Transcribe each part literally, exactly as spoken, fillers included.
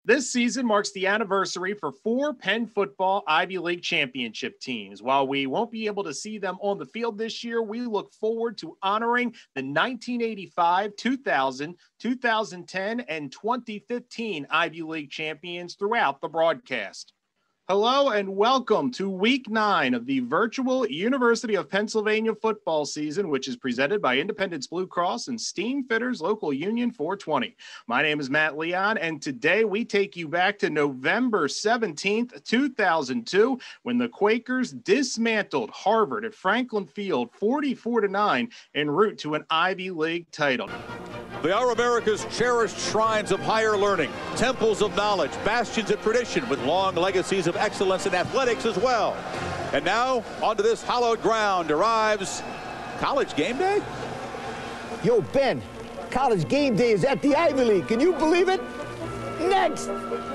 This season marks the anniversary for four Penn football Ivy League championship teams. While we won't be able to see them on the field this year, we look forward to honoring the nineteen eighty-five, two thousand, two thousand ten, and twenty fifteen Ivy League champions throughout the broadcast. Hello and welcome to week nine of the virtual University of Pennsylvania football season, which is presented by Independence Blue Cross and Steam Fitters Local Union four twenty. My name is Matt Leon, and today we take you back to November seventeenth, two thousand two, when the Quakers dismantled Harvard at Franklin Field forty-four to nine en route to an Ivy League title. They are America's cherished shrines of higher learning, temples of knowledge, bastions of tradition with long legacies of excellence in athletics as well. And now, onto this hallowed ground arrives College Game Day? Yo, Ben, College Game Day is at the Ivy League. Can you believe it? Next!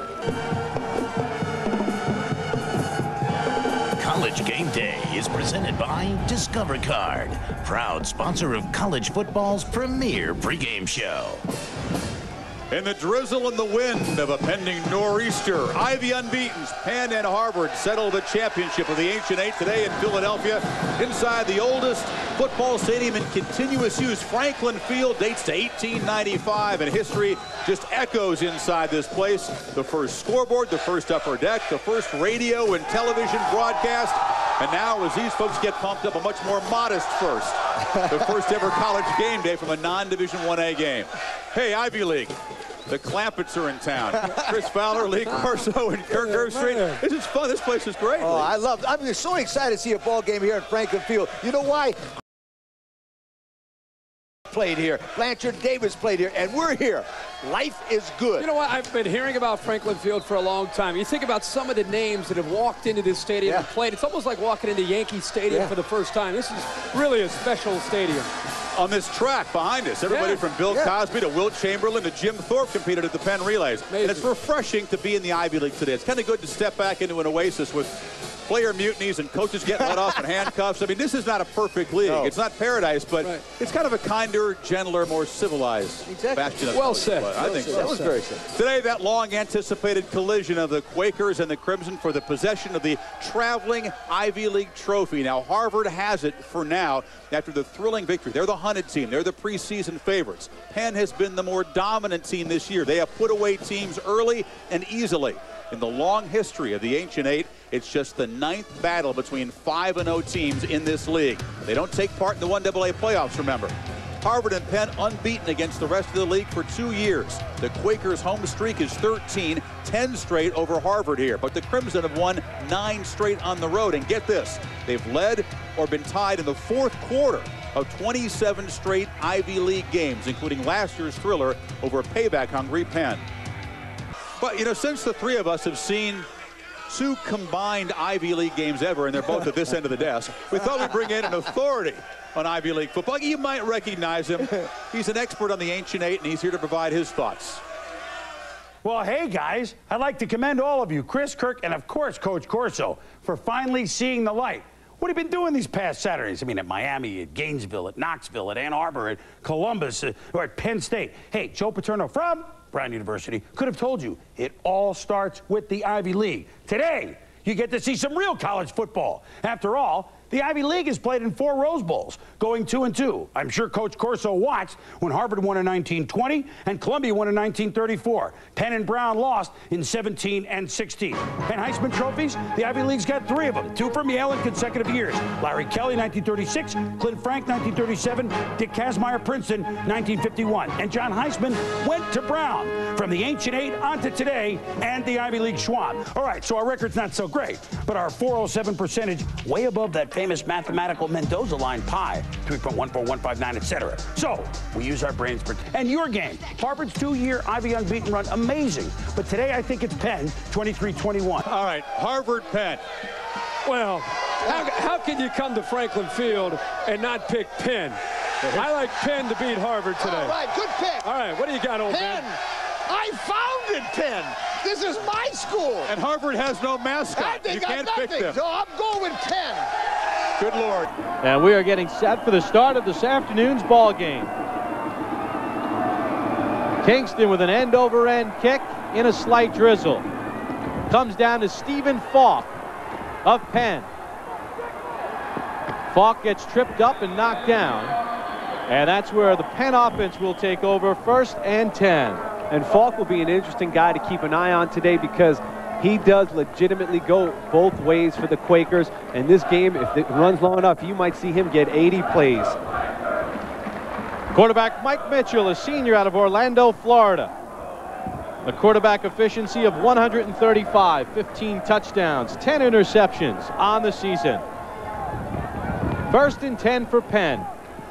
College Game Day is presented by Discover Card, proud sponsor of college football's premier pregame show. In the drizzle and the wind of a pending nor'easter, Ivy unbeatens Penn and Harvard settle the championship of the Ancient Eight today in Philadelphia inside the oldest football stadium in continuous use. Franklin Field dates to eighteen ninety-five, and history just echoes inside this place. The first scoreboard, the first upper deck, the first radio and television broadcast. And now, as these folks get pumped up, a much more modest first. The first ever College Game Day from a non-Division one A game. Hey, Ivy League. The Clampetts are in town. Chris Fowler, Lee Corso, and Kirk Herbstreit. This is fun. This place is great. Oh, I love it. I'm so excited to see a ball game here at Franklin Field. You know why? Played here. Blanchard Davis played here, and we're here. Life is good. You know what? I've been hearing about Franklin Field for a long time. You think about some of the names that have walked into this stadium yeah. and played. It's almost like walking into Yankee Stadium yeah. for the first time. This is really a special stadium. On this track behind us, everybody yeah. from Bill yeah. Cosby to Wilt Chamberlain to Jim Thorpe competed at the Penn Relays. Amazing. And it's refreshing to be in the Ivy League today. It's kind of good to step back into an oasis with player mutinies and coaches getting let off in handcuffs. I mean, this is not a perfect league. No. It's not paradise, but right. it's kind of a kinder, gentler, more civilized exactly. bastion of well said. I well think said. so. That was very said. Today, that long-anticipated collision of the Quakers and the Crimson for the possession of the traveling Ivy League trophy. Now, Harvard has it for now after the thrilling victory. They're the hunted team. They're the preseason favorites. Penn has been the more dominant team this year. They have put away teams early and easily. In the long history of the Ancient Eight, it's just the ninth battle between five and oh teams in this league. They don't take part in the one double A playoffs, remember. Harvard and Penn unbeaten against the rest of the league for two years. The Quakers' home streak is thirteen, ten straight over Harvard here. But the Crimson have won nine straight on the road. And get this, they've led or been tied in the fourth quarter of twenty-seven straight Ivy League games, including last year's thriller over payback-hungry Penn. But, you know, since the three of us have seen two combined Ivy League games ever, and they're both at this end of the desk, we thought we'd bring in an authority on Ivy League football. You might recognize him. He's an expert on the Ancient Eight, and he's here to provide his thoughts. Well, hey, guys, I'd like to commend all of you, Chris, Kirk, and, of course, Coach Corso, for finally seeing the light. What have you been doing these past Saturdays? I mean, at Miami, at Gainesville, at Knoxville, at Ann Arbor, at Columbus, uh, or at Penn State. Hey, Joe Paterno from Brown University could have told you it all starts with the Ivy League. Today, you get to see some real college football. After all, the Ivy League is played in four Rose Bowls, going two and two. I'm sure Coach Corso watched when Harvard won in nineteen twenty and Columbia won in nineteen thirty-four. Penn and Brown lost in seventeen and sixteen. Penn Heisman trophies, the Ivy League's got three of them, two from Yale in consecutive years. Larry Kelly, nineteen thirty-six, Clint Frank, nineteen thirty-seven, Dick Kazmaier, Princeton, nineteen fifty-one. And John Heisman went to Brown. From the Ancient Eight on to today and the Ivy League Schwab. All right, so our record's not so great, but our four oh seven percentage way above that famous mathematical Mendoza line pi, three point one four one five nine, et cetera. So we use our brains for. And your game, Harvard's two-year Ivy unbeaten run, amazing. But today I think it's Penn, twenty-three twenty-one. All right, Harvard, Penn. Well, how, how can you come to Franklin Field and not pick Penn? I like Penn to beat Harvard today. All right, good pick. All right, what do you got, old Penn. man? I founded Penn. This is my school. And Harvard has no mascot. They you got can't nothing, pick them. so I'm going with Penn. Good Lord. And we are getting set for the start of this afternoon's ball game. Kingston with an end-over-end kick. in a slight drizzle. Comes down to Stephen Falk of Penn. Falk gets tripped up and knocked down. And that's where the Penn offense will take over, first and ten. And Falk will be an interesting guy to keep an eye on today because he does legitimately go both ways for the Quakers. And this game, if it runs long enough, you might see him get eighty plays. Quarterback Mike Mitchell, a senior out of Orlando, Florida. A quarterback efficiency of one hundred thirty-five, fifteen touchdowns, ten interceptions on the season. First and ten for Penn.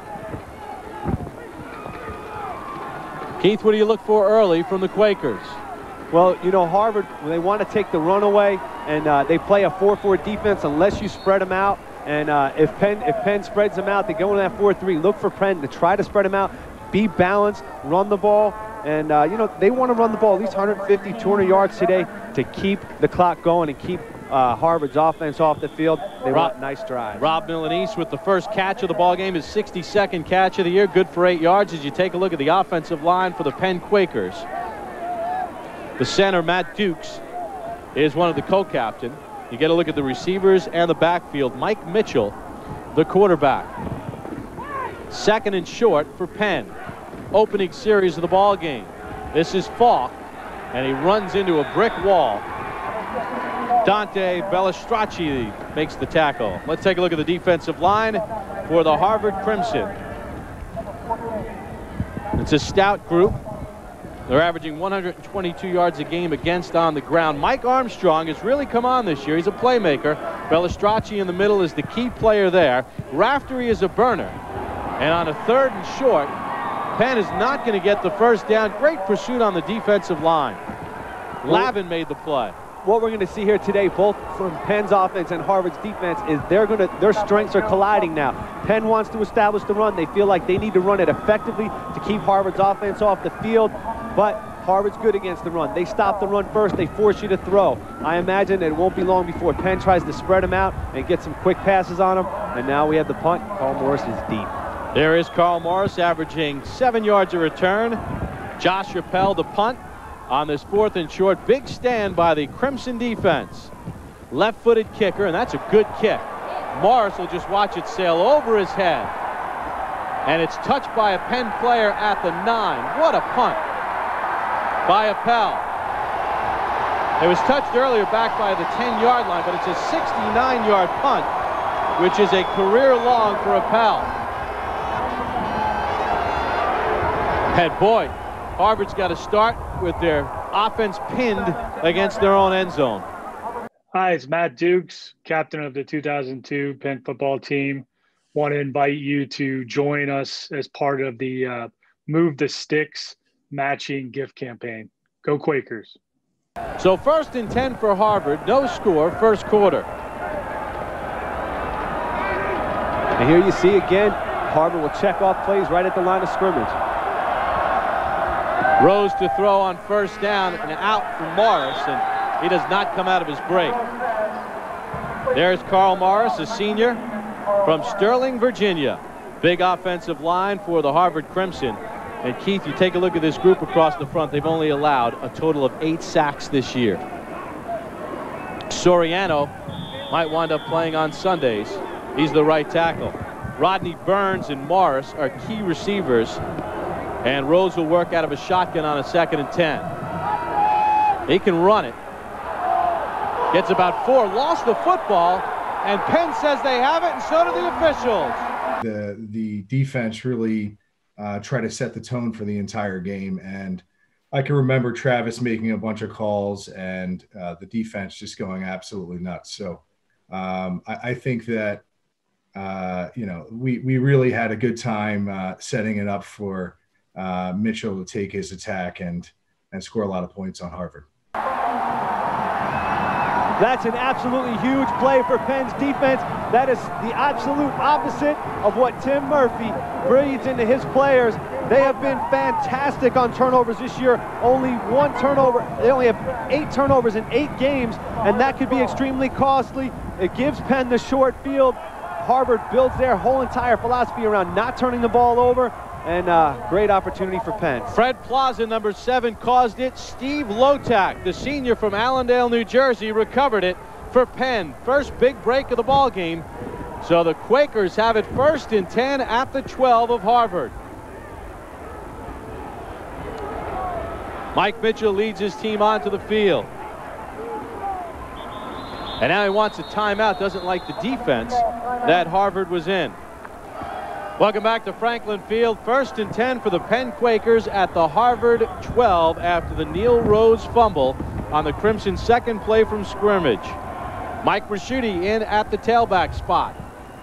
Keith, what do you look for early from the Quakers? Well, you know, Harvard, they want to take the run away, and uh, they play a four four defense unless you spread them out. And uh, if Penn if Penn spreads them out, they go in that four three. Look for Penn to try to spread them out, be balanced, run the ball. And, uh, you know, they want to run the ball at least one fifty, two hundred yards today to keep the clock going and keep uh, Harvard's offense off the field. They Rob, want nice drives. Rob Milanese with the first catch of the ball game, his sixty-second catch of the year, good for eight yards. As you take a look at the offensive line for the Penn Quakers, the center, Matt Dukes, is one of the co-captain. You get a look at the receivers and the backfield. Mike Mitchell, the quarterback. Second and short for Penn. Opening series of the ball game. This is Falk, and he runs into a brick wall. Dante Bellistracci makes the tackle. Let's take a look at the defensive line for the Harvard Crimson. It's a stout group. They're averaging one hundred twenty-two yards a game against on the ground. Mike Armstrong has really come on this year. He's a playmaker. Bellistracci in the middle is the key player there. Raftery is a burner. And on a third and short, Penn is not going to get the first down. Great pursuit on the defensive line. Lavin made the play. What we're going to see here today, both from Penn's offense and Harvard's defense, is they're going to their strengths are colliding now. Penn wants to establish the run. They feel like they need to run it effectively to keep Harvard's offense off the field, but Harvard's good against the run. They stop the run first. They force you to throw. I imagine it won't be long before Penn tries to spread them out and get some quick passes on them. And now we have the punt. Carl Morris is deep. There is Carl Morris averaging seven yards a return. Josh Rappel the punt on this fourth and short. Big stand by the Crimson defense. Left-footed kicker, and that's a good kick. Morris will just watch it sail over his head. And it's touched by a Penn player at the nine. What a punt by Appel. It was touched earlier back by the ten-yard line, but it's a sixty-nine yard punt, which is a career long for Appel. And boy, Harvard's got to start with their offense pinned against their own end zone. Hi, it's Matt Dukes, captain of the two thousand two Penn football team. Want to invite you to join us as part of the uh, Move the Sticks matching gift campaign. Go Quakers. So first and ten for Harvard, no score, first quarter. And here you see again, Harvard will check off plays right at the line of scrimmage. Rose to throw on first down and out for Morris, and he does not come out of his break. There's Carl Morris, a senior from Sterling, Virginia. Big offensive line for the Harvard Crimson. And Keith, you take a look at this group across the front. They've only allowed a total of eight sacks this year. Soriano might wind up playing on Sundays. He's the right tackle. Rodney Burns and Morris are key receivers. And Rose will work out of a shotgun on a second and ten. He can run it. Gets about four, lost the football, and Penn says they have it, and so do the officials. The, the defense really uh, tried to set the tone for the entire game, and I can remember Travis making a bunch of calls and uh, the defense just going absolutely nuts. So um, I, I think that, uh, you know, we, we really had a good time uh, setting it up for uh, Mitchell to take his attack and, and score a lot of points on Harvard. That's an absolutely huge play for Penn's defense. That is the absolute opposite of what Tim Murphy breathes into his players. They have been fantastic on turnovers this year. Only one turnover. They only have eight turnovers in eight games, and that could be extremely costly. It gives Penn the short field. Harvard builds their whole entire philosophy around not turning the ball over. and uh, great opportunity for Penn. Fred Plaza, number seven, caused it. Steve Lotak, the senior from Allendale, New Jersey, recovered it for Penn. First big break of the ball game. So the Quakers have it first and ten at the twelve of Harvard. Mike Mitchell leads his team onto the field. And now he wants a timeout, doesn't like the defense that Harvard was in. Welcome back to Franklin Field. First and ten for the Penn Quakers at the Harvard twelve after the Neil Rose fumble on the Crimson second play from scrimmage. Mike Raschuti in at the tailback spot.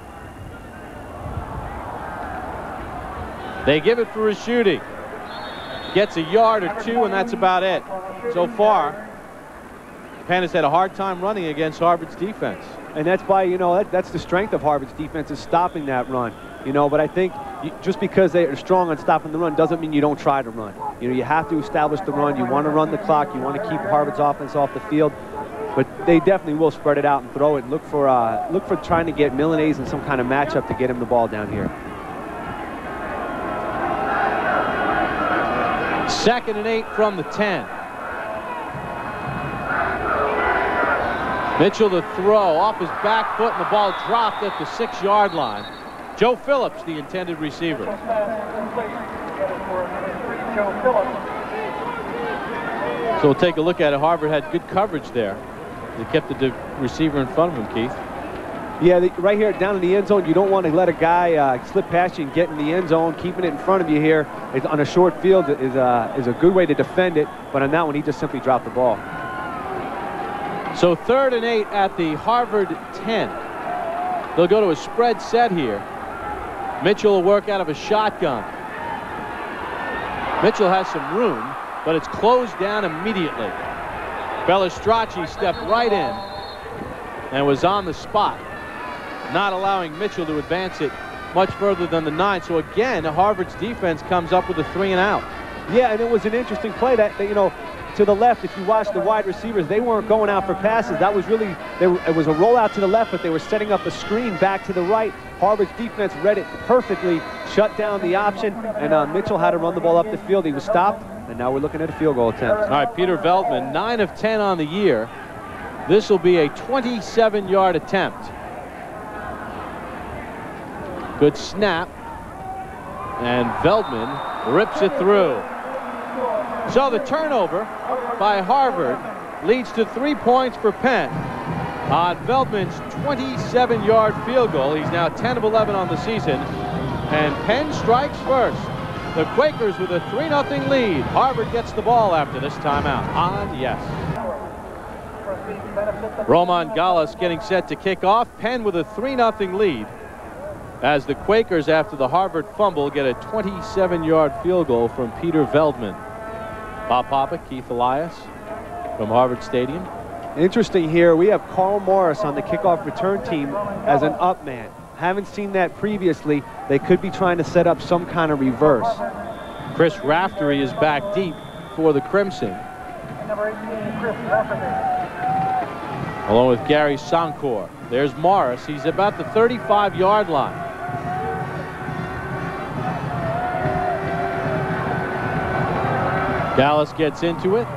They give it for Raschuti. Gets a yard or two, and that's about it. So far, Penn has had a hard time running against Harvard's defense. And that's by, you know, that, that's the strength of Harvard's defense, is stopping that run. You know, but I think you, just because they are strong on stopping the run doesn't mean you don't try to run. You know, you have to establish the run. You want to run the clock. You want to keep Harvard's offense off the field. But they definitely will spread it out and throw it. Look for, uh, look for trying to get Milanese in some kind of matchup to get him the ball down here. Second and eight from the ten. Mitchell to throw off his back foot, and the ball dropped at the six-yard line. Joe Phillips, the intended receiver. So we'll take a look at it. Harvard had good coverage there. They kept the receiver in front of him, Keith. Yeah, the, right here down in the end zone, you don't want to let a guy uh, slip past you and get in the end zone. Keeping it in front of you here is, on a short field is, uh, is a good way to defend it. But on that one, he just simply dropped the ball. So third and eight at the Harvard ten. They'll go to a spread set here. Mitchell will work out of a shotgun. Mitchell has some room, but it's closed down immediately. Bellistracci stepped right in and was on the spot, not allowing Mitchell to advance it much further than the nine. So again, Harvard's defense comes up with a three and out. Yeah, and it was an interesting play that, that you know, to the left, if you watch the wide receivers, they weren't going out for passes. That was really, they were, it was a rollout to the left, but they were setting up a screen back to the right. Harvard's defense read it perfectly, shut down the option, and uh, Mitchell had to run the ball up the field. He was stopped, and now we're looking at a field goal attempt. All right, Peter Veldman, nine of ten on the year. This will be a twenty-seven yard attempt. Good snap, and Veldman rips it through. So the turnover by Harvard leads to three points for Penn on Veldman's twenty-seven yard field goal. He's now ten of eleven on the season, and Penn strikes first. The Quakers with a three nothing lead. Harvard gets the ball after this timeout. On, yes. Roman Gallus getting set to kick off. Penn with a three nothing lead as the Quakers, after the Harvard fumble, get a twenty-seven yard field goal from Peter Veldman. Bob Papa, Keith Elias from Harvard Stadium. Interesting here, we have Carl Morris on the kickoff return team as an up man. Haven't seen that previously. They could be trying to set up some kind of reverse. Chris Raftery is back deep for the Crimson, along with Gary Sankor. There's Morris. He's about the thirty-five yard line. Dallas gets into it.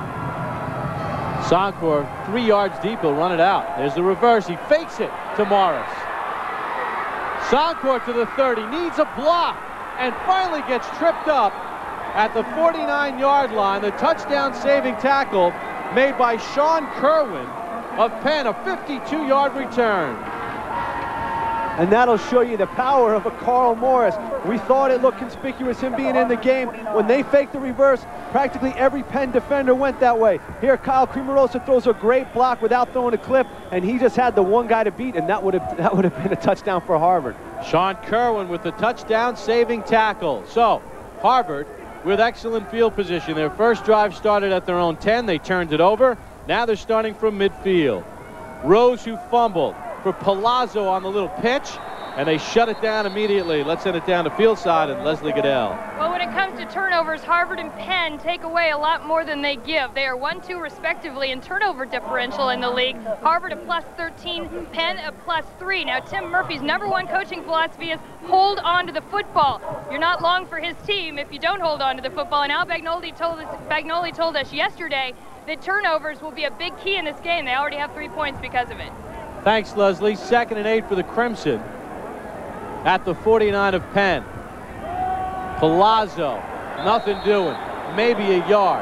Sankor three yards deep. He'll run it out. There's the reverse. He fakes it to Morris. Sankor to the thirty. Needs a block and finally gets tripped up at the forty-nine yard line. The touchdown saving tackle made by Sean Kerwin of Penn. A fifty-two yard return. And that'll show you the power of a Carl Morris. We thought it looked conspicuous, him being in the game. When they faked the reverse, practically every Penn defender went that way. Here, Kyle Cremerosa throws a great block without throwing a clip, and he just had the one guy to beat, and that would have that would have been a touchdown for Harvard. Sean Kerwin with the touchdown saving tackle. So, Harvard with excellent field position. Their first drive started at their own ten. They turned it over. Now they're starting from midfield. Rose, who fumbled, for Palazzo on the little pitch, and they shut it down immediately. Let's send it down to field side and Leslie Goodell. Well, when it comes to turnovers, Harvard and Penn take away a lot more than they give. They are one two respectively in turnover differential in the league. Harvard a plus thirteen, Penn a plus three. Now, Tim Murphy's number one coaching philosophy is hold on to the football. You're not long for his team if you don't hold on to the football. And Al Bagnoli told us, Bagnoli told us yesterday that turnovers will be a big key in this game. They already have three points because of it. Thanks, Leslie. Second and eight for the Crimson at the forty-nine of Penn. Palazzo, nothing doing, maybe a yard.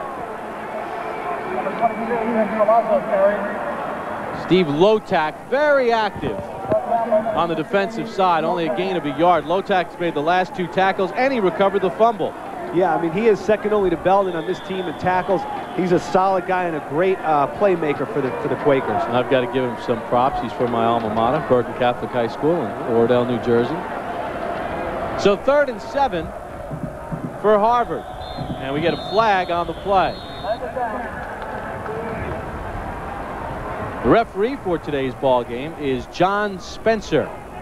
Steve Lotak, very active on the defensive side, only a gain of a yard. Lotak's made the last two tackles, and he recovered the fumble. Yeah, I mean, he is second only to Belden on this team in tackles. He's a solid guy and a great uh, playmaker for the for the Quakers. And I've got to give him some props. He's from my alma mater, Bergen Catholic High School in Oradell, New Jersey. So third and seven for Harvard. And we get a flag on the play. The referee for today's ball game is John Spencer.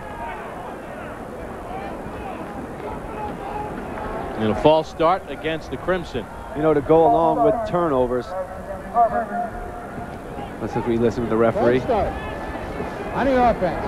And a false start against the Crimson. You know, to go along with turnovers. Let's just re-listen to the referee. On the offense.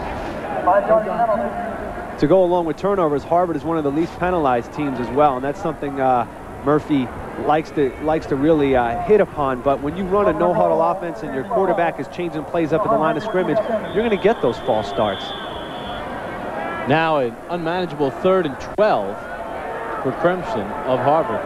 To go along with turnovers, Harvard is one of the least penalized teams as well, and that's something uh, Murphy likes to likes to really uh, hit upon. But when you run a no-huddle offense and your quarterback is changing plays up at the line of scrimmage, you're going to get those false starts. Now an unmanageable third and twelve for Crimson of Harvard.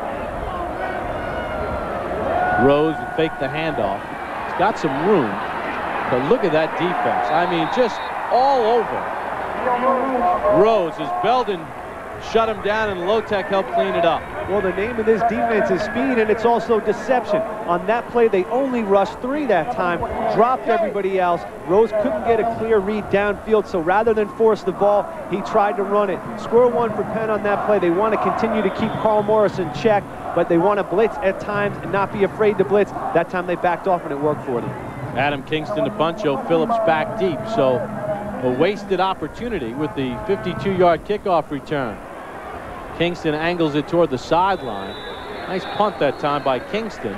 Rose faked the handoff. He's got some room, but look at that defense. I mean, just all over. Rose, as Belden shut him down and Lotek helped clean it up. Well, the name of this defense is speed, and it's also deception. On that play, they only rushed three that time, dropped everybody else. Rose couldn't get a clear read downfield, so rather than force the ball, he tried to run it. Score one for Penn on that play. They want to continue to keep Carl Morris in check, but they want to blitz at times and not be afraid to blitz. That time they backed off and it worked for them. Adam Kingston to Buncho Phillips back deep, so a wasted opportunity with the fifty-two yard kickoff return. Kingston angles it toward the sideline. Nice punt that time by Kingston.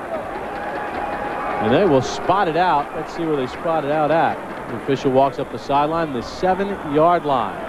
And they will spot it out. Let's see where they spot it out at. The official walks up the sideline, the seven yard line.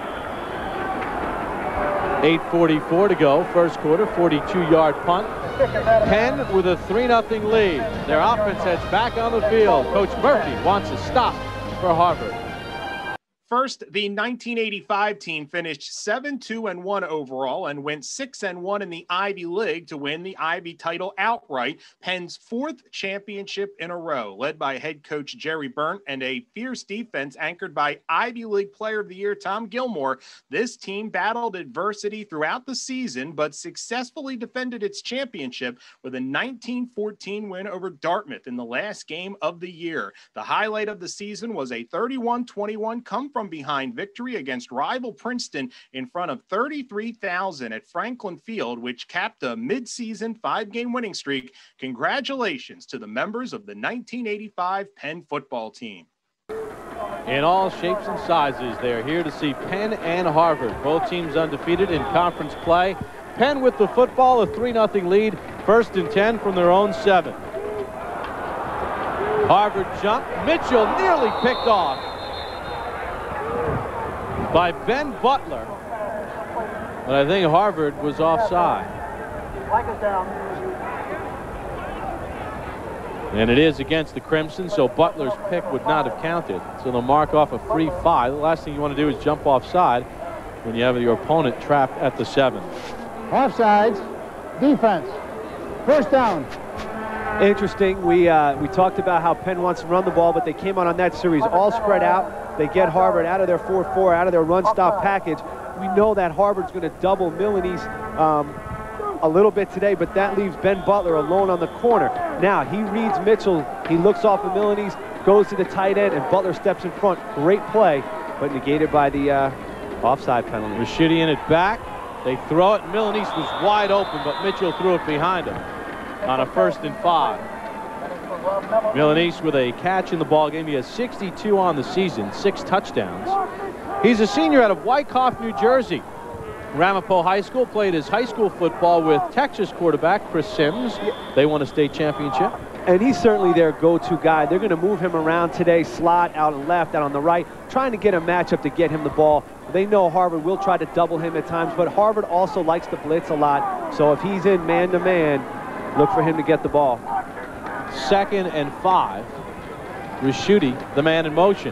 eight forty-four to go, first quarter, forty-two yard punt. Penn with a three nothing lead. Their offense heads back on the field. Coach Murphy wants a stop for Harvard. First, the nineteen eighty-five team finished seven two and one overall and went six and one in the Ivy League to win the Ivy title outright, Penn's fourth championship in a row. Led by head coach Jerry Burnt and a fierce defense anchored by Ivy League Player of the Year Tom Gilmore, this team battled adversity throughout the season but successfully defended its championship with a nineteen fourteen win over Dartmouth in the last game of the year. The highlight of the season was a thirty-one twenty-one come from behind victory against rival Princeton in front of thirty-three thousand at Franklin Field, which capped a mid-season five-game winning streak. Congratulations to the members of the nineteen eighty-five Penn football team. In all shapes and sizes, they're here to see Penn and Harvard. Both teams undefeated in conference play. Penn with the football, a three nothing lead, first and ten from their own seven. Harvard jump. Mitchell nearly picked off by Ben Butler, but I think Harvard was offside. And it is against the Crimson, so Butler's pick would not have counted. So they'll mark off a free five. The last thing you want to do is jump offside when you have your opponent trapped at the seven. Offsides, defense, first down. Interesting. We uh, we talked about how Penn wants to run the ball, but they came out on that series all spread out. They get Harvard out of their four four, out of their run-stop package. We know that Harvard's going to double Milanese um, a little bit today, but that leaves Ben Butler alone on the corner. Now, he reads Mitchell. He looks off of Milanese, goes to the tight end, and Butler steps in front. Great play, but negated by the uh, offside penalty. Rashidi in it back. They throw it. Milanese was wide open, but Mitchell threw it behind him on a first and five. Milanese with a catch in the ball game. He has sixty-two on the season, six touchdowns. He's a senior out of Wyckoff, New Jersey. Ramapo High School, played his high school football with Texas quarterback Chris Sims. They won a state championship. And he's certainly their go-to guy. They're going to move him around today, slot, out on the left, out on the right, trying to get a matchup to get him the ball. They know Harvard will try to double him at times, but Harvard also likes to blitz a lot. So if he's in man-to-man, look for him to get the ball. Second and five. Raschuti, the man in motion.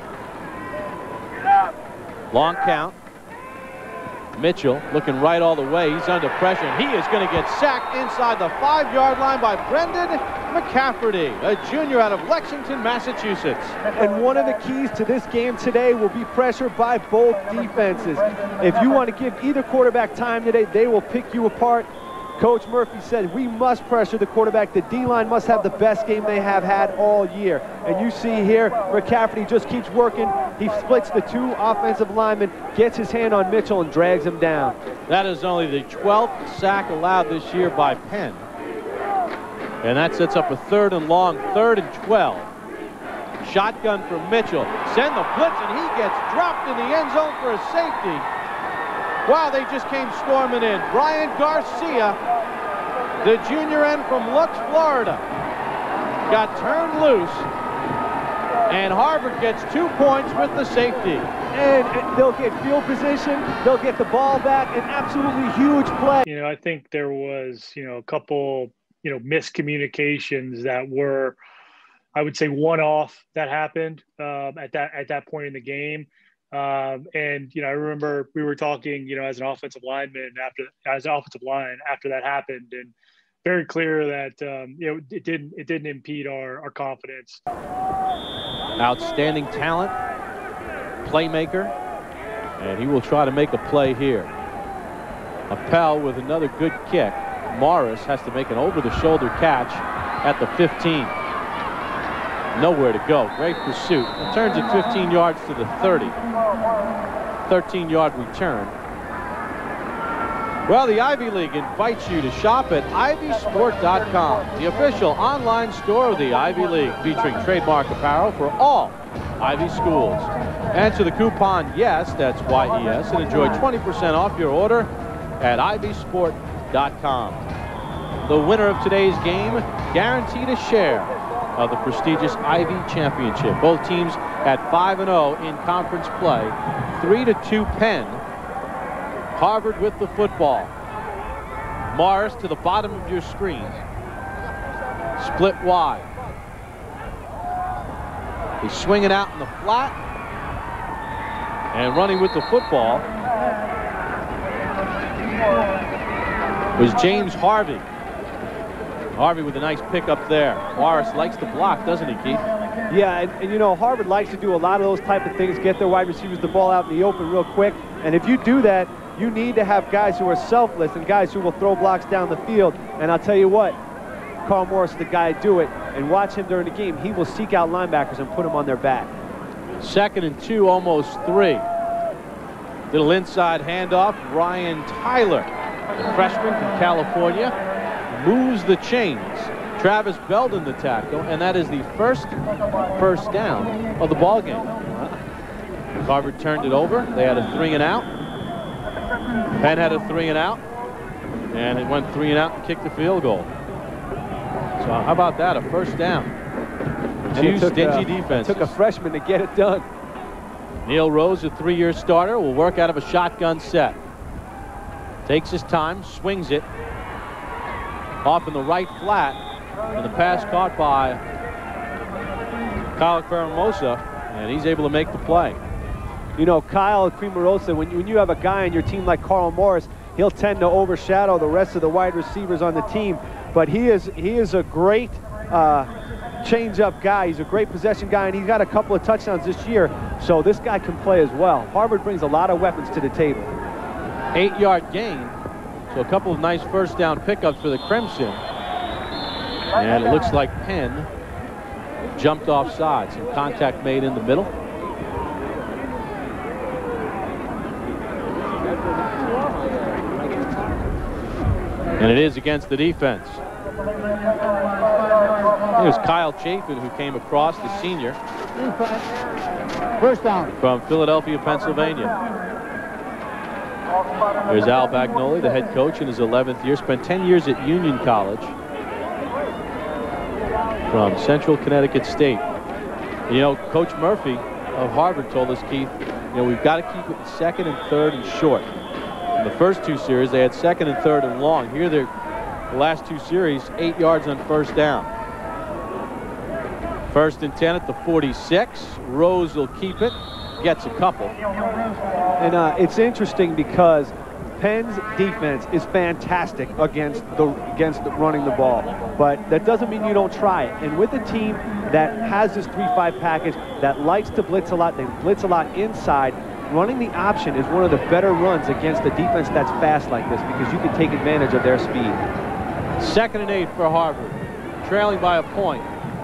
Long count. Mitchell looking right all the way. He's under pressure, and he is going to get sacked inside the five-yard line by Brendan McCafferty, a junior out of Lexington, Massachusetts. And one of the keys to this game today will be pressure by both defenses. If you want to give either quarterback time today, they will pick you apart. Coach Murphy said we must pressure the quarterback. The D-line must have the best game they have had all year. And you see here, McCafferty just keeps working. He splits the two offensive linemen, gets his hand on Mitchell, and drags him down. That is only the twelfth sack allowed this year by Penn. And that sets up a third and long, third and twelve. Shotgun for Mitchell. Send the blitz, and he gets dropped in the end zone for a safety. Wow, they just came storming in. Brian Garcia, the junior end from Lux, Florida, got turned loose, and Harvard gets two points with the safety. And they'll get field position, they'll get the ball back, an absolutely huge play. You know, I think there was, you know, a couple, you know, miscommunications that were, I would say, one-off that happened um, at that at that point in the game. Um, and, you know, I remember we were talking, you know, as an offensive lineman after, as an offensive line after that happened, and very clear that, um, you know, it didn't, it didn't impede our, our confidence. Outstanding talent, playmaker, and he will try to make a play here. Appel with another good kick. Morris has to make an over-the-shoulder catch at the fifteen. Nowhere to go. Great pursuit. It turns it fifteen yards to the thirty. thirteen yard return. Well, the Ivy League invites you to shop at ivy sport dot com, the official online store of the Ivy League, featuring trademark apparel for all Ivy schools. Answer the coupon YES, that's Y E S, and enjoy twenty percent off your order at ivy sport dot com. The winner of today's game guaranteed a share of the prestigious Ivy Championship. Both teams at five and oh in conference play. three to two Penn. Harvard with the football. Morris to the bottom of your screen. Split wide. He's swinging out in the flat and running with the football was James Harvey. Harvey with a nice pickup there. Morris likes to block, doesn't he, Keith? Yeah, and, and you know, Harvard likes to do a lot of those type of things, get their wide receivers the ball out in the open real quick. And if you do that, you need to have guys who are selfless and guys who will throw blocks down the field. And I'll tell you what, Carl Morris is the guy to do it. And watch him during the game. He will seek out linebackers and put them on their back. Second and two, almost three. Little inside handoff. Ryan Tyler, the freshman from California, moves the chains. Travis Belden the tackle, and that is the first first down of the ball game. Harvard turned it over. They had a three and out. Penn had a three and out, and it went three and out and kicked the field goal. So how about that? A first down. Two stingy defenses. Took a freshman to get it done. Neil Rose, a three-year starter, will work out of a shotgun set. Takes his time, swings it off in the right flat, and the pass caught by Kyle Cremosa, and he's able to make the play. You know, Kyle Cremosa, when you, when you have a guy on your team like Carl Morris, he'll tend to overshadow the rest of the wide receivers on the team. But he is he is a great uh, change-up guy. He's a great possession guy, and he's got a couple of touchdowns this year. So this guy can play as well. Harvard brings a lot of weapons to the table. Eight-yard gain. So a couple of nice first down pickups for the Crimson. And it looks like Penn jumped offside. Some contact made in the middle. And it is against the defense. It was Kyle Chafin who came across, the senior. First down. From Philadelphia, Pennsylvania. There's Al Bagnoli, the head coach in his eleventh year. Spent ten years at Union College. From Central Connecticut State. You know, Coach Murphy of Harvard told us, Keith, you know, we've got to keep it second and third and short. In the first two series, they had second and third and long. Here, they're the last two series, eight yards on first down. First and ten at the forty-six. Rose will keep it, gets a couple. And uh, it's interesting because Penn's defense is fantastic against the against the running the ball, but that doesn't mean you don't try it. And with a team that has this three five package that likes to blitz a lot, they blitz a lot inside. Running the option is one of the better runs against a defense that's fast like this because you can take advantage of their speed. Second and eight for Harvard, trailing by a point.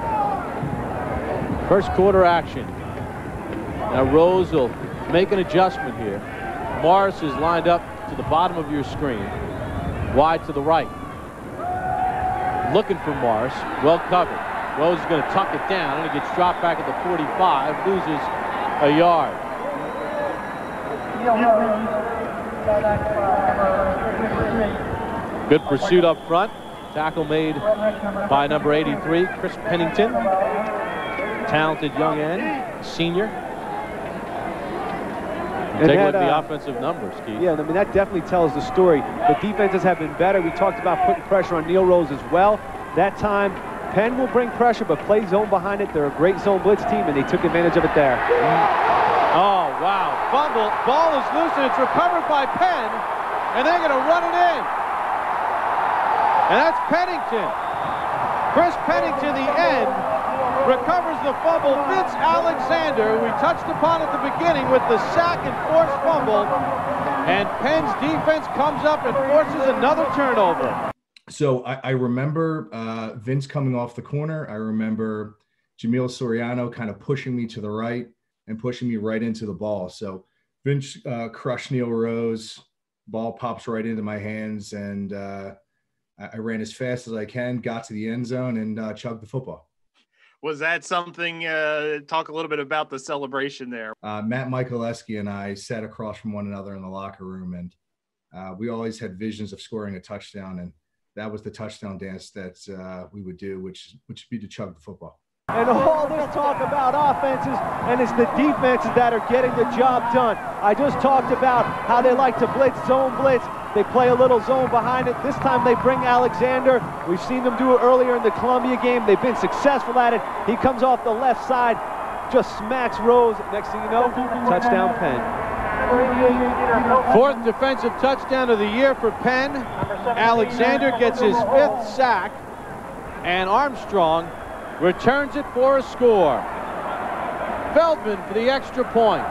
First quarter action. Now Rose will make an adjustment here. Morris is lined up to the bottom of your screen, wide to the right. Looking for Morris, well covered. Rose is going to tuck it down, and it gets dropped back at the forty-five, loses a yard. Good pursuit up front. Tackle made by number eighty-three, Chris Pennington. Talented young end, senior. And take that, a look at the uh, offensive numbers, Keith. Yeah, I mean, that definitely tells the story. The defenses have been better. We talked about putting pressure on Neil Rose as well. That time, Penn will bring pressure, but play zone behind it. They're a great zone blitz team, and they took advantage of it there. Oh, wow. Fumble. Ball is loose, and it's recovered by Penn, and they're going to run it in. And that's Pennington. Chris Pennington, the end, recovers the fumble. Vince Alexander, we touched upon at the beginning with the sack and forced fumble. And Penn's defense comes up and forces another turnover. So I, I remember uh, Vince coming off the corner. I remember Jamil Soriano kind of pushing me to the right and pushing me right into the ball. So Vince uh, crushed Neil Rose. Ball pops right into my hands, and uh, I, I ran as fast as I can, got to the end zone, and uh, chugged the football. Was that something, uh, talk a little bit about the celebration there? Uh, Matt Michaleski and I sat across from one another in the locker room, and uh, we always had visions of scoring a touchdown, and that was the touchdown dance that uh, we would do, which, which would be to chug the football. And all this talk about offenses, and it's the defenses that are getting the job done. I just talked about how they like to blitz, zone blitz. They play a little zone behind it. This time they bring Alexander. We've seen them do it earlier in the Columbia game. They've been successful at it. He comes off the left side, just smacks Rose. Next thing you know, touchdown Penn. Fourth defensive touchdown of the year for Penn. Alexander gets his fifth sack, and Armstrong returns it for a score. Feldman for the extra point.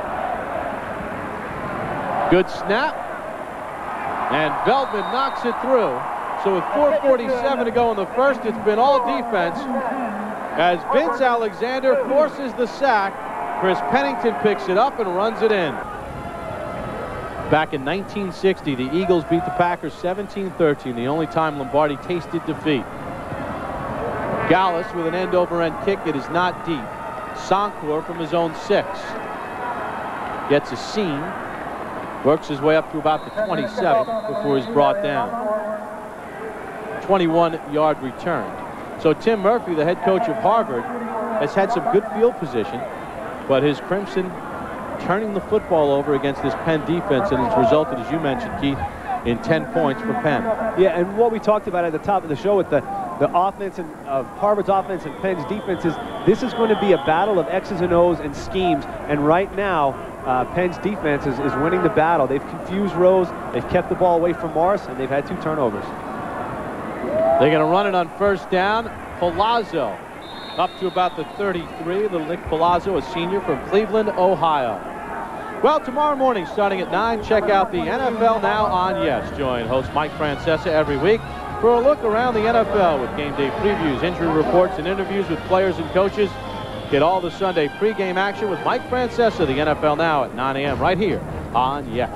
Good snap. And Feldman knocks it through. So with four forty-seven to go in the first, it's been all defense as Vince Alexander forces the sack. Chris Pennington picks it up and runs it in. Back in nineteen sixty, the Eagles beat the Packers seventeen thirteen, the only time Lombardi tasted defeat. Gallus with an end-over-end kick. It is not deep. Sonkor from his own six gets a seam. Works his way up to about the twenty-seven before he's brought down. twenty-one yard return. So Tim Murphy, the head coach of Harvard, has had some good field position, but his Crimson turning the football over against this Penn defense, and it's resulted, as you mentioned, Keith, in ten points for Penn. Yeah, and what we talked about at the top of the show with the, the offense and of Harvard's offense and Penn's defense is this is going to be a battle of X's and O's and schemes, and right now, Uh, Penn's defense is, is winning the battle. They've confused Rose, they've kept the ball away from Morris, and they've had two turnovers. They're going to run it on first down. Palazzo up to about the thirty-three. Little Nick Palazzo, a senior from Cleveland, Ohio. Well, tomorrow morning, starting at nine, check out the N F L Now on Yes. Join host Mike Francesa every week for a look around the N F L with game day previews, injury reports, and interviews with players and coaches. Get all the Sunday pregame action with Mike Francesa, the N F L Now at nine A M right here on Yes.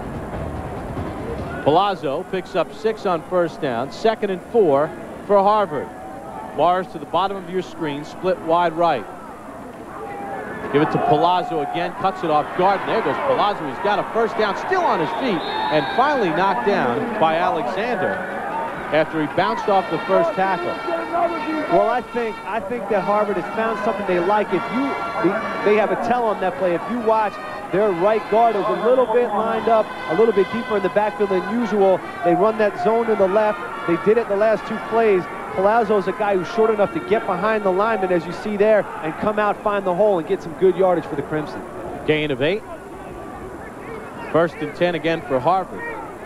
Palazzo picks up six on first down, second and four for Harvard. Morris to the bottom of your screen, split wide right. Give it to Palazzo again, cuts it off guard. And there goes Palazzo. He's got a first down, still on his feet, and finally knocked down by Alexander after he bounced off the first tackle. Well, I think I think that Harvard has found something they like. If you, they have a tell on that play. If you watch, their right guard is a little bit lined up, a little bit deeper in the backfield than usual. They run that zone to the left. They did it the last two plays. Palazzo's a guy who's short enough to get behind the lineman, as you see there, and come out, find the hole, and get some good yardage for the Crimson. Gain of eight. First and ten again for Harvard.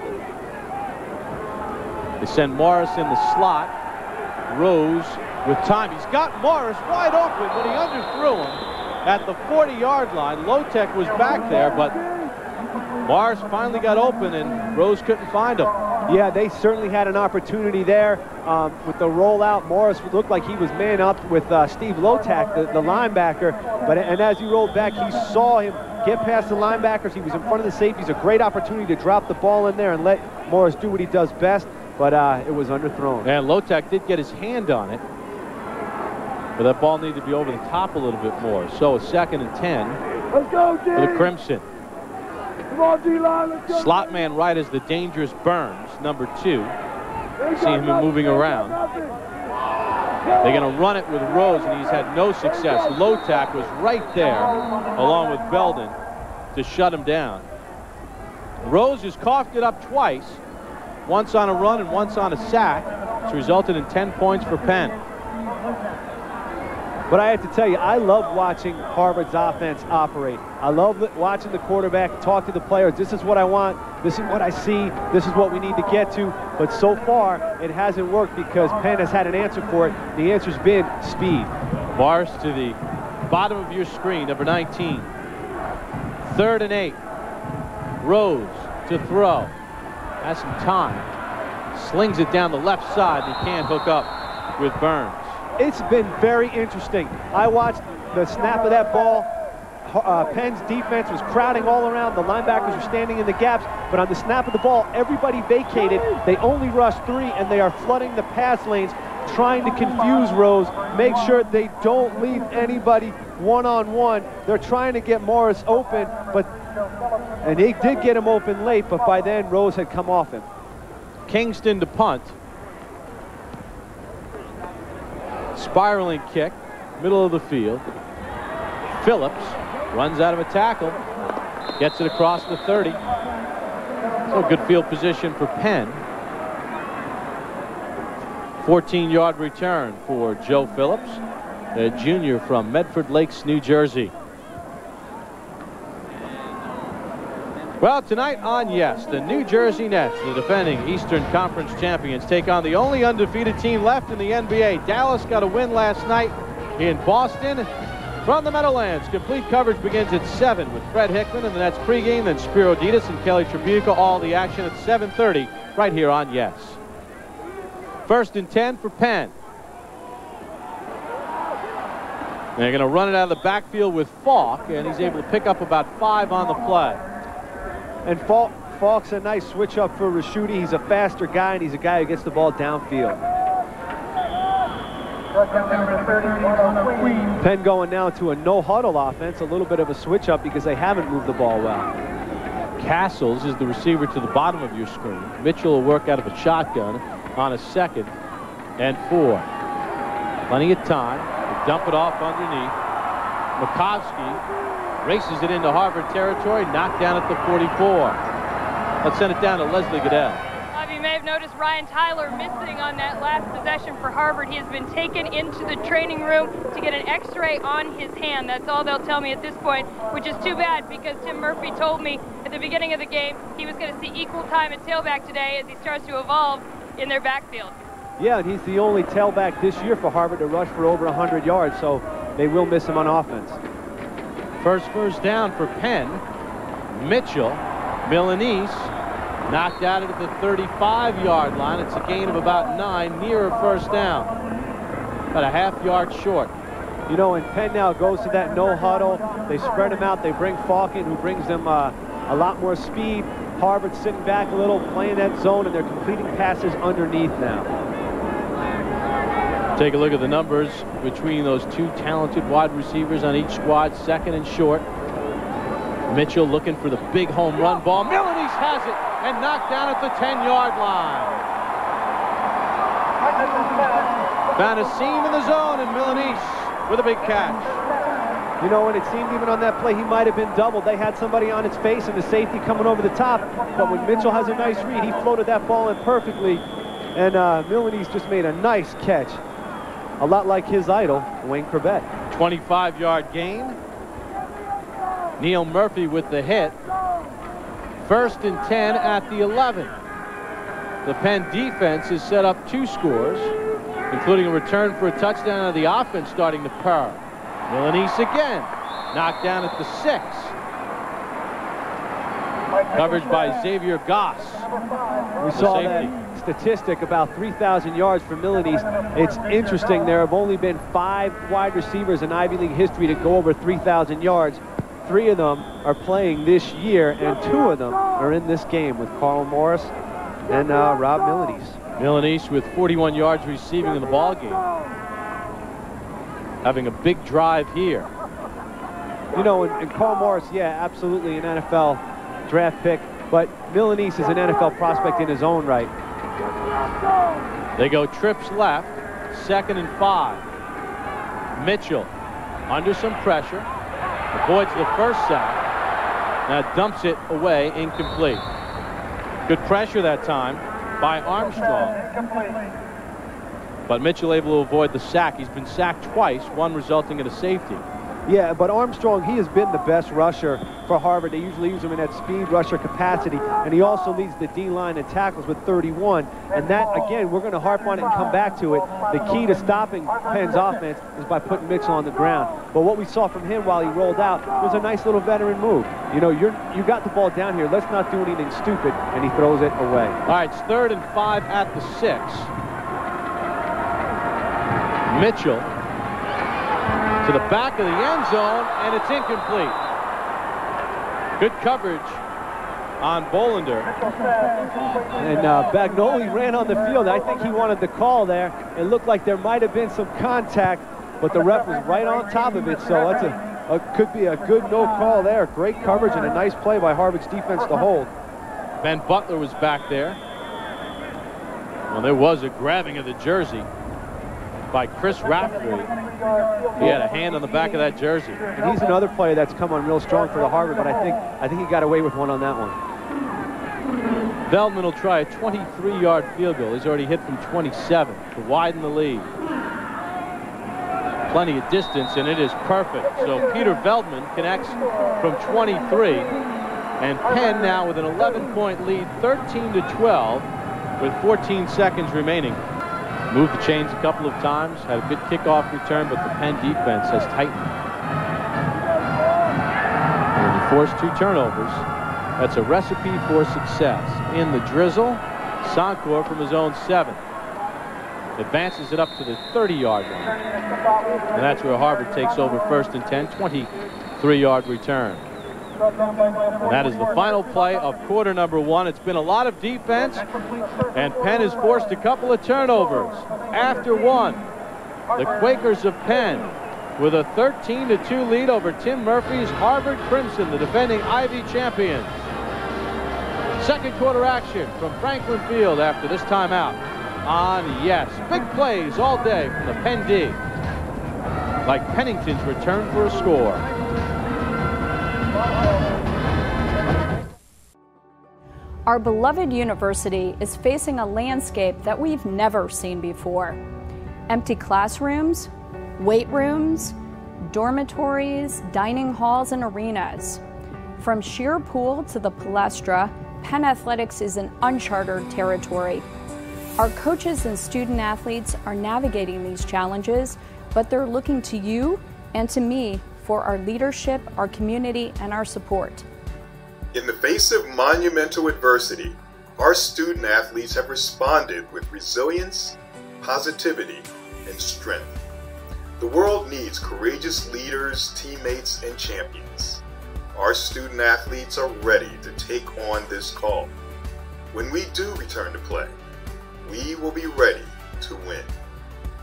They send Morris in the slot. Rose with time. He's got Morris wide open, but he underthrew him at the forty-yard line. Lotek was back there, but Morris finally got open, and Rose couldn't find him. Yeah, they certainly had an opportunity there um, with the rollout. Morris looked like he was man up with uh, Steve Lotek, the, the linebacker. But and as he rolled back, he saw him get past the linebackers. He was in front of the safeties. A great opportunity to drop the ball in there and let Morris do what he does best. But uh, it was underthrown. And Lotek did get his hand on it, but that ball needed to be over the top a little bit more. So a second and ten Let's go, for the Crimson. Come on, D-line, let's go. Slot man right is the dangerous Burns, number two. See him moving around. They're going to run it with Rose, and he's had no success. Lotek was right there, along with Belden, to shut him down. Rose has coughed it up twice, once on a run and once on a sack. It's resulted in ten points for Penn. But I have to tell you, I love watching Harvard's offense operate. I love watching the quarterback talk to the players. This is what I want. This is what I see. This is what we need to get to. But so far, it hasn't worked because Penn has had an answer for it. The answer's been speed. Morris to the bottom of your screen, number nineteen. Third and eight. Rose to throw. Has some time. Slings it down the left side. He can't hook up with Burns. It's been very interesting. I watched the snap of that ball. Uh, Penn's defense was crowding all around. The linebackers were standing in the gaps. But on the snap of the ball, everybody vacated. They only rushed three, and they are flooding the pass lanes, trying to confuse Rose, make sure they don't leave anybody one-on-one. They're trying to get Morris open, but and they did get him open late, but by then Rose had come off him. Kingston to punt. Spiraling kick, middle of the field. Phillips runs out of a tackle, gets it across the thirty. So good field position for Penn. fourteen yard return for Joe Phillips, a junior from Medford Lakes, New Jersey. Well, tonight on Yes, the New Jersey Nets, the defending Eastern Conference champions, take on the only undefeated team left in the N B A. Dallas got a win last night in Boston. From the Meadowlands, complete coverage begins at seven with Fred Hickman and the Nets pregame, then Spiro Ditas and Kelly Tribuca. All the action at seven thirty right here on Yes. First and ten for Penn. They're going to run it out of the backfield with Falk, and he's able to pick up about five on the play. And Falk, Falk's a nice switch up for Raschuti. He's a faster guy, and he's a guy who gets the ball downfield. Penn going now to a no-huddle offense, a little bit of a switch up because they haven't moved the ball well. Castles is the receiver to the bottom of your screen. Mitchell will work out of a shotgun on a second and four. Plenty of time to dump it off underneath. Makovsky races it into Harvard territory, knocked down at the forty-four. Let's send it down to Leslie Goodell. Bob, you may have noticed Ryan Tyler missing on that last possession for Harvard. He has been taken into the training room to get an x-ray on his hand. That's all they'll tell me at this point, which is too bad because Tim Murphy told me at the beginning of the game he was going to see equal time at tailback today as he starts to evolve in their backfield. Yeah, and he's the only tailback this year for Harvard to rush for over one hundred yards, so they will miss him on offense. First first down for Penn. Mitchell, Milanese, knocked out at the thirty-five yard line. It's a gain of about nine, near a first down. About a half yard short. You know, and Penn now goes to that no huddle. They spread him out. They bring Falcon, who brings them uh, a lot more speed. Harvard sitting back a little, playing that zone, and they're completing passes underneath now. Take a look at the numbers between those two talented wide receivers on each squad, second and short. Mitchell looking for the big home run ball. Milanese has it and knocked down at the ten-yard line. Found a seam in the zone, and Milanese with a big catch. You know, and it seemed even on that play he might have been doubled. They had somebody on its face and the safety coming over the top. But when Mitchell has a nice read, he floated that ball in perfectly. And uh, Milanese just made a nice catch. A lot like his idol, Wayne Corbett. twenty-five-yard gain. Neil Murphy with the hit. First and ten at the eleven. The Penn defense has set up two scores, including a return for a touchdown of the offense starting to purr. Milanese again, knocked down at the six. Coverage by Xavier Goss. We saw that statistic about three thousand yards for Milanese. It's interesting, there have only been five wide receivers in Ivy League history to go over three thousand yards. Three of them are playing this year, and two of them are in this game with Carl Morris and uh, Rob Milanese. Milanese with forty-one yards receiving in the ball game. Having a big drive here. You know, and, and Carl Morris, yeah, absolutely an N F L draft pick, but Milanese is an N F L prospect in his own right. They go trips left, second and five. Mitchell under some pressure, avoids the first sack, now dumps it away, incomplete. Good pressure that time by Armstrong. But Mitchell able to avoid the sack. He's been sacked twice, one resulting in a safety. Yeah, but Armstrong, he has been the best rusher for Harvard. They usually use him in that speed rusher capacity, and he also leads the D-line in tackles with thirty-one. And that, again, we're going to harp on it and come back to it. The key to stopping Penn's offense is by putting Mitchell on the ground. But what we saw from him while he rolled out was a nice little veteran move. You know, you're, you got the ball down here. Let's not do anything stupid, and he throws it away. All right, it's third and five at the six. Mitchell to the back of the end zone, and it's incomplete. Good coverage on Bolander. And uh, Bagnoli ran on the field. I think he wanted the call there. It looked like there might have been some contact, but the ref was right on top of it, so that's a, a could be a good no call there. Great coverage and a nice play by Harvard's defense to hold. Ben Butler was back there. Well, there was a grabbing of the jersey by Chris Raftery. He had a hand on the back of that jersey. And he's another player that's come on real strong for the Harvard, but I think I think he got away with one on that one. Veldman will try a twenty-three yard field goal. He's already hit from twenty-seven to widen the lead. Plenty of distance, and it is perfect. So Peter Veldman connects from twenty-three, and Penn now with an eleven point lead, thirteen to twelve, with fourteen seconds remaining. Moved the chains a couple of times, had a good kickoff return, but the Penn defense has tightened. And when you force two turnovers, that's a recipe for success. In the drizzle, Sonkor from his own seven advances it up to the thirty yard line. And that's where Harvard takes over first and ten, twenty-three yard return. And that is the final play of quarter number one. It's been a lot of defense, and Penn has forced a couple of turnovers. After one, the Quakers of Penn with a thirteen to two lead over Tim Murphy's Harvard Crimson, the defending Ivy champions. Second quarter action from Franklin Field after this timeout on Yes. Big plays all day from the Penn D, like Pennington's return for a score. Our beloved university is facing a landscape that we've never seen before. Empty classrooms, weight rooms, dormitories, dining halls, and arenas. From Sheer Pool to the Palestra, Penn Athletics is in uncharted territory. Our coaches and student athletes are navigating these challenges, but they're looking to you and to me for our leadership, our community, and our support. In the face of monumental adversity, our student athletes have responded with resilience, positivity, and strength. The world needs courageous leaders, teammates, and champions. Our student athletes are ready to take on this call. When we do return to play, we will be ready to win.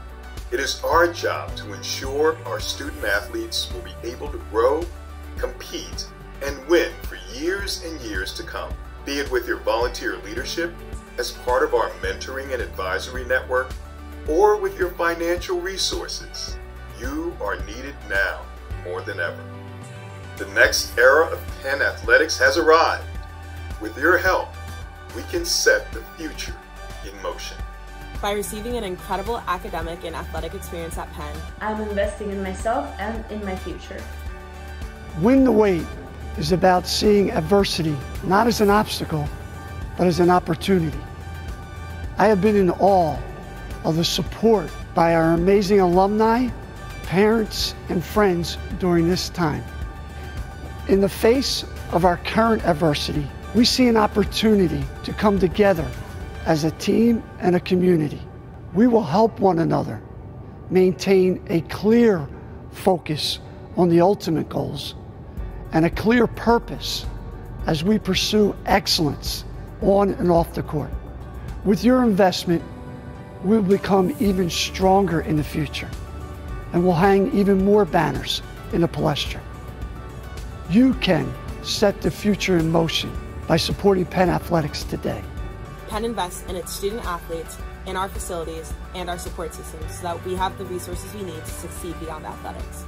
It is our job to ensure our student athletes will be able to grow, compete, and win for years and years to come. Be it with your volunteer leadership, as part of our mentoring and advisory network, or with your financial resources. You are needed now more than ever. The next era of Penn Athletics has arrived. With your help, we can set the future in motion. By receiving an incredible academic and athletic experience at Penn, I'm investing in myself and in my future. Win the Wait is about seeing adversity not as an obstacle, but as an opportunity. I have been in awe of the support by our amazing alumni, parents, and friends during this time. In the face of our current adversity, we see an opportunity to come together as a team and a community. We will help one another maintain a clear focus on the ultimate goals and a clear purpose as we pursue excellence on and off the court. With your investment, we'll become even stronger in the future, and we'll hang even more banners in the palestra. You can set the future in motion by supporting Penn Athletics today. Penn invests in its student athletes, in our facilities, and our support systems so that we have the resources we need to succeed beyond athletics.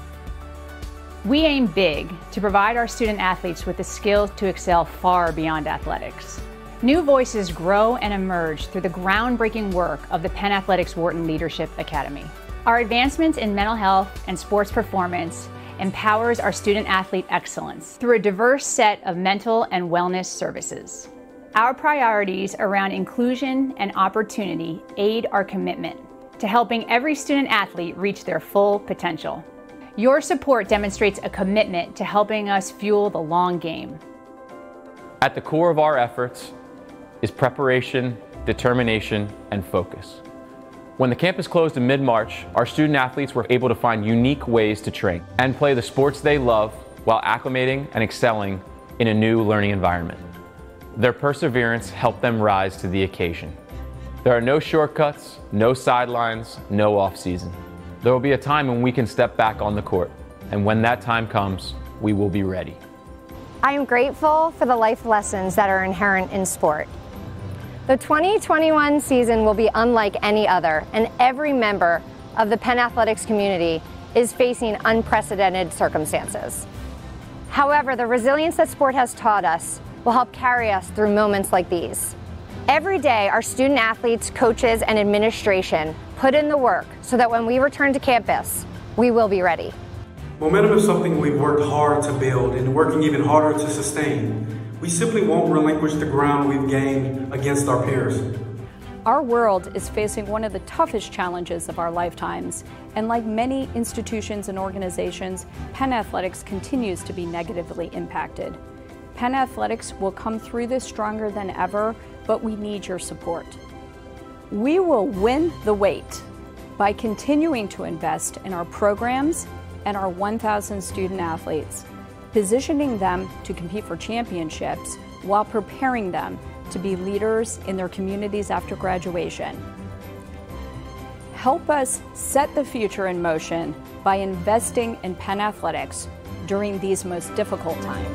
We aim big to provide our student athletes with the skills to excel far beyond athletics. New voices grow and emerge through the groundbreaking work of the Penn Athletics Wharton Leadership Academy. Our advancements in mental health and sports performance empowers our student athlete excellence through a diverse set of mental and wellness services. Our priorities around inclusion and opportunity aid our commitment to helping every student athlete reach their full potential. Your support demonstrates a commitment to helping us fuel the long game. At the core of our efforts is preparation, determination, and focus. When the campus closed in mid-March, our student athletes were able to find unique ways to train and play the sports they love while acclimating and excelling in a new learning environment. Their perseverance helped them rise to the occasion. There are no shortcuts, no sidelines, no off-season. There will be a time when we can step back on the court, and when that time comes, we will be ready. I am grateful for the life lessons that are inherent in sport. The twenty twenty-one season will be unlike any other, and every member of the Penn Athletics community is facing unprecedented circumstances. However, the resilience that sport has taught us will help carry us through moments like these. Every day, our student athletes, coaches, and administration put in the work so that when we return to campus, we will be ready. Momentum is something we've worked hard to build and working even harder to sustain. We simply won't relinquish the ground we've gained against our peers. Our world is facing one of the toughest challenges of our lifetimes, and like many institutions and organizations, Penn Athletics continues to be negatively impacted. Penn Athletics will come through this stronger than ever, but we need your support. We will win the wait by continuing to invest in our programs and our one thousand student athletes, positioning them to compete for championships while preparing them to be leaders in their communities after graduation. Help us set the future in motion by investing in Penn Athletics during these most difficult times.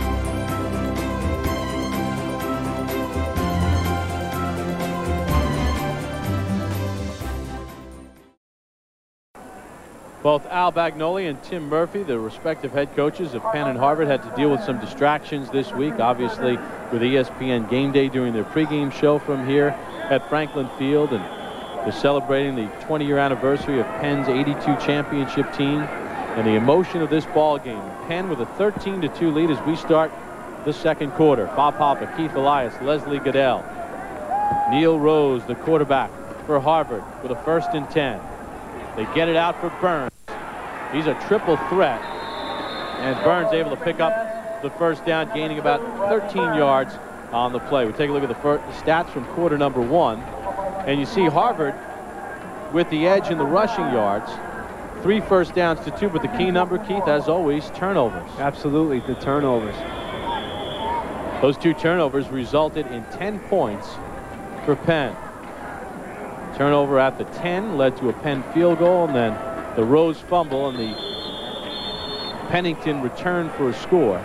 Both Al Bagnoli and Tim Murphy, the respective head coaches of Penn and Harvard, had to deal with some distractions this week, obviously with E S P N Game Day doing their pregame show from here at Franklin Field, and they're celebrating the twenty year anniversary of Penn's eighty-two championship team and the emotion of this ball game. Penn with a thirteen to two lead as we start the second quarter. Bob Papa, Keith Elias, Leslie Goodell, Neil Rose, the quarterback for Harvard, with a first and ten. They get it out for Burns. He's a triple threat, and Burns able to pick up the first down, gaining about thirteen yards on the play. We take a look at the first stats from quarter number one, and you see Harvard with the edge in the rushing yards. Three first downs to two, but the key number, Keith, as always, turnovers. Absolutely, the turnovers. Those two turnovers resulted in ten points for Penn. Turnover at the ten led to a Penn field goal, and then the Rose fumble and the Pennington return for a score.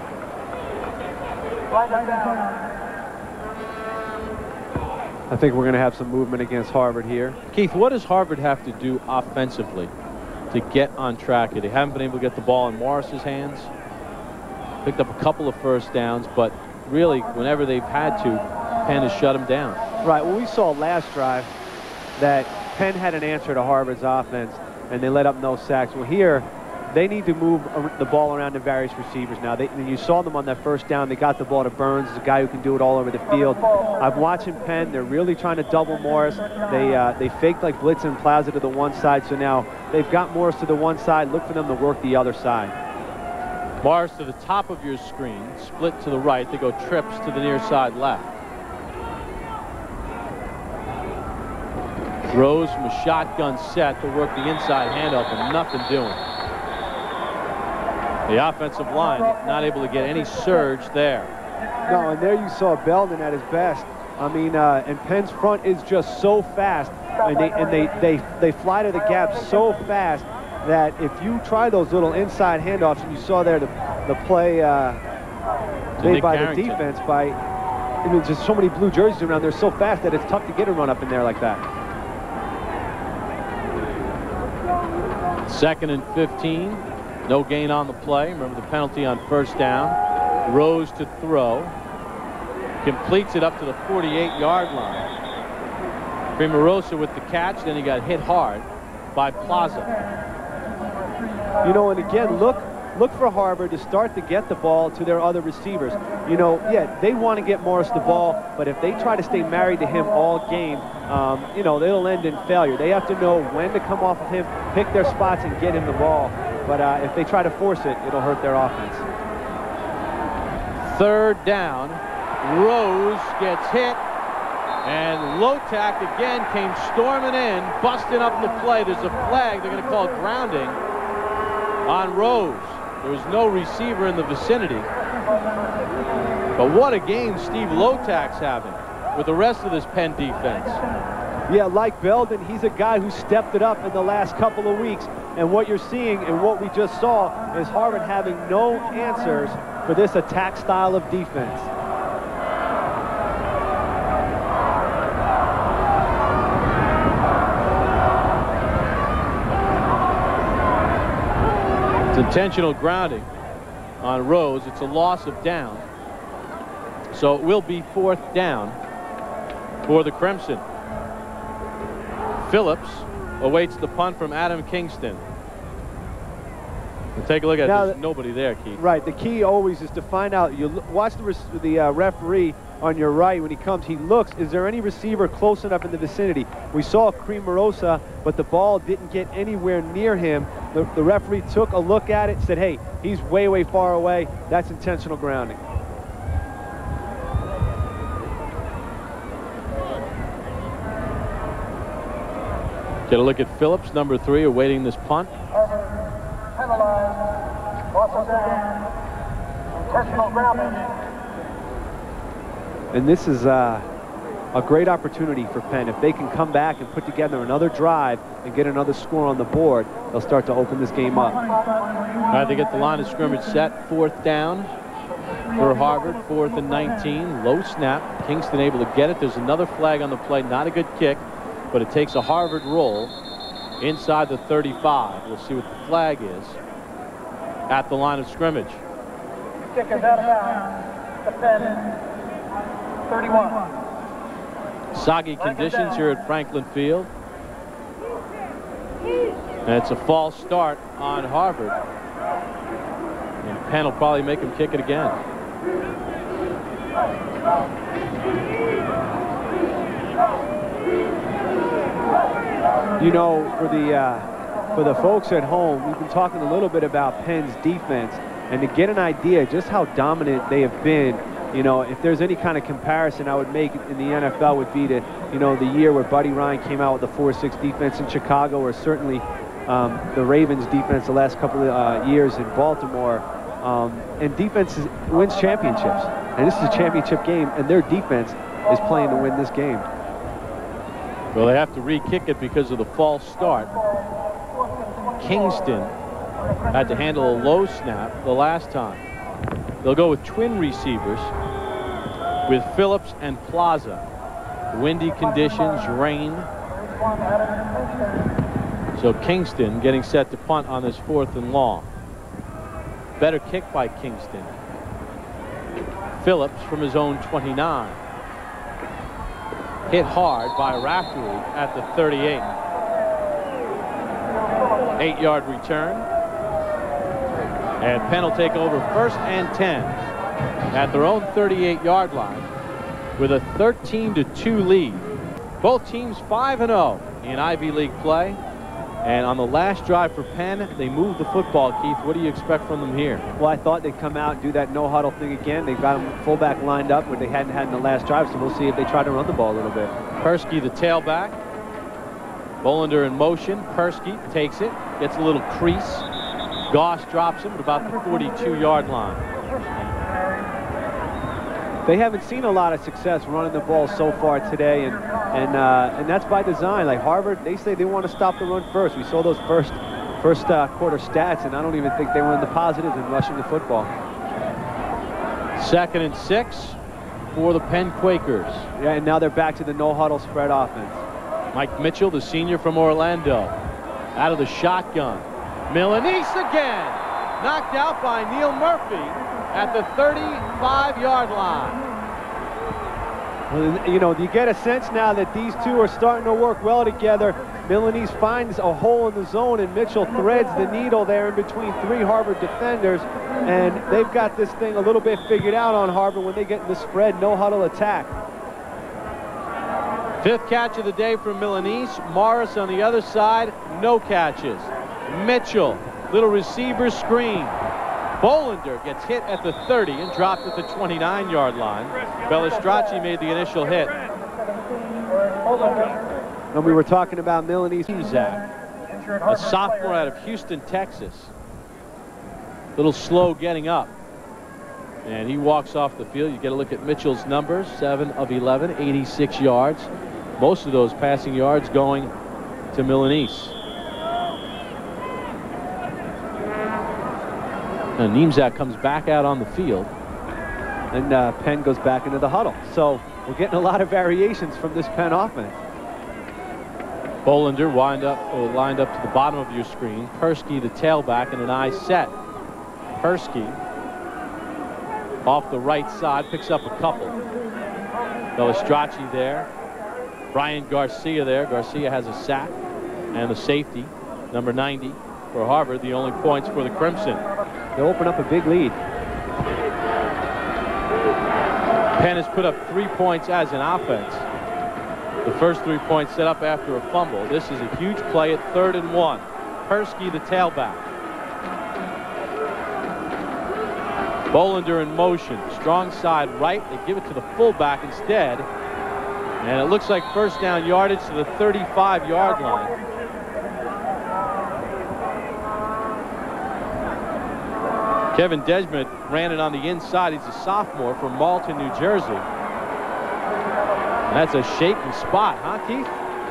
I think we're going to have some movement against Harvard here. Keith, what does Harvard have to do offensively to get on track? They haven't been able to get the ball in Morris's hands. Picked up a couple of first downs, but really, whenever they've had to, Penn has shut them down. Right. Well, we saw last drive that Penn had an answer to Harvard's offense, and they let up no sacks. Well, here, they need to move the ball around to various receivers now. They, you saw them on that first down. They got the ball to Burns, a guy who can do it all over the field. I'm watching Penn. They're really trying to double Morris. They uh, they faked like Blitz and Plaza to the one side, so now they've got Morris to the one side. Look for them to work the other side. Morris to the top of your screen, split to the right. They go trips to the near side left. Rose from a shotgun set to work the inside handoff, and nothing doing. The offensive line not able to get any surge there. No, and there you saw Belden at his best. I mean, uh, and Penn's front is just so fast, and they and they they they fly to the gap so fast that if you try those little inside handoffs, and you saw there the the play uh, made by the defense by, I mean, just so many blue jerseys around there so fast that it's tough to get a run up in there like that. Second and fifteen. No gain on the play. Remember the penalty on first down. Rose to throw. Completes it up to the forty-eight yard line. Primarosa with the catch. Then he got hit hard by Plaza. You know, and again, look look for Harvard to start to get the ball to their other receivers. You know, yeah, they want to get Morris the ball, but if they try to stay married to him all game, um, you know, they'll end in failure. They have to know when to come off of him, pick their spots, and get him the ball. But uh, if they try to force it, it'll hurt their offense. Third down. Rose gets hit. And Lotak again came storming in, busting up the play. There's a flag. They're going to call grounding on Rose. There was no receiver in the vicinity. But what a game Steve Lotak's having with the rest of this Penn defense. Yeah, like Belden, he's a guy who stepped it up in the last couple of weeks. And what you're seeing and what we just saw is Harvard having no answers for this attack style of defense. It's intentional grounding on Rose. It's a loss of down. So it will be fourth down for the Crimson. Phillips awaits the punt from Adam Kingston. And take a look at now, it. There's nobody there, Keith. Right. The key always is to find out. You watch the, the uh, referee on your right when he comes. He looks. Is there any receiver close enough in the vicinity? We saw Creamerosa, but the ball didn't get anywhere near him. The, the referee took a look at it, said, hey, he's way, way far away. That's intentional grounding. Get a look at Phillips, number three, awaiting this punt. And this is uh, a great opportunity for Penn. If they can come back and put together another drive and get another score on the board, they'll start to open this game up. All right, they get the line of scrimmage set. Fourth down for Harvard, fourth and nineteen. Low snap. Kingston able to get it. There's another flag on the play. Not a good kick, but it takes a Harvard roll inside the thirty-five. We'll see what the flag is at the line of scrimmage. Kick is out of bounds. Defend thirty-one. Soggy conditions here at Franklin Field. And it's a false start on Harvard. And Penn will probably make him kick it again. You know, for the uh, for the folks at home, we've been talking a little bit about Penn's defense, and to get an idea just how dominant they have been. You know, if there's any kind of comparison I would make in the N F L would be to, you know, the year where Buddy Ryan came out with the four six defense in Chicago, or certainly um, the Ravens defense the last couple of uh, years in Baltimore. Um, and defense is, wins championships. And this is a championship game, and their defense is playing to win this game. Well, they have to re-kick it because of the false start. Kingston had to handle a low snap the last time. They'll go with twin receivers with Phillips and Plaza. Windy conditions, rain. So Kingston getting set to punt on this fourth and long. Better kick by Kingston. Phillips from his own twenty-nine. Hit hard by Raftery at the thirty-eight. Eight-yard return. And Penn will take over first and ten at their own thirty-eight-yard line with a thirteen to two lead. Both teams five and oh in Ivy League play. And on the last drive for Penn, they moved the football. Keith, what do you expect from them here? Well, I thought they'd come out and do that no-huddle thing again. They've got them fullback lined up, what they hadn't had in the last drive, so we'll see if they try to run the ball a little bit. Persky, the tailback. Bolander in motion. Persky takes it, gets a little crease. Goss drops him at about the forty-two-yard line. They haven't seen a lot of success running the ball so far today, and and uh, and that's by design. Like Harvard, they say they want to stop the run first. We saw those first first uh, quarter stats, and I don't even think they were in the positives in rushing the football. Second and six for the Penn Quakers. Yeah, and now they're back to the no-huddle spread offense. Mike Mitchell, the senior from Orlando, out of the shotgun. Milanese again, knocked out by Neil Murphy at the thirty-five-yard line. Well, you know, you get a sense now that these two are starting to work well together. Milanese finds a hole in the zone, and Mitchell threads the needle there in between three Harvard defenders, and they've got this thing a little bit figured out on Harvard when they get in the spread, no huddle attack. Fifth catch of the day from Milanese. Morris on the other side, no catches. Mitchell, little receiver screen. Bolander gets hit at the thirty and dropped at the twenty-nine-yard line. Bellistracci made the initial hit. And we were talking about Milanese. A sophomore out of Houston, Texas. Little slow getting up. And he walks off the field. You get a look at Mitchell's numbers, seven of eleven, eighty-six yards. Most of those passing yards going to Milanese. And Niemczak comes back out on the field. And uh, Penn goes back into the huddle. So we're getting a lot of variations from this Penn offense. Bolander wind up, uh, lined up to the bottom of your screen. Persky, the tailback, and an eye set. Persky off the right side, picks up a couple. Bellistracci there. Brian Garcia there. Garcia has a sack. And the safety, number ninety for Harvard, the only points for the Crimson. They'll open up a big lead. Penn has put up three points as an offense. The first three points set up after a fumble. This is a huge play at third and one. Persky, the tailback. Bolander in motion. Strong side right. They give it to the fullback instead. And it looks like first down yardage to the thirty-five-yard line. Kevin Desmond ran it on the inside. He's a sophomore from Malton, New Jersey. That's a shaky spot, huh, Keith?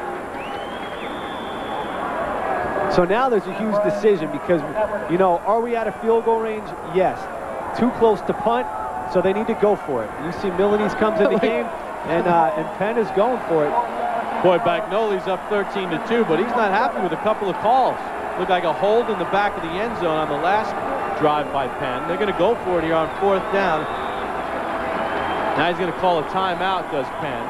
So now there's a huge decision because, you know, are we out of field goal range? Yes. Too close to punt, so they need to go for it. You see Milanese comes in the game, and, uh, and Penn is going for it. Boy, Bagnoli's up thirteen to two, but he's not happy with a couple of calls. Looked like a hold in the back of the end zone on the last drive by Penn. They're going to go for it here on fourth down. Now he's going to call a timeout, does Penn.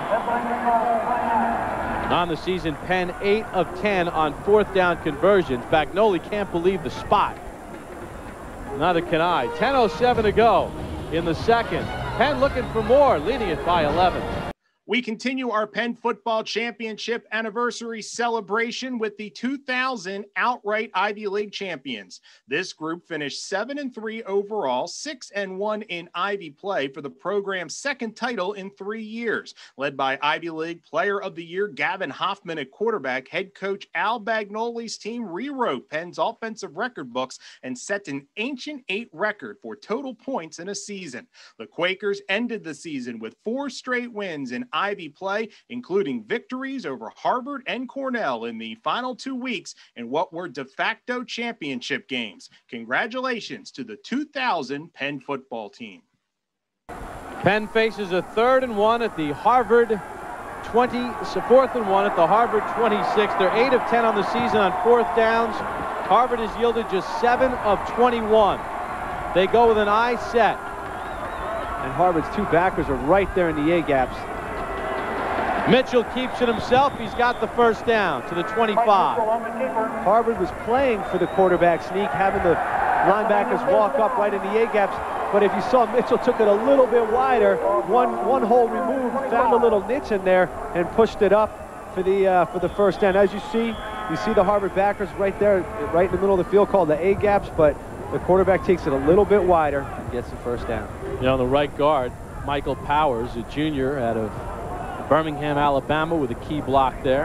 On the season, Penn eight of ten on fourth down conversions. Bagnoli can't believe the spot. Neither can I. ten oh seven to go in the second. Penn looking for more, leading it by eleven. We continue our Penn Football Championship anniversary celebration with the two thousand outright Ivy League champions. This group finished seven and three overall, six and one in Ivy play for the program's second title in three years. Led by Ivy League Player of the Year Gavin Hoffman at quarterback, head coach Al Bagnoli's team rewrote Penn's offensive record books and set an ancient eight record for total points in a season. The Quakers ended the season with four straight wins in Ivy play, including victories over Harvard and Cornell in the final two weeks in what were de facto championship games. Congratulations to the two thousand Penn football team. Penn faces a third and one at the Harvard twenty, fourth and one at the Harvard twenty-six. They're eight of ten on the season on fourth downs. Harvard has yielded just seven of twenty-one. They go with an I set. And Harvard's two backers are right there in the A-gaps. Mitchell keeps it himself. He's got the first down to the twenty-five. Harvard was playing for the quarterback sneak, having the linebackers walk up right in the A-gaps. But if you saw, Mitchell took it a little bit wider, one one hole removed, found a little niche in there, and pushed it up for the uh, for the first down. As you see, you see the Harvard backers right there, right in the middle of the field, called the A gaps. But the quarterback takes it a little bit wider, and gets the first down. You know, the right guard, Michael Powers, a junior out of Birmingham, Alabama, with a key block there.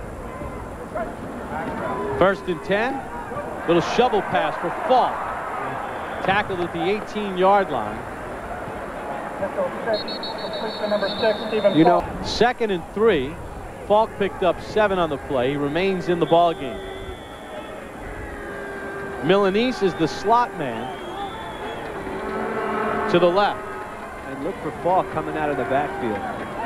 First and ten. Little shovel pass for Falk. Tackled at the eighteen yard line. You know, second and three. Falk picked up seven on the play. He remains in the ball game. Milanese is the slot man to the left. And look for Falk coming out of the backfield.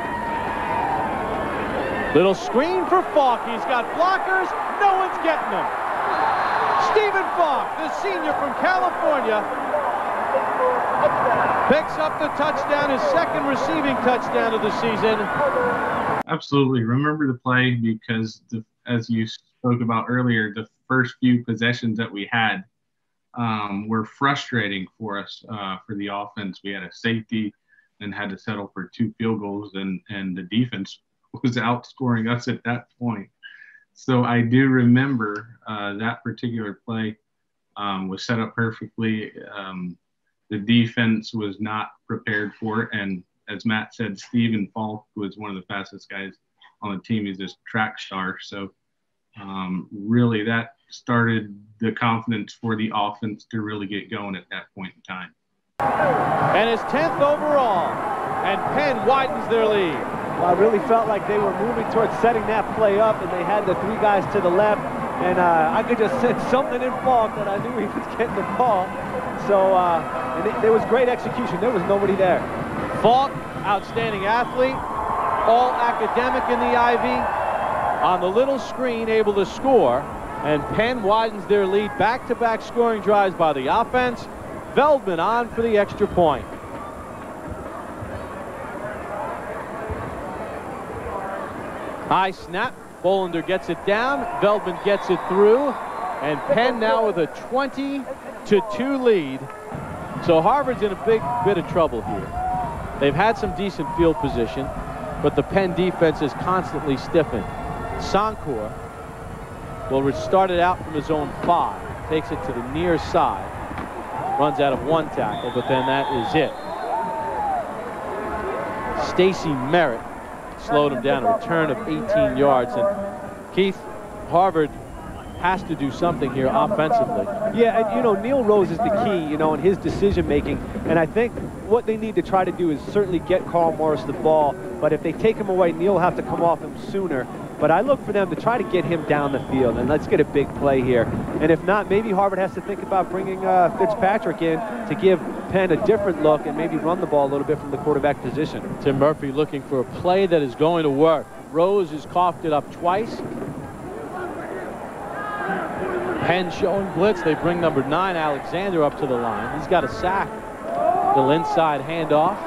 Little screen for Falk. He's got blockers. No one's getting him. Stephen Falk, the senior from California, picks up the touchdown, his second receiving touchdown of the season. Absolutely. Remember the play because, the, as you spoke about earlier, the first few possessions that we had um, were frustrating for us, uh, for the offense. We had a safety and had to settle for two field goals, and, and the defense was outscoring us at that point. So I do remember uh, that particular play um, was set up perfectly. Um, the defense was not prepared for it. And as Matt said, Stephen Falk was one of the fastest guys on the team. He's this track star. So um, really that started the confidence for the offense to really get going at that point in time. And his tenth overall, and Penn widens their lead. Well, I really felt like they were moving towards setting that play up, and they had the three guys to the left, and uh, I could just sense something in Falk that I knew he was getting the ball. So uh, and it, there was great execution. There was nobody there. Falk, outstanding athlete, all academic in the Ivy, on the little screen able to score, and Penn widens their lead. Back-to-back scoring drives by the offense. Veldman on for the extra point. High snap. Bolander gets it down. Veldman gets it through. And Penn now with a twenty to two lead. So Harvard's in a big bit of trouble here. They've had some decent field position, but the Penn defense has constantly stiffened. Sankor will start it out from his own five. Takes it to the near side. Runs out of one tackle, but then that is it. Stacy Merritt slowed him down, a return of eighteen yards. And Keith, Harvard has to do something here offensively. Yeah, and you know, Neil Rose is the key, you know, in his decision making. And I think what they need to try to do is certainly get Carl Morris the ball. But if they take him away, Neil will have to come off him sooner. But I look for them to try to get him down the field, and let's get a big play here. And if not, maybe Harvard has to think about bringing uh, Fitzpatrick in to give Penn a different look and maybe run the ball a little bit from the quarterback position. Tim Murphy looking for a play that is going to work. Rose has coughed it up twice. Penn showing blitz. They bring number nine, Alexander, up to the line. He's got a sack. Little inside handoff.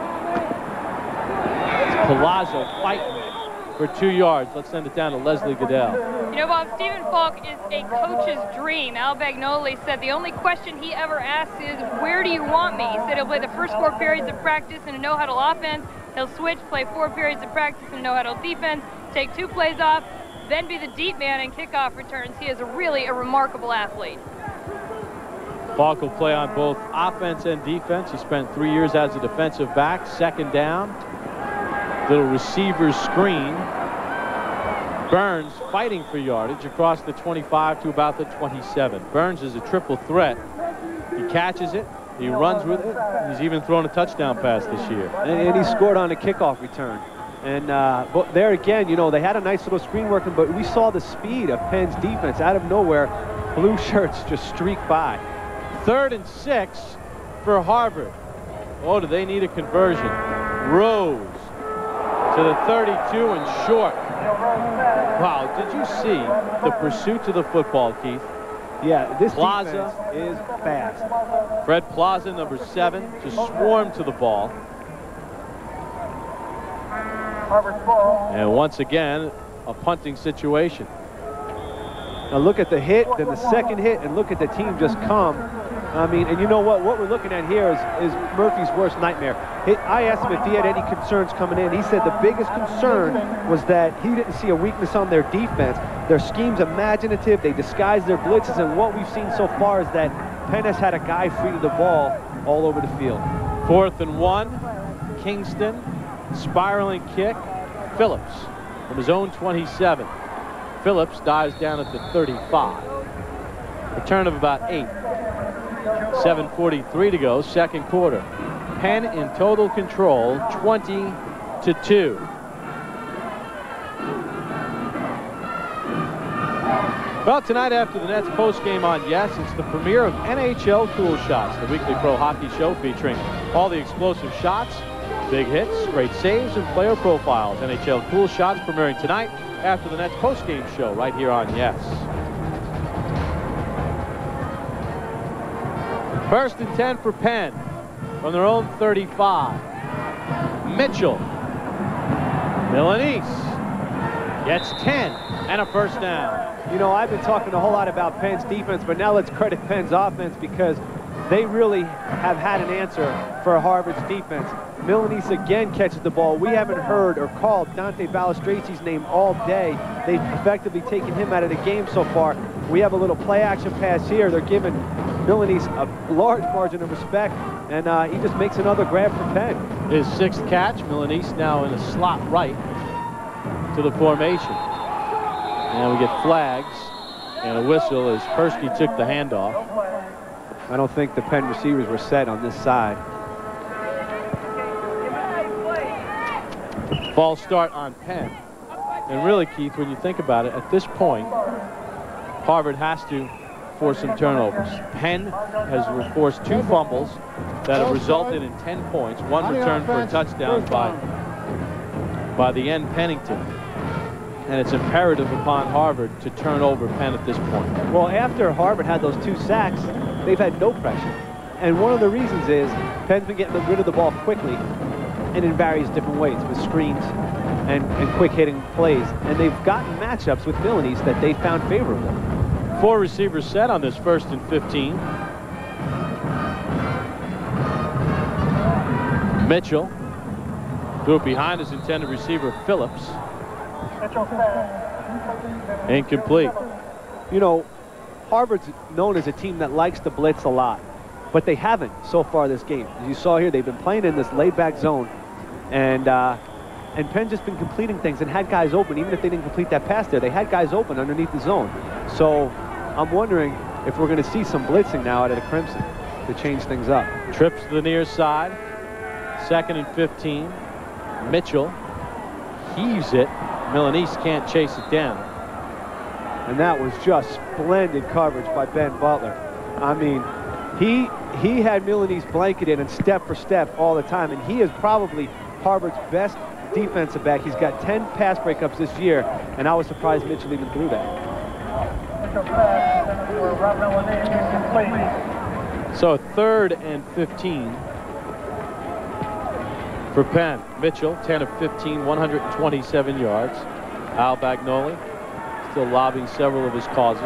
Palazzo fighting for two yards. Let's send it down to Leslie Goodell. You know, Bob, Stephen Falk is a coach's dream. Al Bagnoli said the only question he ever asks is, where do you want me? He said he'll play the first four periods of practice in a no-huddle offense. He'll switch, play four periods of practice in a no-huddle defense, take two plays off, then be the deep man in kickoff returns. He is a really a remarkable athlete. Falk will play on both offense and defense. He spent three years as a defensive back. Second down. Little receiver screen. Burns fighting for yardage across the twenty-five to about the twenty-seven. Burns is a triple threat. He catches it. He runs with it. He's even thrown a touchdown pass this year. And, and he scored on a kickoff return. And uh, but there again, you know, they had a nice little screen working, but we saw the speed of Penn's defense out of nowhere. Blue shirts just streak by. Third and six for Harvard. Oh, do they need a conversion? Rose to the thirty-two and short. Wow, did you see the pursuit to the football, Keith? Yeah, this Plaza is fast. Fred Plaza, number seven, just swarmed to the ball. And once again, a punting situation. Now look at the hit, then the second hit, and look at the team just come. I mean, and you know what? What we're looking at here is, is Murphy's worst nightmare. It, I asked him if he had any concerns coming in. He said the biggest concern was that he didn't see a weakness on their defense. Their scheme's imaginative. They disguise their blitzes, and what we've seen so far is that Penn has had a guy free to the ball all over the field. Fourth and one, Kingston, spiraling kick, Phillips from his own twenty-seven. Phillips dives down at the thirty-five. Return of about eight. seven forty-three to go, second quarter. Penn in total control, twenty to two. Well, tonight after the Nets postgame on Yes, it's the premiere of N H L Cool Shots, the weekly pro hockey show featuring all the explosive shots, big hits, great saves, and player profiles. N H L Cool Shots premiering tonight after the Nets postgame show right here on Yes. First and ten for Penn from their own thirty-five. Mitchell. Milanese gets ten and a first down. You know, I've been talking a whole lot about Penn's defense, but now let's credit Penn's offense because they really have had an answer for Harvard's defense. Milanese again catches the ball. We haven't heard or called Dante Balistraci's name all day. They've effectively taken him out of the game so far. We have a little play action pass here. They're giving Milanese a large margin of respect, and uh, he just makes another grab for Penn. His sixth catch. Milanese now in a slot right to the formation. And we get flags and a whistle as Persky took the handoff. I don't think the Penn receivers were set on this side. False start on Penn. And really, Keith, when you think about it, at this point, Harvard has to force some turnovers. Penn has forced two fumbles that have resulted in ten points. One return for a touchdown by, by the end Pennington. And it's imperative upon Harvard to turn over Penn at this point. Well, after Harvard had those two sacks, they've had no pressure. And one of the reasons is Penn's been getting rid of the ball quickly and in various different ways with screens and, and quick hitting plays. And they've gotten matchups with Milanese that they found favorable. Four receivers set on this first and fifteen. Mitchell threw it behind his intended receiver, Phillips. Incomplete. You know, Harvard's known as a team that likes to blitz a lot, but they haven't so far this game. As you saw here, they've been playing in this laid-back zone, and uh, and Penn's just been completing things and had guys open. Even if they didn't complete that pass there, they had guys open underneath the zone. So I'm wondering if we're going to see some blitzing now out of the Crimson to change things up. Trips to the near side. Second and fifteen. Mitchell heaves it. Milanese can't chase it down. And that was just splendid coverage by Ben Butler. I mean, he he had Milanese blanketed and step for step all the time, and he is probably Harvard's best defensive back. He's got ten pass breakups this year, and I was surprised Mitchell even threw that. So third and fifteen for Penn. Mitchell, ten of fifteen, one hundred twenty-seven yards. Al Bagnoli still lobbying several of his causes.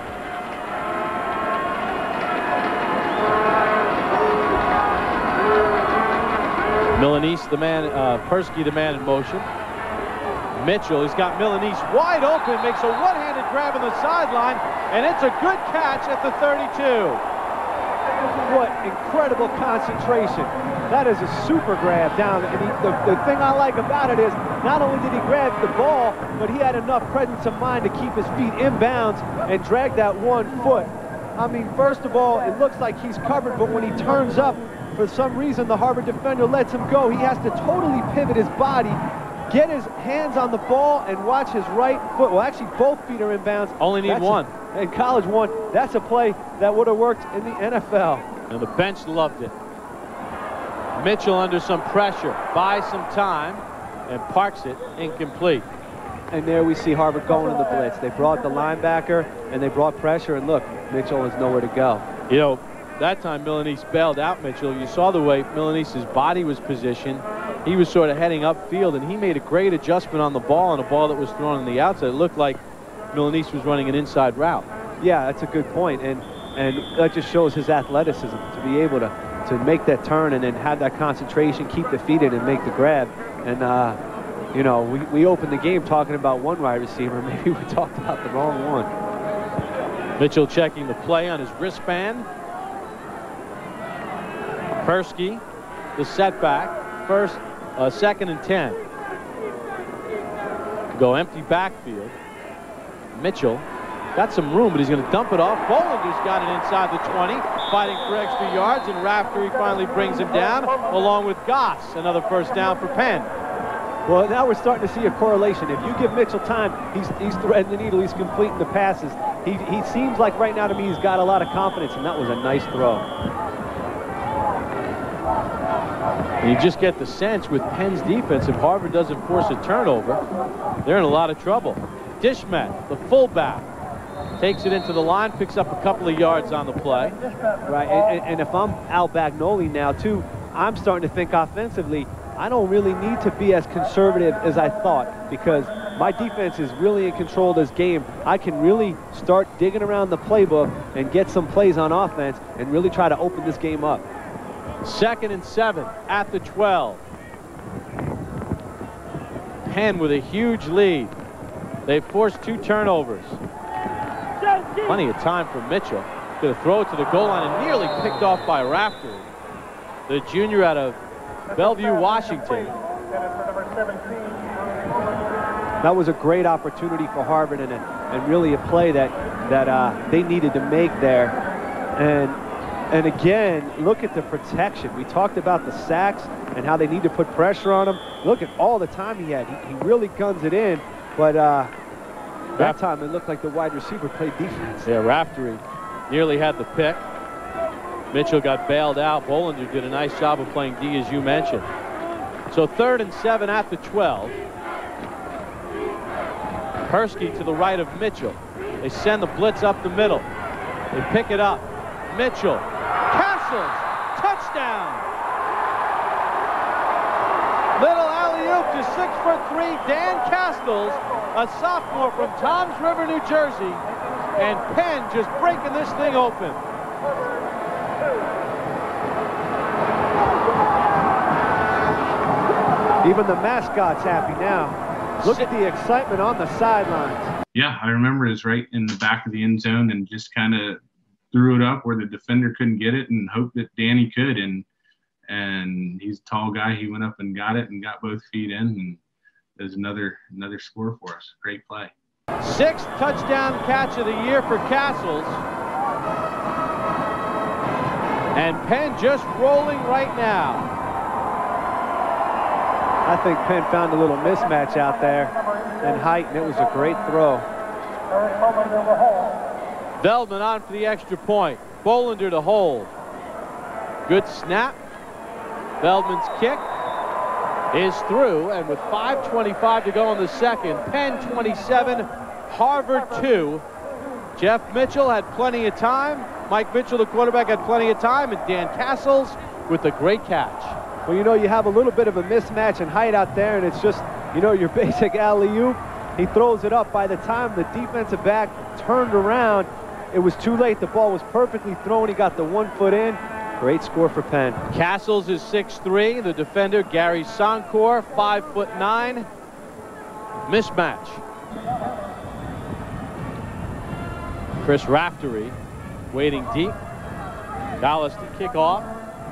Milanese, the man, uh, Persky, the man in motion. Mitchell, he's got Milanese wide open, makes a one-handed grab on the sideline, and it's a good catch at the thirty-two. What incredible concentration. That is a super grab down. And he, the, the thing I like about it is not only did he grab the ball, but he had enough presence of mind to keep his feet inbounds and drag that one foot. I mean, first of all, it looks like he's covered, but when he turns up, for some reason, the Harvard defender lets him go. He has to totally pivot his body, get his hands on the ball and watch his right foot. Well, actually, both feet are inbounds. Only need That's one. A, in college, one. That's a play that would have worked in the N F L. And the bench loved it. Mitchell under some pressure, buys some time, and parks it incomplete. And there we see Harvard going in the blitz. They brought the linebacker, and they brought pressure, and look, Mitchell has nowhere to go. You know, that time Milanese bailed out Mitchell. You saw the way Milanese's body was positioned. He was sort of heading upfield, and he made a great adjustment on the ball, on a ball that was thrown on the outside. It looked like Milanese was running an inside route. Yeah, that's a good point, and and that just shows his athleticism to be able to to make that turn and then have that concentration, keep the feet in, and make the grab. And uh, you know, we we opened the game talking about one wide receiver. Maybe we talked about the wrong one. Mitchell checking the play on his wristband. Persky, the setback, first, uh, second and ten. Go empty backfield. Mitchell got some room, but he's going to dump it off. Bollinger's got it inside the twenty, fighting for extra yards, and Raftery finally brings him down, along with Goss. Another first down for Penn. Well, now we're starting to see a correlation. If you give Mitchell time, he's, he's threading the needle, he's completing the passes. He, he seems like right now to me he's got a lot of confidence, and that was a nice throw. And you just get the sense with Penn's defense, if Harvard doesn't force a turnover, they're in a lot of trouble. Dishmet, the fullback, takes it into the line, picks up a couple of yards on the play. Right, and, and if I'm Al Bagnoli now, too, I'm starting to think offensively, I don't really need to be as conservative as I thought, because my defense is really in control of this game. I can really start digging around the playbook and get some plays on offense and really try to open this game up. Second and seven at the twelve. Penn with a huge lead. They've forced two turnovers. Plenty of time for Mitchell. Going to throw it to the goal line and nearly picked off by Raftery, the junior out of Bellevue, Washington. That was a great opportunity for Harvard, and, a, and really a play that, that uh, they needed to make there. And, and again, look at the protection. We talked about the sacks and how they need to put pressure on him. Look at all the time he had. He, he really guns it in, but uh, that time it looked like the wide receiver played defense. Yeah, Raftery nearly had the pick. Mitchell got bailed out. Bollinger did a nice job of playing D, as you mentioned. So third and seven at the twelve. Persky to the right of Mitchell. They send the blitz up the middle. They pick it up. Mitchell. Castles. Touchdown. Little alley-oop to six foot three Dan Castles, a sophomore from Toms River, New Jersey. And Penn just breaking this thing open. Even the mascot's happy now. Look at the excitement on the sidelines. Yeah, I remember it was right in the back of the end zone and just kind of threw it up where the defender couldn't get it and hoped that Danny could. And and he's a tall guy. He went up and got it and got both feet in. And there's another another score for us. Great play. Sixth touchdown catch of the year for Castles. And Penn just rolling right now. I think Penn found a little mismatch out there in height, and it was a great throw. Veldman on for the extra point. Bollinger to hold. Good snap. Veldman's kick is through, and with five twenty-five to go in the second, Penn twenty-seven, Harvard two. Jeff Mitchell had plenty of time. Mike Mitchell, the quarterback, had plenty of time, and Dan Castles with a great catch. Well, you know, you have a little bit of a mismatch in height out there, and it's just, you know, your basic alley-oop. He throws it up. By the time the defensive back turned around, it was too late. The ball was perfectly thrown. He got the one foot in. Great score for Penn. Castles is six three. The defender, Gary Sonkor, five foot nine. Mismatch. Chris Raftery waiting deep. Dallas to kick off.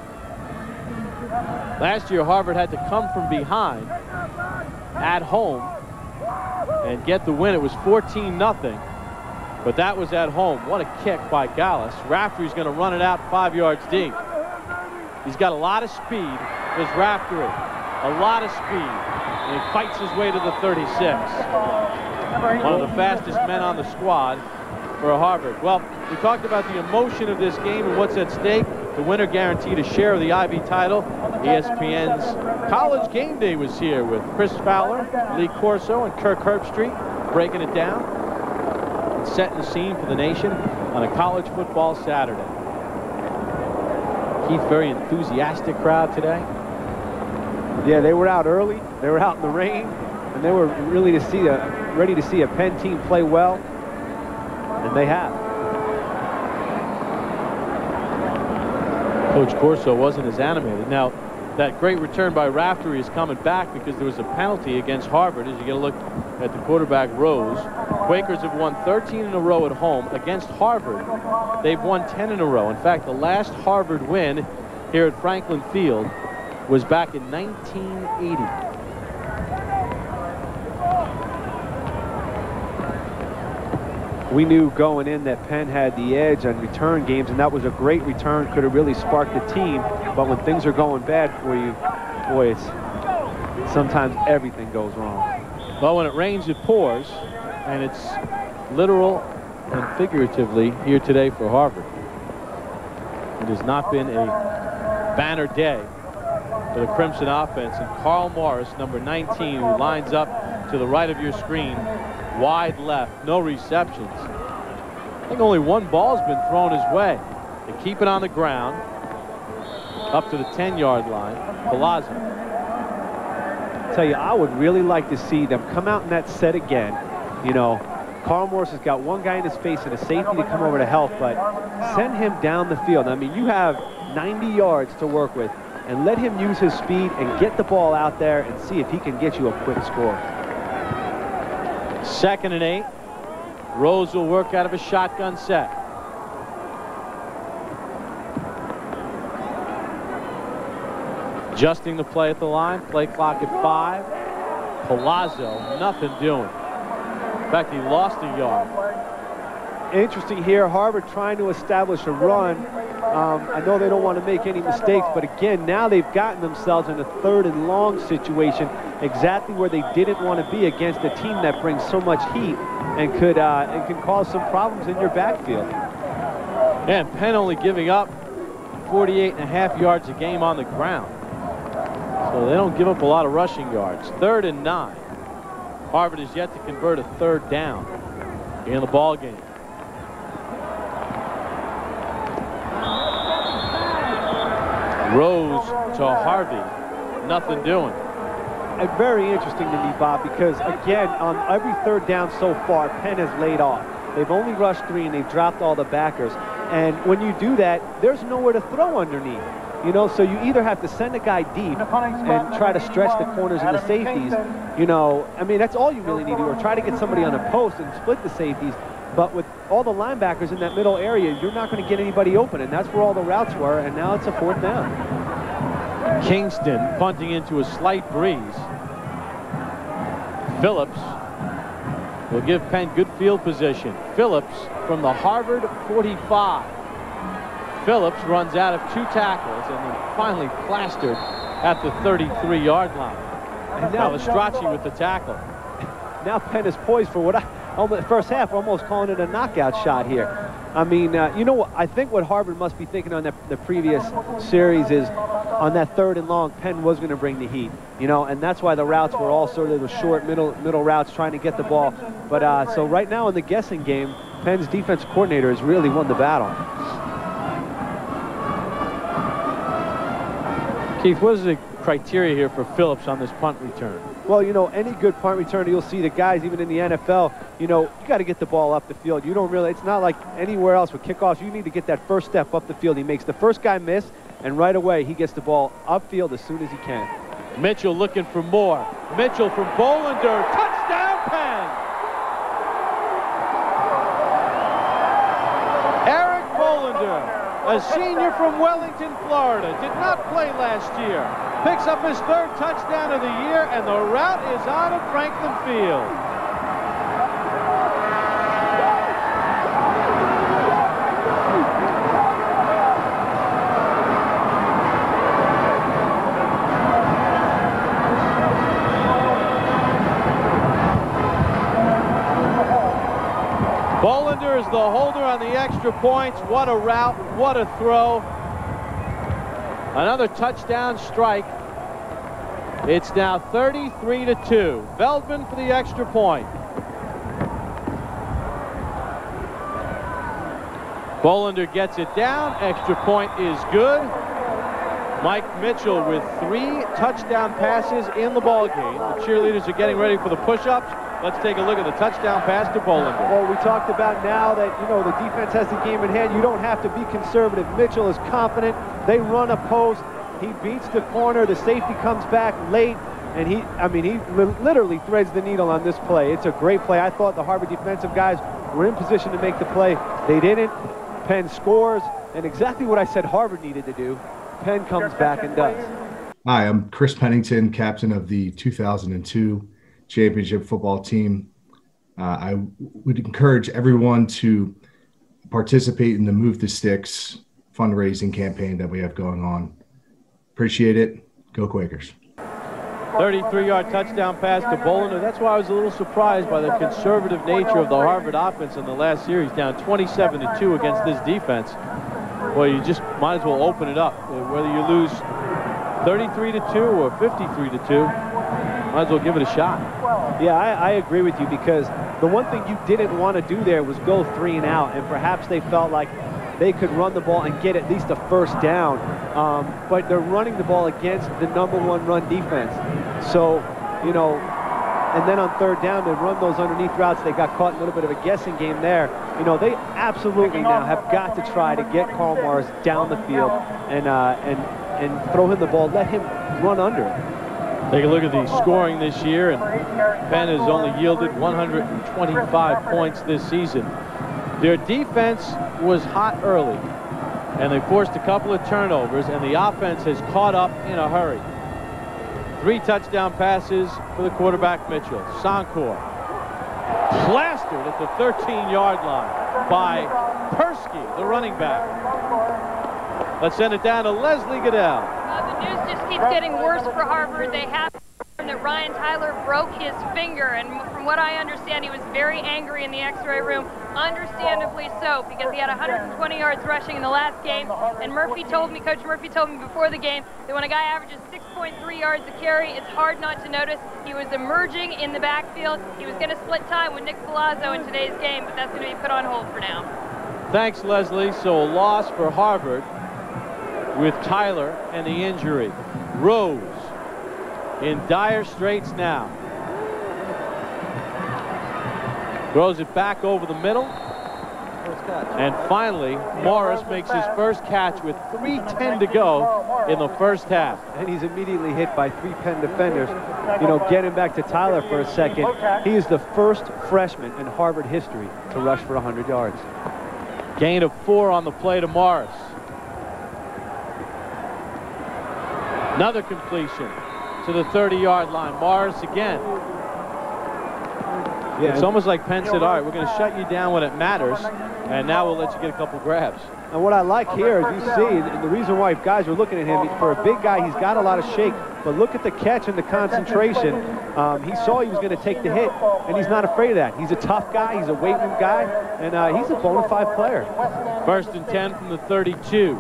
Last year, Harvard had to come from behind at home and get the win. It was fourteen nothing, but that was at home. What a kick by Gallus. Raftery's going to run it out five yards deep. He's got a lot of speed, is Raftery. a lot of speed, and he fights his way to the thirty-six. One of the fastest men on the squad for Harvard. Well, we talked about the emotion of this game and what's at stake. The winner guaranteed a share of the Ivy title. E S P N's College Game Day was here with Chris Fowler, Lee Corso, and Kirk Herbstreit breaking it down and setting the scene for the nation on a college football Saturday. Keith, very enthusiastic crowd today. Yeah, they were out early. They were out in the rain, and they were really to see a ready to see a Penn team play well, and they have. Coach Corso wasn't as animated. Now, that great return by Raftery is coming back because there was a penalty against Harvard. As you get a look at the quarterback, Rose. Quakers have won thirteen in a row at home against Harvard. They've won ten in a row. In fact, the last Harvard win here at Franklin Field was back in nineteen eighty. We knew going in that Penn had the edge on return games, and that was a great return. Could have really sparked the team. But when things are going bad for you, boy, it's sometimes everything goes wrong. Well, when it rains, it pours, and it's literal and figuratively here today for Harvard. It has not been a banner day for the Crimson offense, and Carl Morris, number nineteen, who lines up to the right of your screen, wide left, no receptions. I think only one ball's been thrown his way. They keep it on the ground up to the ten yard line. Palazzo. I tell you, I would really like to see them come out in that set again. You know, Carl Morris has got one guy in his face and a safety to come over to help, but send him down the field. I mean, you have ninety yards to work with, and let him use his speed and get the ball out there and see if he can get you a quick score. Second and eight. Rose will work out of a shotgun set. Adjusting the play at the line. Play clock at five. Palazzo, nothing doing. In fact, he lost a yard. Interesting here, Harvard trying to establish a run. Um, I know they don't want to make any mistakes, but again, now they've gotten themselves in a third and long situation, exactly where they didn't want to be against a team that brings so much heat and could uh, and can cause some problems in your backfield. And Penn only giving up forty-eight and a half yards a game on the ground. So they don't give up a lot of rushing yards. Third and nine. Harvard has yet to convert a third down in the ball game. Rose to Harvey, nothing doing. And very interesting to me, Bob, because again, on every third down so far, Penn has laid off. They've only rushed three and they've dropped all the backers. And when you do that, there's nowhere to throw underneath. You know, so you either have to send a guy deep and try to stretch the corners and the safeties. You know, I mean, that's all you really need to do, or try to get somebody on a post and split the safeties. But with all the linebackers in that middle area, you're not going to get anybody open, and that's where all the routes were, and now it's a fourth down. Kingston punting into a slight breeze. Phillips will give Penn good field position. Phillips from the Harvard forty-five. Phillips runs out of two tackles and then finally plastered at the thirty-three yard line. And now Lestracci with the tackle. Now Penn is poised for what I, almost, first half, almost calling it a knockout shot here. I mean, uh, you know what? I think what Harvard must be thinking on the, the previous series is on that third and long, Penn was going to bring the heat, you know, and that's why the routes were all sort of the short middle middle routes trying to get the ball. But uh, so right now in the guessing game, Penn's defense coordinator has really won the battle. Keith, what is the criteria here for Phillips on this punt return? Well, you know, any good punt returner, you'll see the guys, even in the N F L, you know, you got to get the ball up the field. You don't really, it's not like anywhere else with kickoffs. You need to get that first step up the field. He makes the first guy miss, and right away he gets the ball upfield as soon as he can. Mitchell looking for more. Mitchell from Bolander. Touchdown, Penn! Eric Bolander, a senior from Wellington, Florida, did not play last year. Picks up his third touchdown of the year, and the route is out of Franklin Field. the holder on the extra points. What a route, what a throw. Another touchdown strike. It's now thirty-three to two. Veldman for the extra point. Bolander gets it down. Extra point is good. Mike Mitchell with three touchdown passes in the ballgame. The cheerleaders are getting ready for the push-ups. Let's take a look at the touchdown pass to Bolander. Well, we talked about now that, you know, the defense has the game in hand. You don't have to be conservative. Mitchell is confident. They run a post. He beats the corner. The safety comes back late. And he, I mean, he li literally threads the needle on this play. It's a great play. I thought the Harvard defensive guys were in position to make the play. They didn't. Penn scores. And exactly what I said Harvard needed to do, Penn comes back and does. Hi, I'm Chris Pennington, captain of the two thousand two championship football team. Uh, I would encourage everyone to participate in the Move the Sticks fundraising campaign that we have going on. Appreciate it. Go Quakers. thirty-three yard touchdown pass to Bolander. That's why I was a little surprised by the conservative nature of the Harvard offense in the last series, down twenty-seven to two against this defense. Well, you just might as well open it up. Whether you lose thirty-three to two or fifty-three to two, might as well give it a shot. Yeah, I, I agree with you, because the one thing you didn't want to do there was go three and out, and perhaps they felt like they could run the ball and get at least a first down. Um, but they're running the ball against the number one run defense. So, you know, and then on third down, they run those underneath routes. They got caught in a little bit of a guessing game there. You know, they absolutely now have got to try to get Carl Morris down the field and, uh, and, and throw him the ball. Let him run under it. Take a look at the scoring this year, and Penn has only yielded one hundred twenty-five points this season. Their defense was hot early, and they forced a couple of turnovers, and the offense has caught up in a hurry. Three touchdown passes for the quarterback, Mitchell. Sonkor plastered at the thirteen yard line by Persky, the running back. Let's send it down to Leslie Goodell. Uh, the news just keeps getting worse for Harvard. They have that Ryan Tyler broke his finger, and from what I understand, he was very angry in the x-ray room, understandably so, because he had one hundred twenty yards rushing in the last game, and Murphy told me, Coach Murphy told me before the game, that when a guy averages six point three yards a carry, it's hard not to notice. He was emerging in the backfield. He was going to split time with Nick Palazzo in today's game, but that's going to be put on hold for now. Thanks, Leslie. So a loss for Harvard with Tyler and the injury. Rose in dire straits now. Throws it back over the middle. And finally, Morris makes his first catch with three ten to go in the first half. And he's immediately hit by three Penn defenders. You know, getting back to Tyler for a second, he is the first freshman in Harvard history to rush for one hundred yards. Gain of four on the play to Morris. Another completion to the thirty yard line. Morris again. Yeah, it's almost like Penn said, all right, we're going to shut you down when it matters, and now we'll let you get a couple grabs. And what I like here, as you see, and the reason why guys are looking at him, for a big guy, he's got a lot of shake, but look at the catch and the concentration. Um, he saw he was going to take the hit, and he's not afraid of that. He's a tough guy, he's a weight room guy, and uh, he's a bona fide player. First and ten from the thirty-two.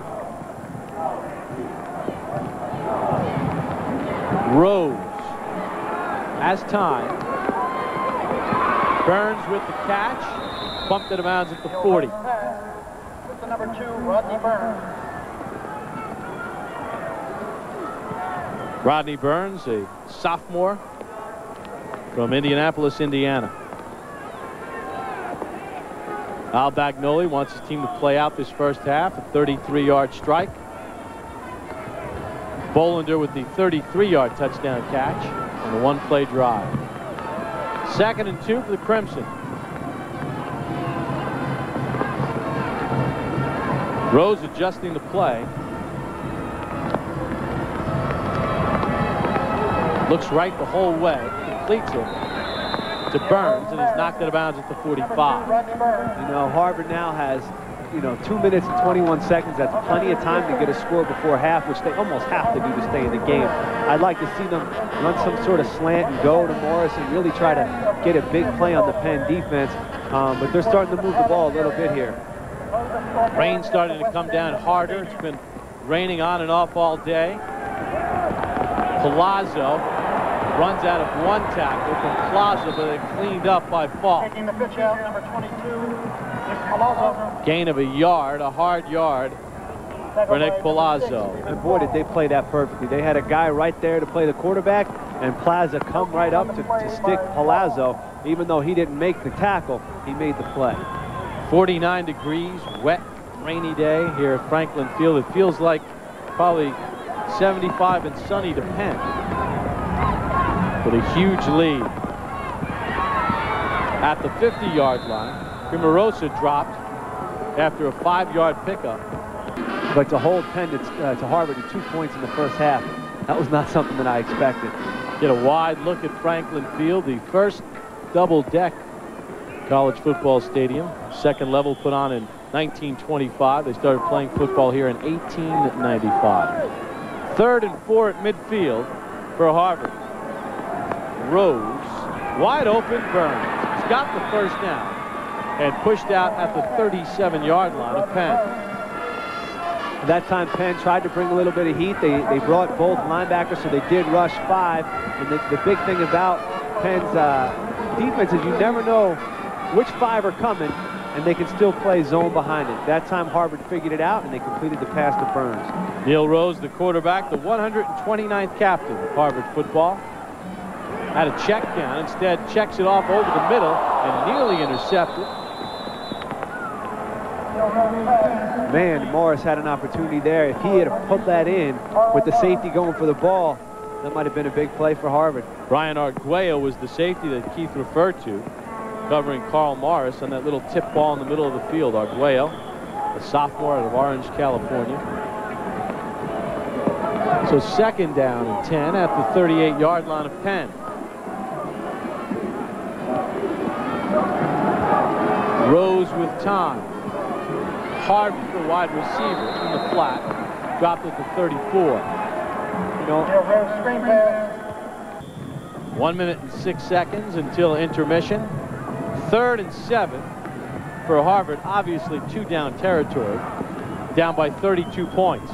Rose has time. Burns with the catch. Bumped out of bounds at the forty. With the number two, Rodney Burns. Rodney Burns, a sophomore from Indianapolis, Indiana. Al Bagnoli wants his team to play out this first half. A thirty-three yard strike. Bolander with the thirty-three yard touchdown catch on a one-play drive. Second and two for the Crimson. Rose adjusting the play. Looks right the whole way. Completes it to Burns, and he's knocked out of bounds at the forty-five. You know, Harvard now has, you know, two minutes and twenty-one seconds. That's plenty of time to get a score before half, which they almost have to do to stay in the game. I'd like to see them run some sort of slant and go to Morris and really try to get a big play on the Penn defense. um, but they're starting to move the ball a little bit here. Rain starting to come down harder. It's been raining on and off all day. Palazzo runs out of one tackle from Plaza, but it cleaned up by Falk. Taking the pitch out, number twenty-two, is Palazzo. Gain of a yard, a hard yard for Nick Palazzo. And boy, did they play that perfectly. They had a guy right there to play the quarterback, and Plaza come right up to, to stick Palazzo. Even though he didn't make the tackle, he made the play. forty-nine degrees, wet, rainy day here at Franklin Field. It feels like probably seventy-five and sunny to Penn. With a huge lead. At the fifty-yard line, Primarosa dropped after a five-yard pickup. But to hold Penn to, uh, to Harvard to two points in the first half, that was not something that I expected. Get a wide look at Franklin Field, the first double-deck college football stadium. Second level put on in nineteen twenty-five. They started playing football here in eighteen ninety-five. Third and four at midfield for Harvard. Rose, wide open, Burns. He's got the first down and pushed out at the thirty-seven-yard line of Penn. That time Penn tried to bring a little bit of heat. They, they brought both linebackers, so they did rush five. And the, the big thing about Penn's uh, defense is you never know which five are coming, and they can still play zone behind it. That time Harvard figured it out, and they completed the pass to Burns. Neil Rose, the quarterback, the one hundred twenty-ninth captain of Harvard football. Had a check down, instead checks it off over the middle and nearly intercepted. Man, Morris had an opportunity there. If he had put that in with the safety going for the ball, that might have been a big play for Harvard. Brian Arguello was the safety that Keith referred to, covering Carl Morris on that little tip ball in the middle of the field. Arguello, a sophomore out of Orange, California. So second down and ten at the thirty-eight-yard line of Penn. Rose with time. Harvard, the wide receiver in the flat, dropped at the thirty-four. You know, one minute and six seconds until intermission. Third and seven for Harvard. Obviously two down territory, down by thirty-two points.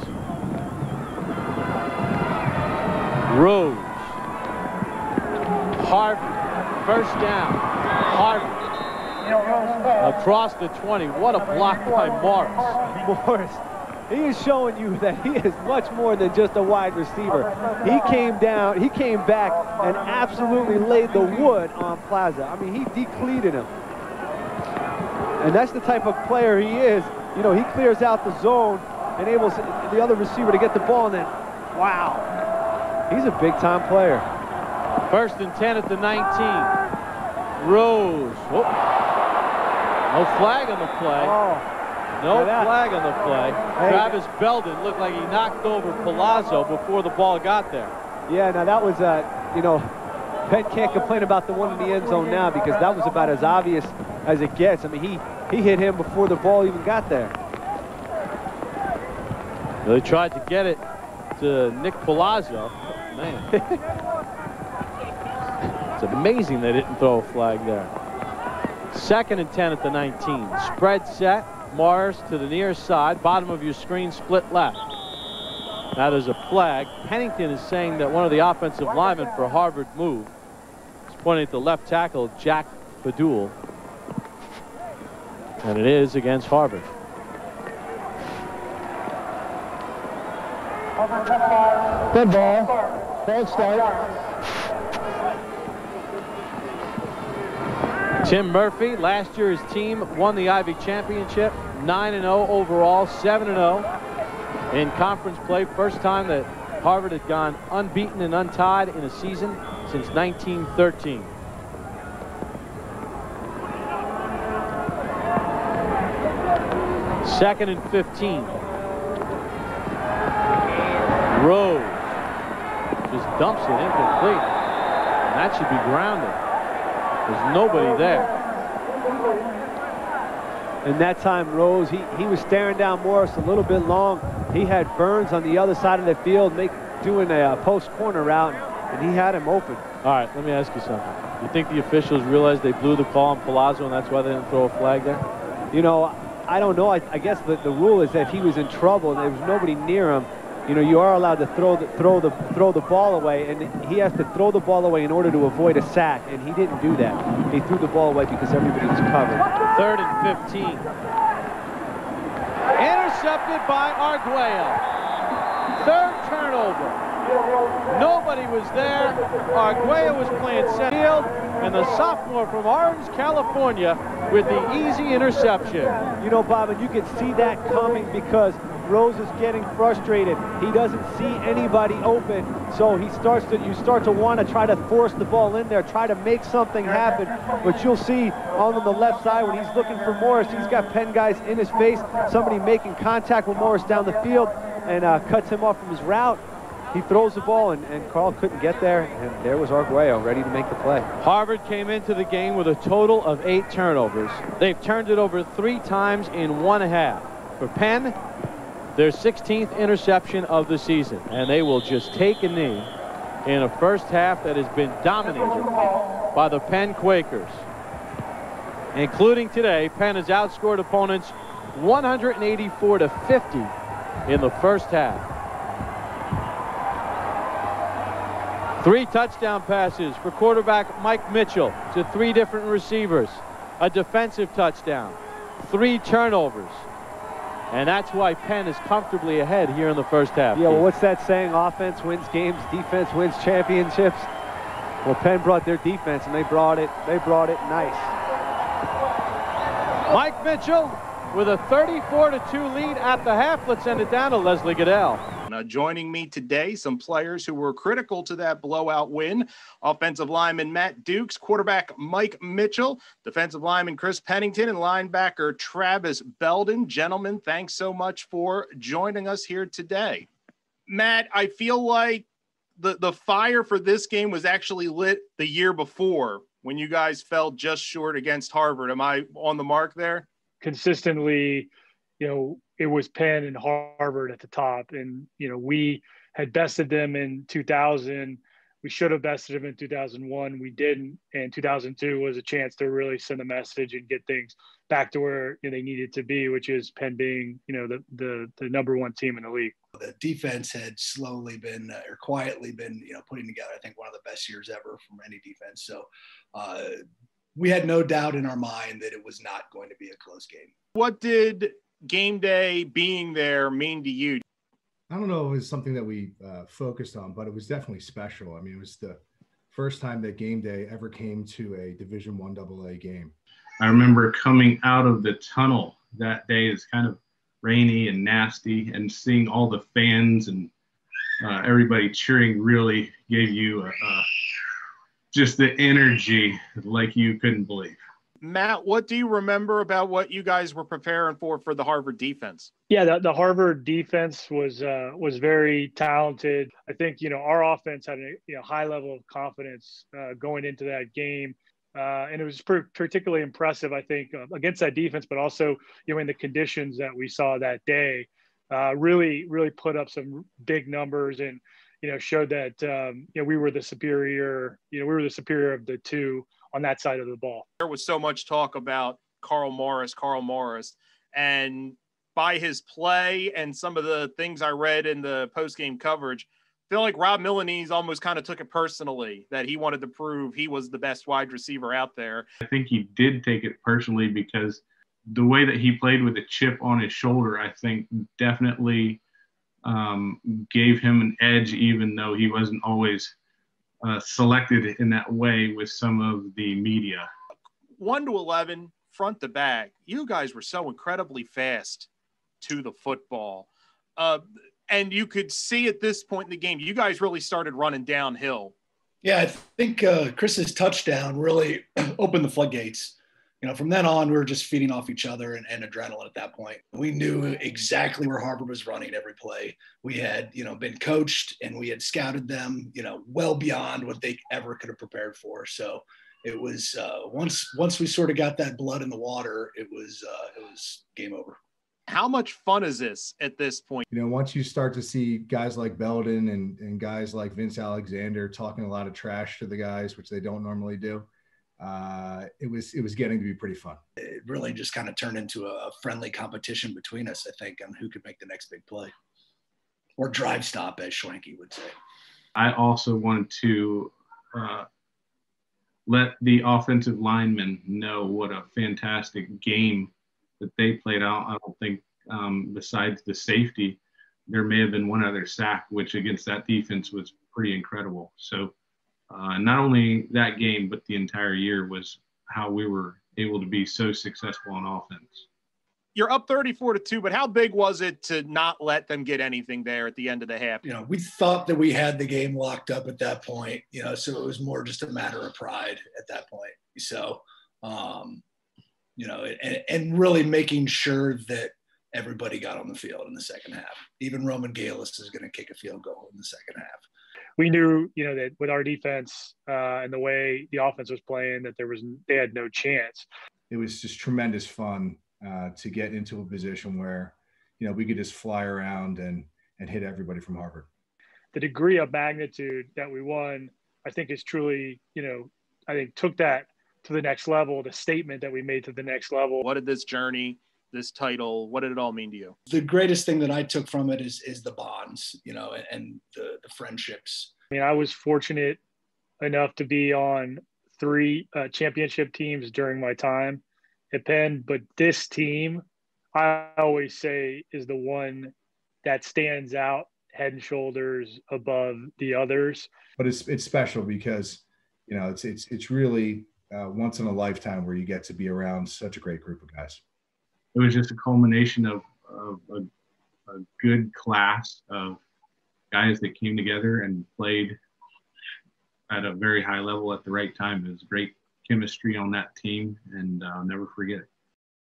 Rose. Harvard, first down. Harvard. Across the twenty. What a block by Morris. Morris, he is showing you that he is much more than just a wide receiver. He came down, he came back and absolutely laid the wood on Plaza. I mean, he decleated him. And that's the type of player he is. You know, he clears out the zone, enables the other receiver to get the ball, and then, wow. He's a big-time player. First and ten at the nineteen. Rose. Whoop. No flag on the play. Oh, no flag on the play. Hey. Travis Belden looked like he knocked over Palazzo before the ball got there. Yeah, now that was, uh, you know, Penn can't complain about the one in the end zone now because that was about as obvious as it gets. I mean, he, he hit him before the ball even got there. They tried to get it to Nick Palazzo. Man. It's amazing they didn't throw a flag there. Second and ten at the nineteen. Spread set. Morris to the near side. Bottom of your screen, split left. Now there's a flag. Pennington is saying that one of the offensive linemen for Harvard moved. He's pointing at the left tackle, Jack Fadul. And it is against Harvard. Good ball. Ball start. Tim Murphy, last year his team won the Ivy Championship, nine and oh overall, seven and oh in conference play. First time that Harvard had gone unbeaten and untied in a season since nineteen thirteen. Second and fifteen. Rose just dumps it incomplete. And that should be grounded. There's nobody there. And that time, Rose, he, he was staring down Morris a little bit long. He had Burns on the other side of the field make, doing a uh, post corner route, and he had him open. All right, let me ask you something. You think the officials realized they blew the call on Palazzo and that's why they didn't throw a flag there? You know, I don't know. I, I guess the, the rule is that if he was in trouble and there was nobody near him, you know, you are allowed to throw the, throw the, throw the ball away, and he has to throw the ball away in order to avoid a sack, and he didn't do that. He threw the ball away because everybody was covered. Third and fifteen. Intercepted by Arguello. Third turnover. Nobody was there. Arguello was playing center field, and the sophomore from Orange, California, with the easy interception. You know, Bob, and you can see that coming because Rose is getting frustrated. He doesn't see anybody open, so he starts to, you start to want to try to force the ball in there, try to make something happen. But you'll see on the left side when he's looking for Morris, he's got Penn guys in his face, somebody making contact with Morris down the field and uh, cuts him off from his route. He throws the ball, and, and Carl couldn't get there, and there was Arguello ready to make the play. Harvard came into the game with a total of eight turnovers. They've turned it over three times in one half. For Penn, their sixteenth interception of the season, and they will just take a knee in a first half that has been dominated by the Penn Quakers. Including today, Penn has outscored opponents one hundred eighty-four to fifty in the first half. Three touchdown passes for quarterback Mike Mitchell to three different receivers. A defensive touchdown. Three turnovers. And that's why Penn is comfortably ahead here in the first half. Yeah, well, what's that saying? Offense wins games, defense wins championships. Well, Penn brought their defense, and they brought it. They brought it nice. Mike Mitchell with a thirty-four to two lead at the half. Let's send it down to Leslie Goodell. Now joining me today, some players who were critical to that blowout win. Offensive lineman Matt Dukes, quarterback Mike Mitchell, defensive lineman Chris Pennington, and linebacker Travis Belden. Gentlemen, thanks so much for joining us here today. Matt, I feel like the, the fire for this game was actually lit the year before when you guys fell just short against Harvard. Am I on the mark there? Consistently, you know, it was Penn and Harvard at the top. And, you know, we had bested them in two thousand. We should have bested them in two thousand one. We didn't. And two thousand two was a chance to really send a message and get things back to where, you know, they needed to be, which is Penn being, you know, the, the, the number one team in the league. The defense had slowly been, uh, or quietly been, you know, putting together, I think, one of the best years ever from any defense. So uh, we had no doubt in our mind that it was not going to be a close game. What did game day being there mean to you? I don't know if it was something that we uh, focused on, but it was definitely special. I mean, it was the first time that game day ever came to a Division One double A game. I remember coming out of the tunnel that day. It's kind of rainy and nasty, and seeing all the fans and uh, everybody cheering really gave you a, a, just the energy like you couldn't believe. Matt, what do you remember about what you guys were preparing for for the Harvard defense? Yeah, the, the Harvard defense was uh, was very talented. I think, you know, our offense had a you know, high level of confidence uh, going into that game. Uh, and it was per- particularly impressive, I think, uh, against that defense, but also, you know, in the conditions that we saw that day, uh, really, really put up some big numbers and, you know, showed that, um, you know, we were the superior, you know, we were the superior of the two on that side of the ball. There was so much talk about Carl Morris, Carl Morris, and by his play and some of the things I read in the post-game coverage, I feel like Rob Milanese almost kind of took it personally that he wanted to prove he was the best wide receiver out there. I think he did take it personally because the way that he played with a chip on his shoulder, I think definitely um, gave him an edge, even though he wasn't always uh, selected in that way with some of the media. one to eleven, front to back, you guys were so incredibly fast to the football. Uh, and you could see at this point in the game, you guys really started running downhill. Yeah, I think uh, Chris's touchdown really opened the floodgates. You know, from then on, we were just feeding off each other and, and adrenaline at that point. We knew exactly where Harvard was running every play. We had, you know, been coached and we had scouted them, you know, well beyond what they ever could have prepared for. So it was uh, once once we sort of got that blood in the water, it was uh, it was game over. How much fun is this at this point? You know, once you start to see guys like Belden and, and guys like Vince Alexander talking a lot of trash to the guys, which they don't normally do, uh, it was it was getting to be pretty fun. It really just kind of turned into a friendly competition between us, I think, on who could make the next big play. Or drive stop, as Schwenke would say. I also wanted to uh, let the offensive linemen know what a fantastic game that they played out. I don't think, um, besides the safety, there may have been one other sack, which against that defense was pretty incredible. So uh, not only that game, but the entire year was how we were able to be so successful on offense. You're up thirty-four to two, but how big was it to not let them get anything there at the end of the half? You know, we thought that we had the game locked up at that point, you know, so it was more just a matter of pride at that point. So, um, you know, and, and really making sure that everybody got on the field in the second half. Even Roman Galis is going to kick a field goal in the second half. We knew, you know, that with our defense uh, and the way the offense was playing, that there was they had no chance. It was just tremendous fun uh, to get into a position where, you know, we could just fly around and and hit everybody from Harvard. The degree of magnitude that we won, I think, is truly, you know, I think took that to the next level, the statement that we made to the next level. What did this journey, this title, what did it all mean to you? The greatest thing that I took from it is is the bonds, you know, and, and the, the friendships. I mean, I was fortunate enough to be on three uh, championship teams during my time at Penn, but this team, I always say, is the one that stands out head and shoulders above the others. But it's it's special because, you know, it's it's it's really uh, once in a lifetime where you get to be around such a great group of guys. It was just a culmination of, of a, a good class of guys that came together and played at a very high level at the right time. It was great chemistry on that team, and I'll never forget it.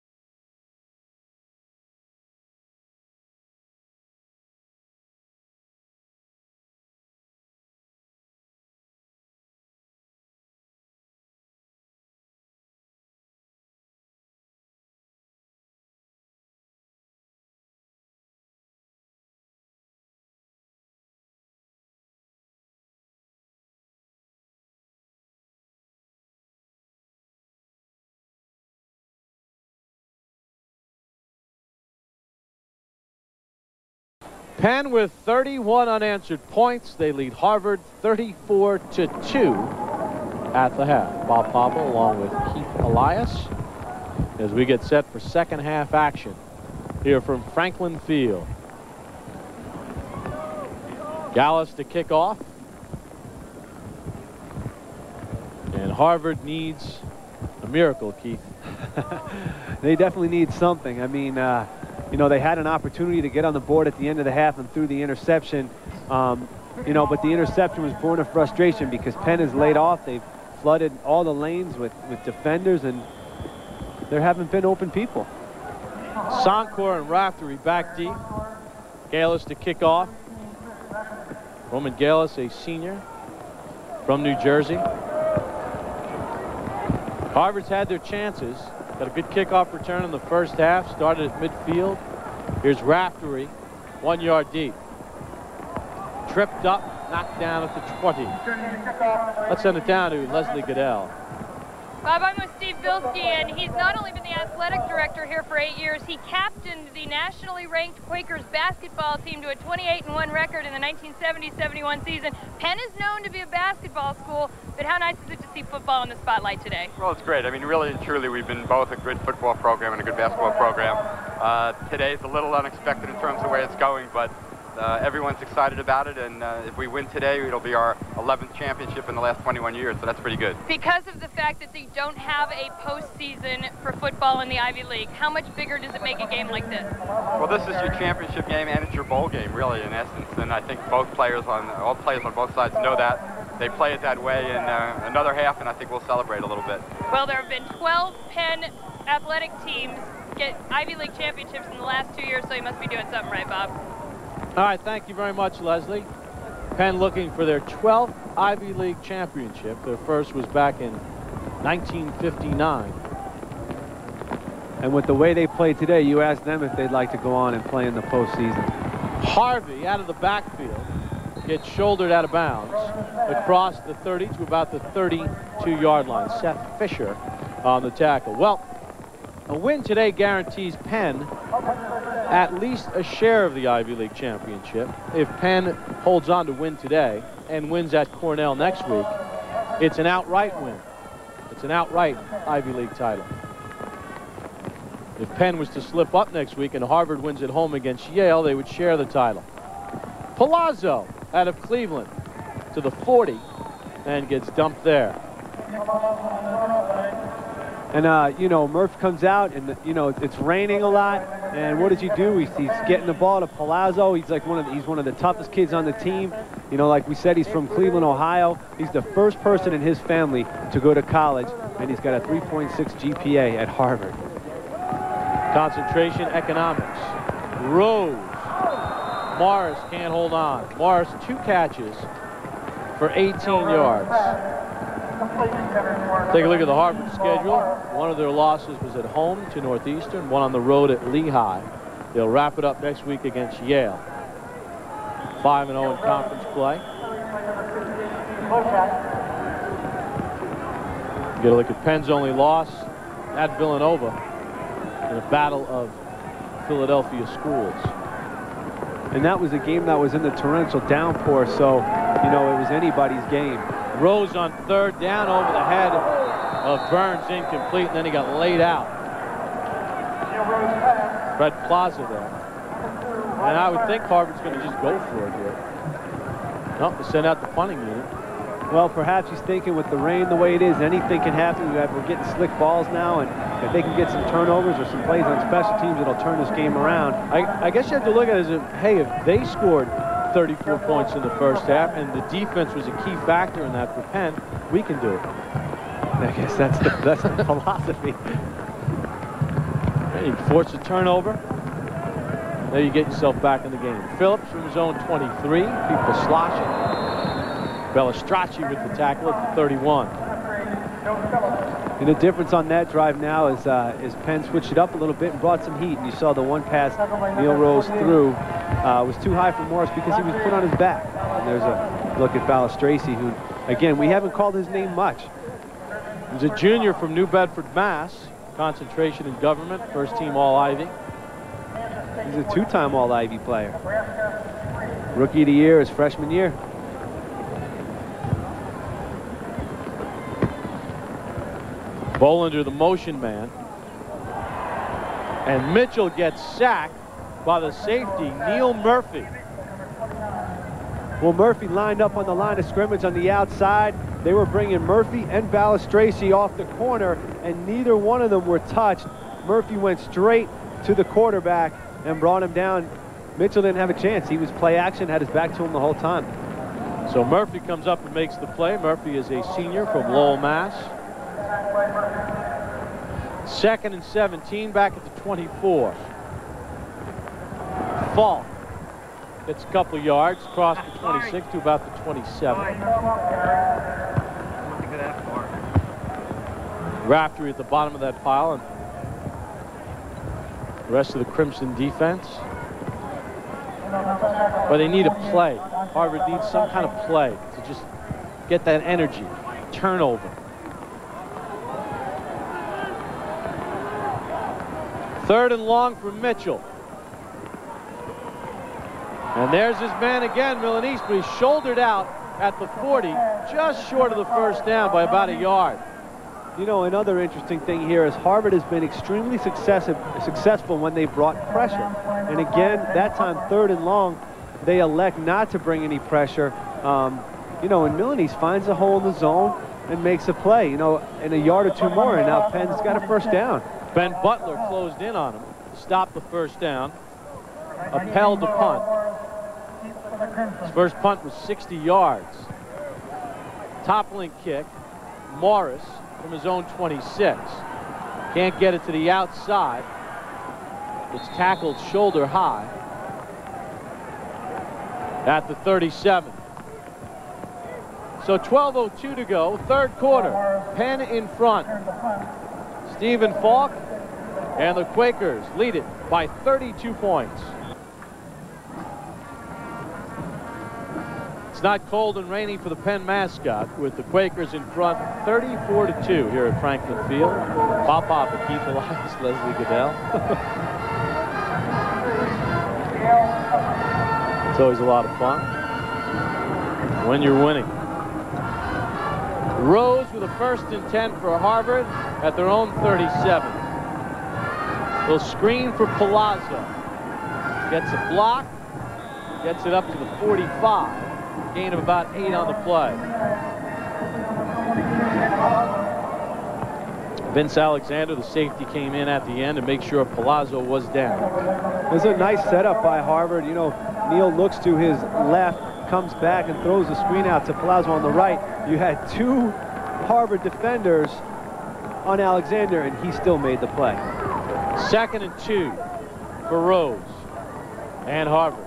Penn with thirty-one unanswered points. They lead Harvard thirty-four to two at the half. Bob Papa along with Keith Elias as we get set for second half action here from Franklin Field. Gallus to kick off. And Harvard needs a miracle, Keith. They definitely need something. I mean, uh, you know, they had an opportunity to get on the board at the end of the half and threw the interception, um, you know, but the interception was born of frustration because Penn is laid off. They've flooded all the lanes with, with defenders, and there haven't been open people. Sonkor and Raftery back deep. Galis to kick off. Roman Galis, a senior from New Jersey. Harvard's had their chances. Got a good kickoff return in the first half. Started at midfield. Here's Raftery, one yard deep. Tripped up, knocked down at the twenty. Let's send it down to Leslie Goodell. Bob, I'm with Steve Bilski, and he's not only been the athletic director here for eight years, he captained the nationally ranked Quakers basketball team to a twenty-eight and one record in the nineteen seventy seventy-one season. Penn is known to be a basketball school, but how nice is it to see football in the spotlight today? Well, it's great. I mean, really and truly, we've been both a good football program and a good basketball program. Uh, today's a little unexpected in terms of where it's going, but Uh, everyone's excited about it, and uh, if we win today, it'll be our eleventh championship in the last twenty-one years, so that's pretty good. Because of the fact that they don't have a postseason for football in the Ivy League, how much bigger does it make a game like this? Well, this is your championship game, and it's your bowl game, really, in essence, and I think both players on, all players on both sides know that. They play it that way in uh, another half, and I think we'll celebrate a little bit. Well, there have been twelve Penn athletic teams get Ivy League championships in the last two years, so you must be doing something right, Bob. All right, thank you very much, Leslie. Penn looking for their twelfth Ivy League championship. Their first was back in nineteen fifty-nine. And with the way they played today, you ask them if they'd like to go on and play in the postseason. Harvey out of the backfield gets shouldered out of bounds across the thirty to about the thirty-two yard line. Seth Fisher on the tackle. Well, a win today guarantees Penn at least a share of the Ivy League championship. If Penn holds on to win today and wins at Cornell next week, it's an outright win. It's an outright Ivy League title. If Penn was to slip up next week and Harvard wins at home against Yale, they would share the title. Palazzo out of Cleveland to the forty and gets dumped there. And, uh, you know, Murph comes out and, you know, it's raining a lot. And what does he do? He's, he's getting the ball to Palazzo. He's like one of the, he's one of the toughest kids on the team. You know, like we said, he's from Cleveland, Ohio. He's the first person in his family to go to college, and he's got a three point six G P A at Harvard. Concentration economics. Rose. Morris can't hold on. Morris, two catches for eighteen yards. Take a look at the Harvard schedule. One of their losses was at home to Northeastern, one on the road at Lehigh. They'll wrap it up next week against Yale. five and oh in conference play. Get a look at Penn's only loss at Villanova in a battle of Philadelphia schools. And that was a game that was in the torrential downpour, so, you know, it was anybody's game. Rose on third down over the head of Burns, incomplete, and then he got laid out. Fred Plaza there. And I would think Harvard's going to just go for it here. Nope, they send out the punting unit. Well, perhaps he's thinking with the rain the way it is, anything can happen. We're getting slick balls now, and if they can get some turnovers or some plays on special teams, it'll turn this game around. I, I guess you have to look at it as if, hey, if they scored thirty-four points in the first half, and the defense was a key factor in that for Penn, we can do it. I guess that's the, that's the philosophy. You force a turnover. There you get yourself back in the game. Phillips from his own twenty-three. People sloshing. Bellistracci with the tackle at the thirty-one. And the difference on that drive now is uh, is Penn switched it up a little bit and brought some heat. And you saw the one pass Neil Rose threw uh, was too high for Morris because he was put on his back. And there's a look at Bellistracci, who, again, we haven't called his name much. He's a junior from New Bedford, Mass. Concentration in government, first team All-Ivy. He's a two-time All-Ivy player. Rookie of the year his freshman year. Bollinger, the motion man. And Mitchell gets sacked by the safety, Neil Murphy. Well, Murphy lined up on the line of scrimmage on the outside. They were bringing Murphy and Bellistracci off the corner, and neither one of them were touched. Murphy went straight to the quarterback and brought him down. Mitchell didn't have a chance. He was play action, had his back to him the whole time. So Murphy comes up and makes the play. Murphy is a senior from Lowell, Mass. Second and seventeen, back at the twenty-four. Falk gets a couple yards, across the twenty-six to about the twenty-seven. Raftery at the bottom of that pile, and the rest of the Crimson defense. But they need a play. Harvard needs some kind of play to just get that energy. Turnover. Third and long for Mitchell. And there's his man again, Milanese, but he's shouldered out at the forty, just short of the first down by about a yard. You know, another interesting thing here is Harvard has been extremely successive, successful when they brought pressure. And again, that time, third and long, they elect not to bring any pressure. Um, you know, and Milanese finds a hole in the zone and makes a play, you know, in a yard or two more, and now Penn's got a first down. Ben Butler closed in on him to stop the first down. Upheld the punt. His first punt was sixty yards. Toppling kick. Morris from his own twenty-six. Can't get it to the outside. It's tackled shoulder high at the thirty-seven. So twelve oh two to go, third quarter. Penn in front. Stephen Falk And the Quakers lead it by thirty-two points. It's not cold and rainy for the Penn mascot, with the Quakers in front thirty-four to two here at Franklin Field. Bob Papa, Keith Elias, Leslie Goodell. It's always a lot of fun when you're winning. Rose with a first and ten for Harvard at their own thirty-seven. They'll screen for Palazzo. Gets a block, gets it up to the forty-five. Gain of about eight on the play. Vince Alexander, the safety, came in at the end to make sure Palazzo was down. There's a nice setup by Harvard. You know, Neal looks to his left, comes back and throws the screen out to Palazzo on the right. You had two Harvard defenders on Alexander, and he still made the play. Second and two for Rose and Harvard.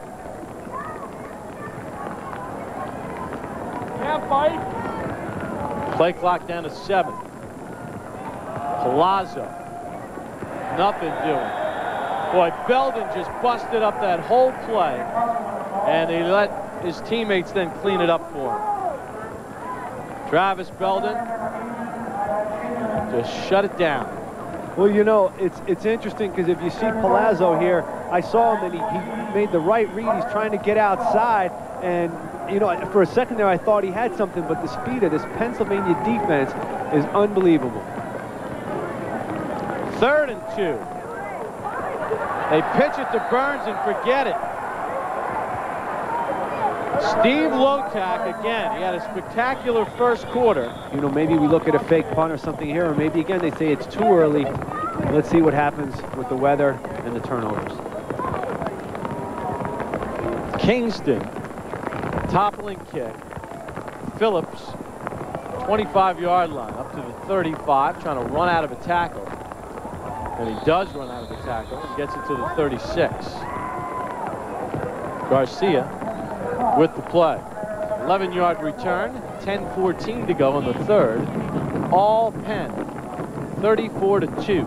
Play clock down to seven. Palazzo, nothing doing. Boy, Belden just busted up that whole play, and he let his teammates then clean it up for him. Travis Belden just shut it down. Well, you know, it's it's interesting because if you see Palazzo here, I saw him and he, he made the right read. He's trying to get outside, and you know, for a second there I thought he had something, but the speed of this Pennsylvania defense is unbelievable. Third and two. They pitch it to Burns and forget it. Steve Lotak again. He had a spectacular first quarter. You know, maybe we look at a fake punt or something here, or maybe again they say it's too early. Let's see what happens with the weather and the turnovers. Kingston, toppling kick. Phillips, twenty-five yard line, up to the thirty-five, trying to run out of a tackle. And he does run out of the tackle and gets it to the thirty-six. Garcia with the play. eleven yard return, ten fourteen to go in the third. All Penn, thirty-four to two.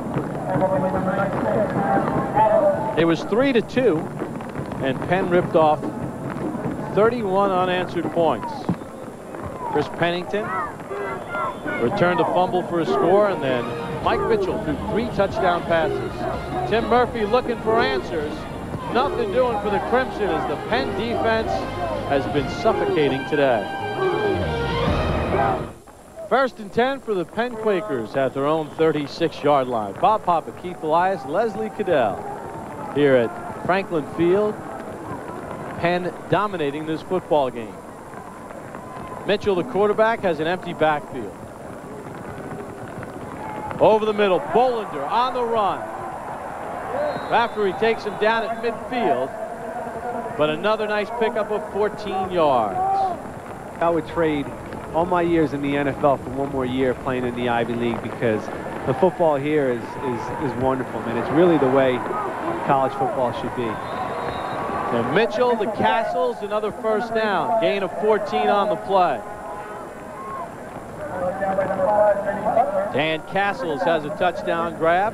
It was three to two, and Penn ripped off thirty-one unanswered points. Chris Pennington returned a fumble for a score, and then Mike Mitchell threw three touchdown passes. Tim Murphy looking for answers. Nothing doing for the Crimson as the Penn defense has been suffocating today. First and ten for the Penn Quakers at their own thirty-six yard line. Bob Papa, Keith Elias, Leslie Cadell here at Franklin Field. Penn dominating this football game. Mitchell, the quarterback, has an empty backfield. Over the middle, Bolander on the run. After he takes him down at midfield, but another nice pickup of fourteen yards. I would trade all my years in the N F L for one more year playing in the Ivy League, because the football here is is, is wonderful, man. It's really the way college football should be. And Mitchell, the Castles, another first down. Gain of fourteen on the play. Dan Castles has a touchdown grab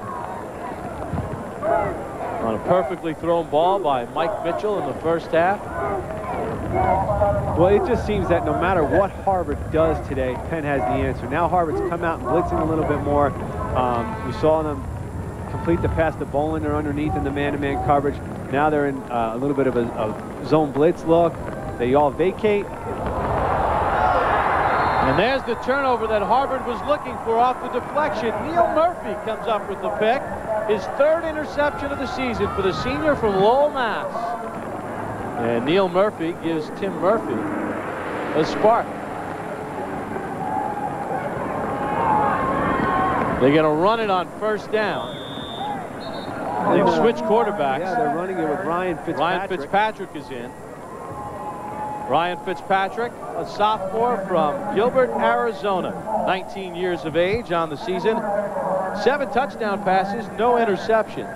on a perfectly thrown ball by Mike Mitchell in the first half. Well, it just seems that no matter what Harvard does today, Penn has the answer. Now Harvard's come out and blitzing a little bit more. Um, we saw them complete the pass to Bolander underneath in the man-to-man coverage. Now they're in uh, a little bit of a, a zone blitz look. They all vacate. And there's the turnover that Harvard was looking for off the deflection. Neil Murphy comes up with the pick. His third interception of the season for the senior from Lowell, Mass. And Neil Murphy gives Tim Murphy a spark. They're going to run it on first down. They've switched quarterbacks. Yeah, they're running it with Ryan Fitzpatrick. Ryan Fitzpatrick is in. Ryan Fitzpatrick, a sophomore from Gilbert, Arizona. nineteen years of age on the season. Seven touchdown passes, no interceptions.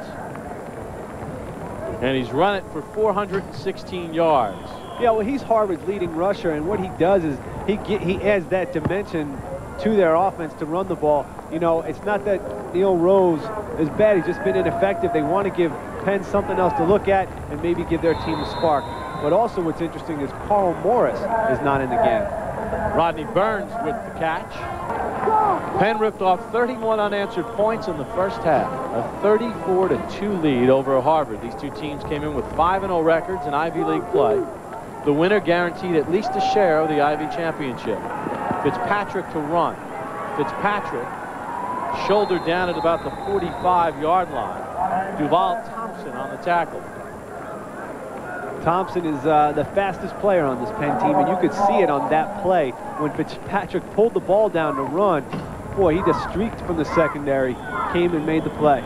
And he's run it for four hundred sixteen yards. Yeah, well, he's Harvard's leading rusher, and what he does is he get, he adds that dimension to their offense to run the ball. You know, it's not that Neil Rose is bad. He's just been ineffective. They want to give Penn something else to look at and maybe give their team a spark. But also what's interesting is Carl Morris is not in the game. Rodney Burns with the catch. Penn ripped off thirty-one unanswered points in the first half. A thirty-four to two lead over Harvard. These two teams came in with five and oh records in Ivy League play. The winner guaranteed at least a share of the Ivy Championship. Fitzpatrick to run. Fitzpatrick shouldered down at about the forty-five yard line. Duval Thompson on the tackle. Thompson is uh, the fastest player on this Penn team, and you could see it on that play when Fitzpatrick pulled the ball down to run. Boy, he just streaked from the secondary, came and made the play.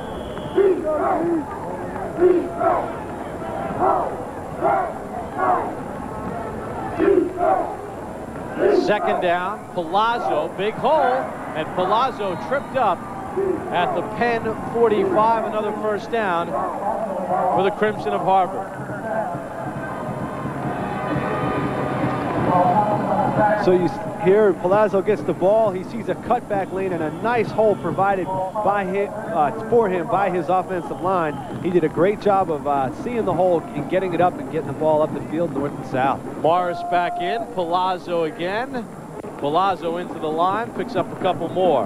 Second down, Palazzo, big hole, and Palazzo tripped up at the Penn forty-five, another first down for the Crimson of Harvard. So you here, Palazzo gets the ball. He sees a cutback lane and a nice hole provided by him, uh, for him by his offensive line. He did a great job of uh, seeing the hole and getting it up and getting the ball up the field north and south. Morris back in, Palazzo again. Palazzo into the line, picks up a couple more.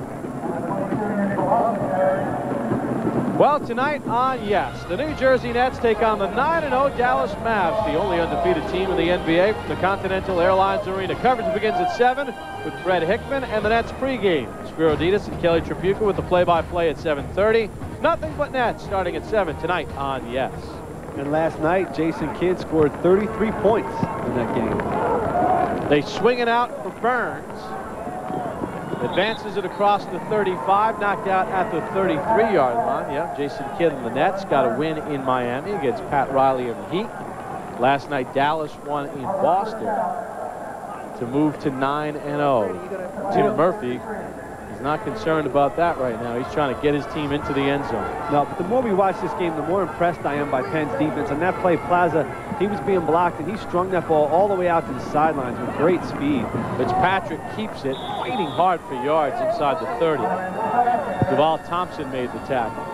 Well, tonight on Yes, the New Jersey Nets take on the nine and oh Dallas Mavs, the only undefeated team in the N B A from the Continental Airlines Arena. Coverage begins at seven with Fred Hickman and the Nets pregame. Spiro Ditas and Kelly Tripucka with the play-by-play at seven thirty. Nothing but Nets starting at seven tonight on Yes. And last night, Jason Kidd scored thirty-three points in that game. They swing it out for Burns. Advances it across the thirty-five, knocked out at the thirty-three yard line. Yeah, Jason Kidd and the Nets got a win in Miami against Pat Riley and the Heat. Last night, Dallas won in Boston to move to nine and oh. Tim Murphy is not concerned about that right now. He's trying to get his team into the end zone. No, but the more we watch this game, the more impressed I am by Penn's defense. On that play, Plaza, he was being blocked, and he strung that ball all the way out to the sidelines with great speed. Fitzpatrick keeps it, fighting hard for yards inside the thirty. Duval Thompson made the tackle.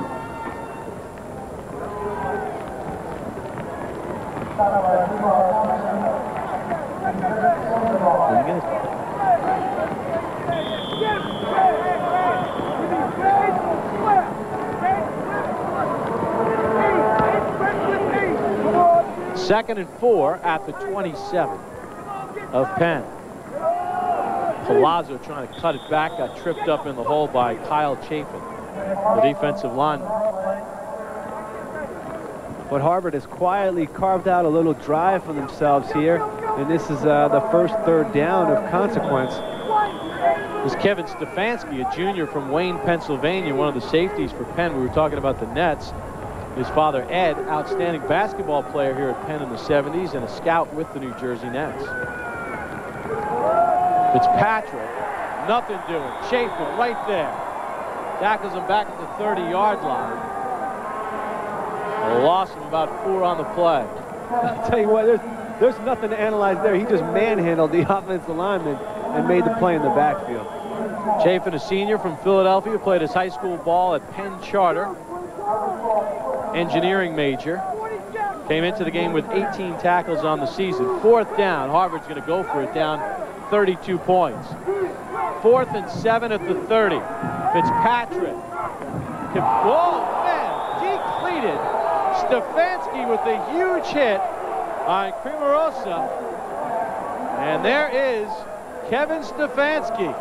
Second and four at the twenty-seven of Penn. Palazzo trying to cut it back, got tripped up in the hole by Kyle Chapin, the defensive lineman. But Harvard has quietly carved out a little drive for themselves here, and this is uh, the first third down of consequence. This is Kevin Stefanski, a junior from Wayne, Pennsylvania, one of the safeties for Penn. We were talking about the Nets. His father, Ed, outstanding basketball player here at Penn in the seventies and a scout with the New Jersey Nets. Fitzpatrick, nothing doing. Chapin right there. Tackles him back at the thirty yard line. A loss of about four on the play. I'll tell you what, there's, there's nothing to analyze there. He just manhandled the offensive lineman and made the play in the backfield. Chapin, a senior from Philadelphia, played his high school ball at Penn Charter. Engineering major. Came into the game with eighteen tackles on the season. Fourth down. Harvard's going to go for it, down thirty-two points. Fourth and seven at the thirty. Fitzpatrick. Oh, man, depleted. Stefanski with a huge hit on Cremarosa. And there is Kevin Stefanski.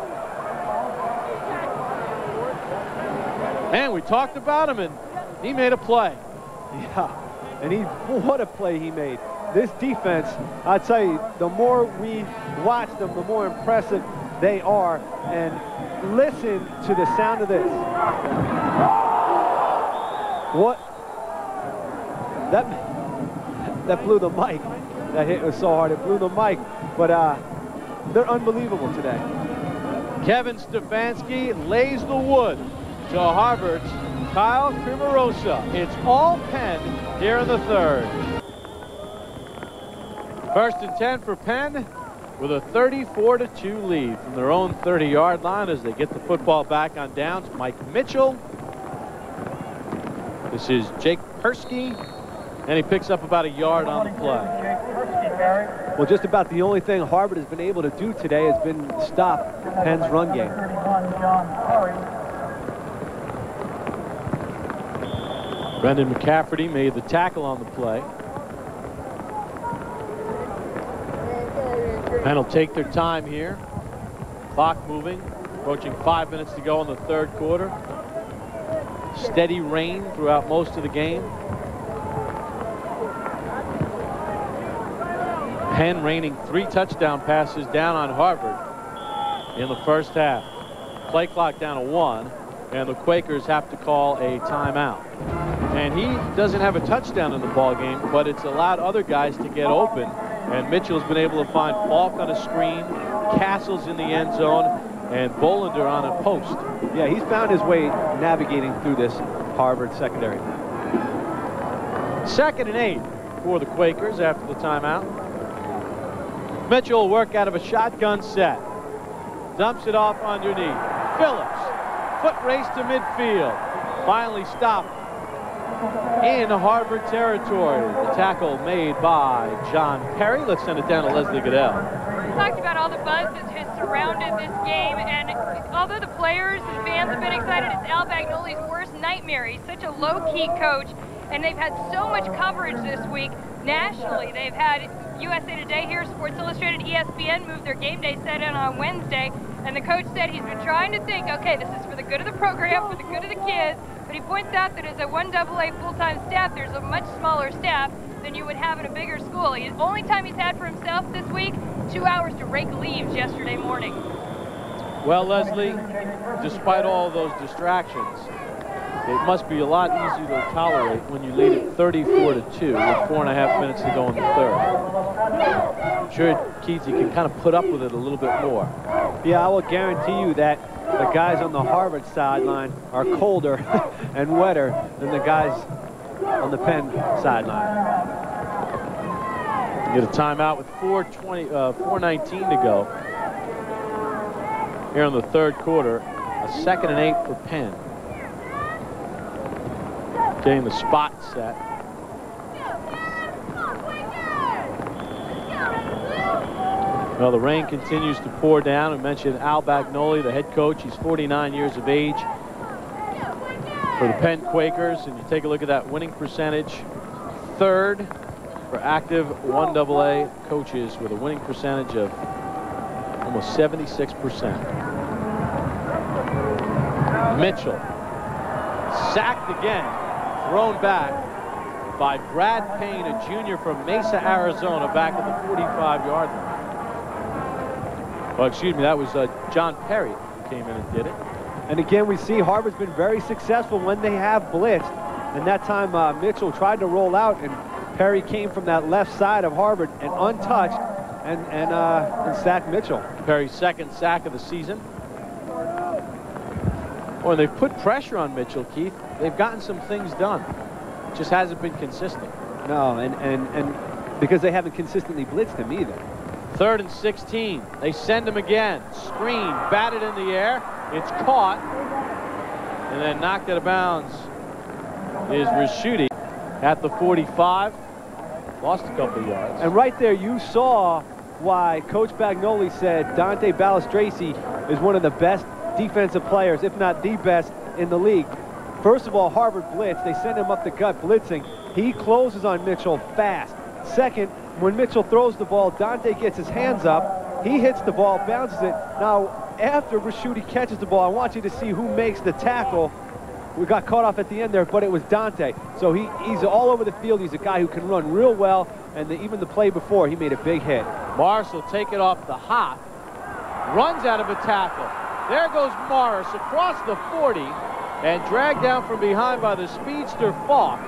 Man, we talked about him, and he made a play. Yeah, and he, what a play he made. This defense, I tell you, the more we watch them, the more impressive they are. And listen to the sound of this. What? That, that blew the mic. That hit was so hard, it blew the mic. But uh, they're unbelievable today. Kevin Stefanski lays the wood to Harvard's Kyle Cremarosa. It's all Penn here in the third. First and ten for Penn with a thirty-four to two lead from their own thirty-yard line as they get the football back on downs. Mike Mitchell. This is Jake Persky, and he picks up about a yard on the play. Well, just about the only thing Harvard has been able to do today has been stop Penn's run game. Brendan McCafferty made the tackle on the play. Penn will take their time here. Clock moving, approaching five minutes to go in the third quarter. Steady rain throughout most of the game. Penn raining three touchdown passes down on Harvard in the first half. Play clock down to one, and the Quakers have to call a timeout. And he doesn't have a touchdown in the ball game, but it's allowed other guys to get open. And Mitchell's been able to find Falk on a screen, Castles in the end zone, and Bolander on a post. Yeah, he's found his way navigating through this Harvard secondary. Second and eight for the Quakers after the timeout. Mitchell will work out of a shotgun set. Dumps it off underneath. Phillips, foot race to midfield. Finally stopped in Harvard territory. The tackle made by John Perry. Let's send it down to Leslie Goodell. We talked about all the buzz that has surrounded this game, and although the players and fans have been excited, it's Al Bagnoli's worst nightmare. He's such a low-key coach, and they've had so much coverage this week nationally. They've had U S A Today here, Sports Illustrated, E S P N moved their game day set in on Wednesday, and the coach said he's been trying to think, okay, this is for the good of the program, for the good of the kids, but he points out that as a one double A full-time staff, there's a much smaller staff than you would have in a bigger school. The only time he's had for himself this week, two hours to rake leaves yesterday morning. Well, Leslie, despite all those distractions, it must be a lot easier to tolerate when you lead it thirty-four to two with four and a half minutes to go in the third. I'm sure, Keith, you can kind of put up with it a little bit more. Yeah, I will guarantee you that the guys on the Harvard sideline are colder and wetter than the guys on the Penn sideline. Get a timeout with four twenty, uh, four nineteen to go here in the third quarter. A second and eight for Penn. Getting the spot set. Well, the rain continues to pour down. I mentioned Al Bagnoli, the head coach. He's forty-nine years of age for the Penn Quakers. And you take a look at that winning percentage. Third for active one double A coaches with a winning percentage of almost seventy-six percent. Mitchell sacked again, thrown back by Brad Payne, a junior from Mesa, Arizona, back at the forty-five yard line. Well, excuse me, that was uh, John Perry who came in and did it. And again, we see Harvard's been very successful when they have blitzed. And that time uh, Mitchell tried to roll out, and Perry came from that left side of Harvard and untouched and, and, uh, and sacked Mitchell. Perry's second sack of the season. Well, they've put pressure on Mitchell, Keith. They've gotten some things done. It just hasn't been consistent. No, and, and, and because they haven't consistently blitzed him either. Third and sixteen. They send him again. Screen, batted in the air. It's caught. And then knocked out of bounds is Rischuti at the forty-five. Lost a couple of yards. And right there you saw why Coach Bagnoli said Dante Balistraci is one of the best defensive players, if not the best, in the league. First of all, Harvard blitz. They send him up the gut blitzing. He closes on Mitchell fast. Second, when Mitchell throws the ball, Dante gets his hands up. He hits the ball, bounces it. Now, after Rischuti catches the ball, I want you to see who makes the tackle. We got caught off at the end there, but it was Dante. So he, he's all over the field. He's a guy who can run real well, and the, even the play before, he made a big hit. Morris will take it off the hop. Runs out of a tackle. There goes Morris across the forty and dragged down from behind by the speedster Falk.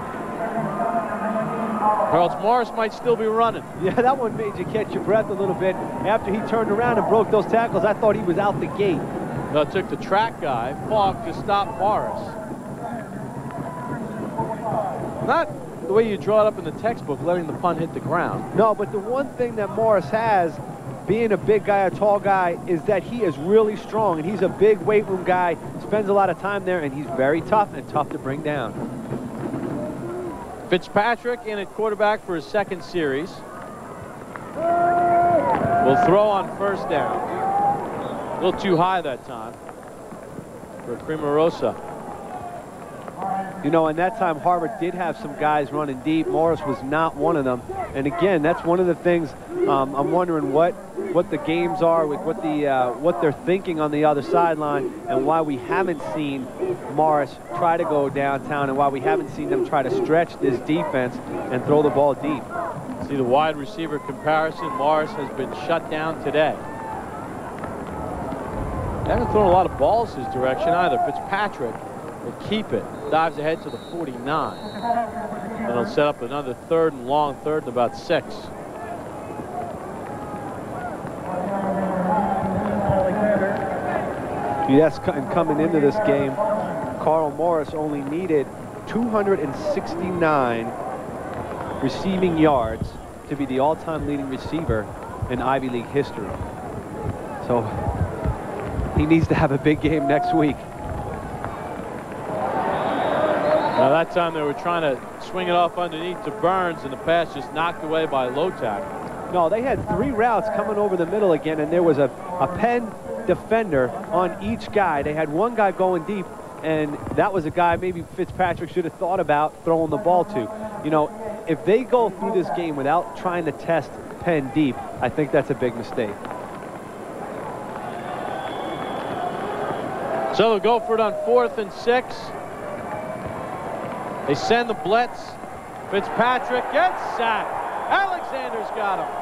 Or else Morris might still be running. Yeah, that one made you catch your breath a little bit. After he turned around and broke those tackles, I thought he was out the gate. No, it took the track guy, Falk, to stop Morris. Not the way you draw it up in the textbook, letting the punt hit the ground. No, but the one thing that Morris has being a big guy, a tall guy, is that he is really strong, and he's a big weight room guy, spends a lot of time there, and he's very tough and tough to bring down. Fitzpatrick in at quarterback for his second series. Will throw on first down. A little too high that time for Cremarosa. You know, and that time Harvard did have some guys running deep. Morris was not one of them. And again, that's one of the things um, I'm wondering what what the games are, with what the uh, what they're thinking on the other sideline, and why we haven't seen Morris try to go downtown, and why we haven't seen them try to stretch this defense and throw the ball deep. See the wide receiver comparison. Morris has been shut down today. They haven't thrown a lot of balls his direction either. Fitzpatrick will keep it. Dives ahead to the forty-nine. And he'll set up another third and long, third and about six. Yes, and coming into this game, Carl Morris only needed two hundred sixty-nine receiving yards to be the all-time leading receiver in Ivy League history. So he needs to have a big game next week. Now that time they were trying to swing it off underneath to Burns, and the pass just knocked away by Lotak. No, they had three routes coming over the middle again, and there was a, a Penn defender on each guy. They had one guy going deep, and that was a guy maybe Fitzpatrick should have thought about throwing the ball to. You know, if they go through this game without trying to test Penn deep, I think that's a big mistake. So they'll go for it on fourth and six. They send the blitz. Fitzpatrick gets sacked. Alexander's got him.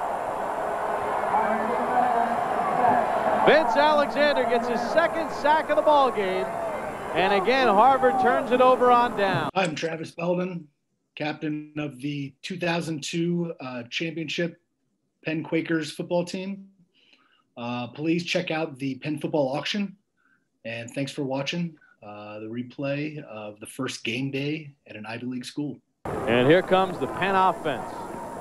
Vince Alexander gets his second sack of the ball game. And again, Harvard turns it over on down. I'm Travis Belden, captain of the two thousand two uh, championship Penn Quakers football team. Uh, please check out the Penn football auction. And thanks for watching uh, the replay of the first game day at an Ivy League school. And here comes the Penn offense.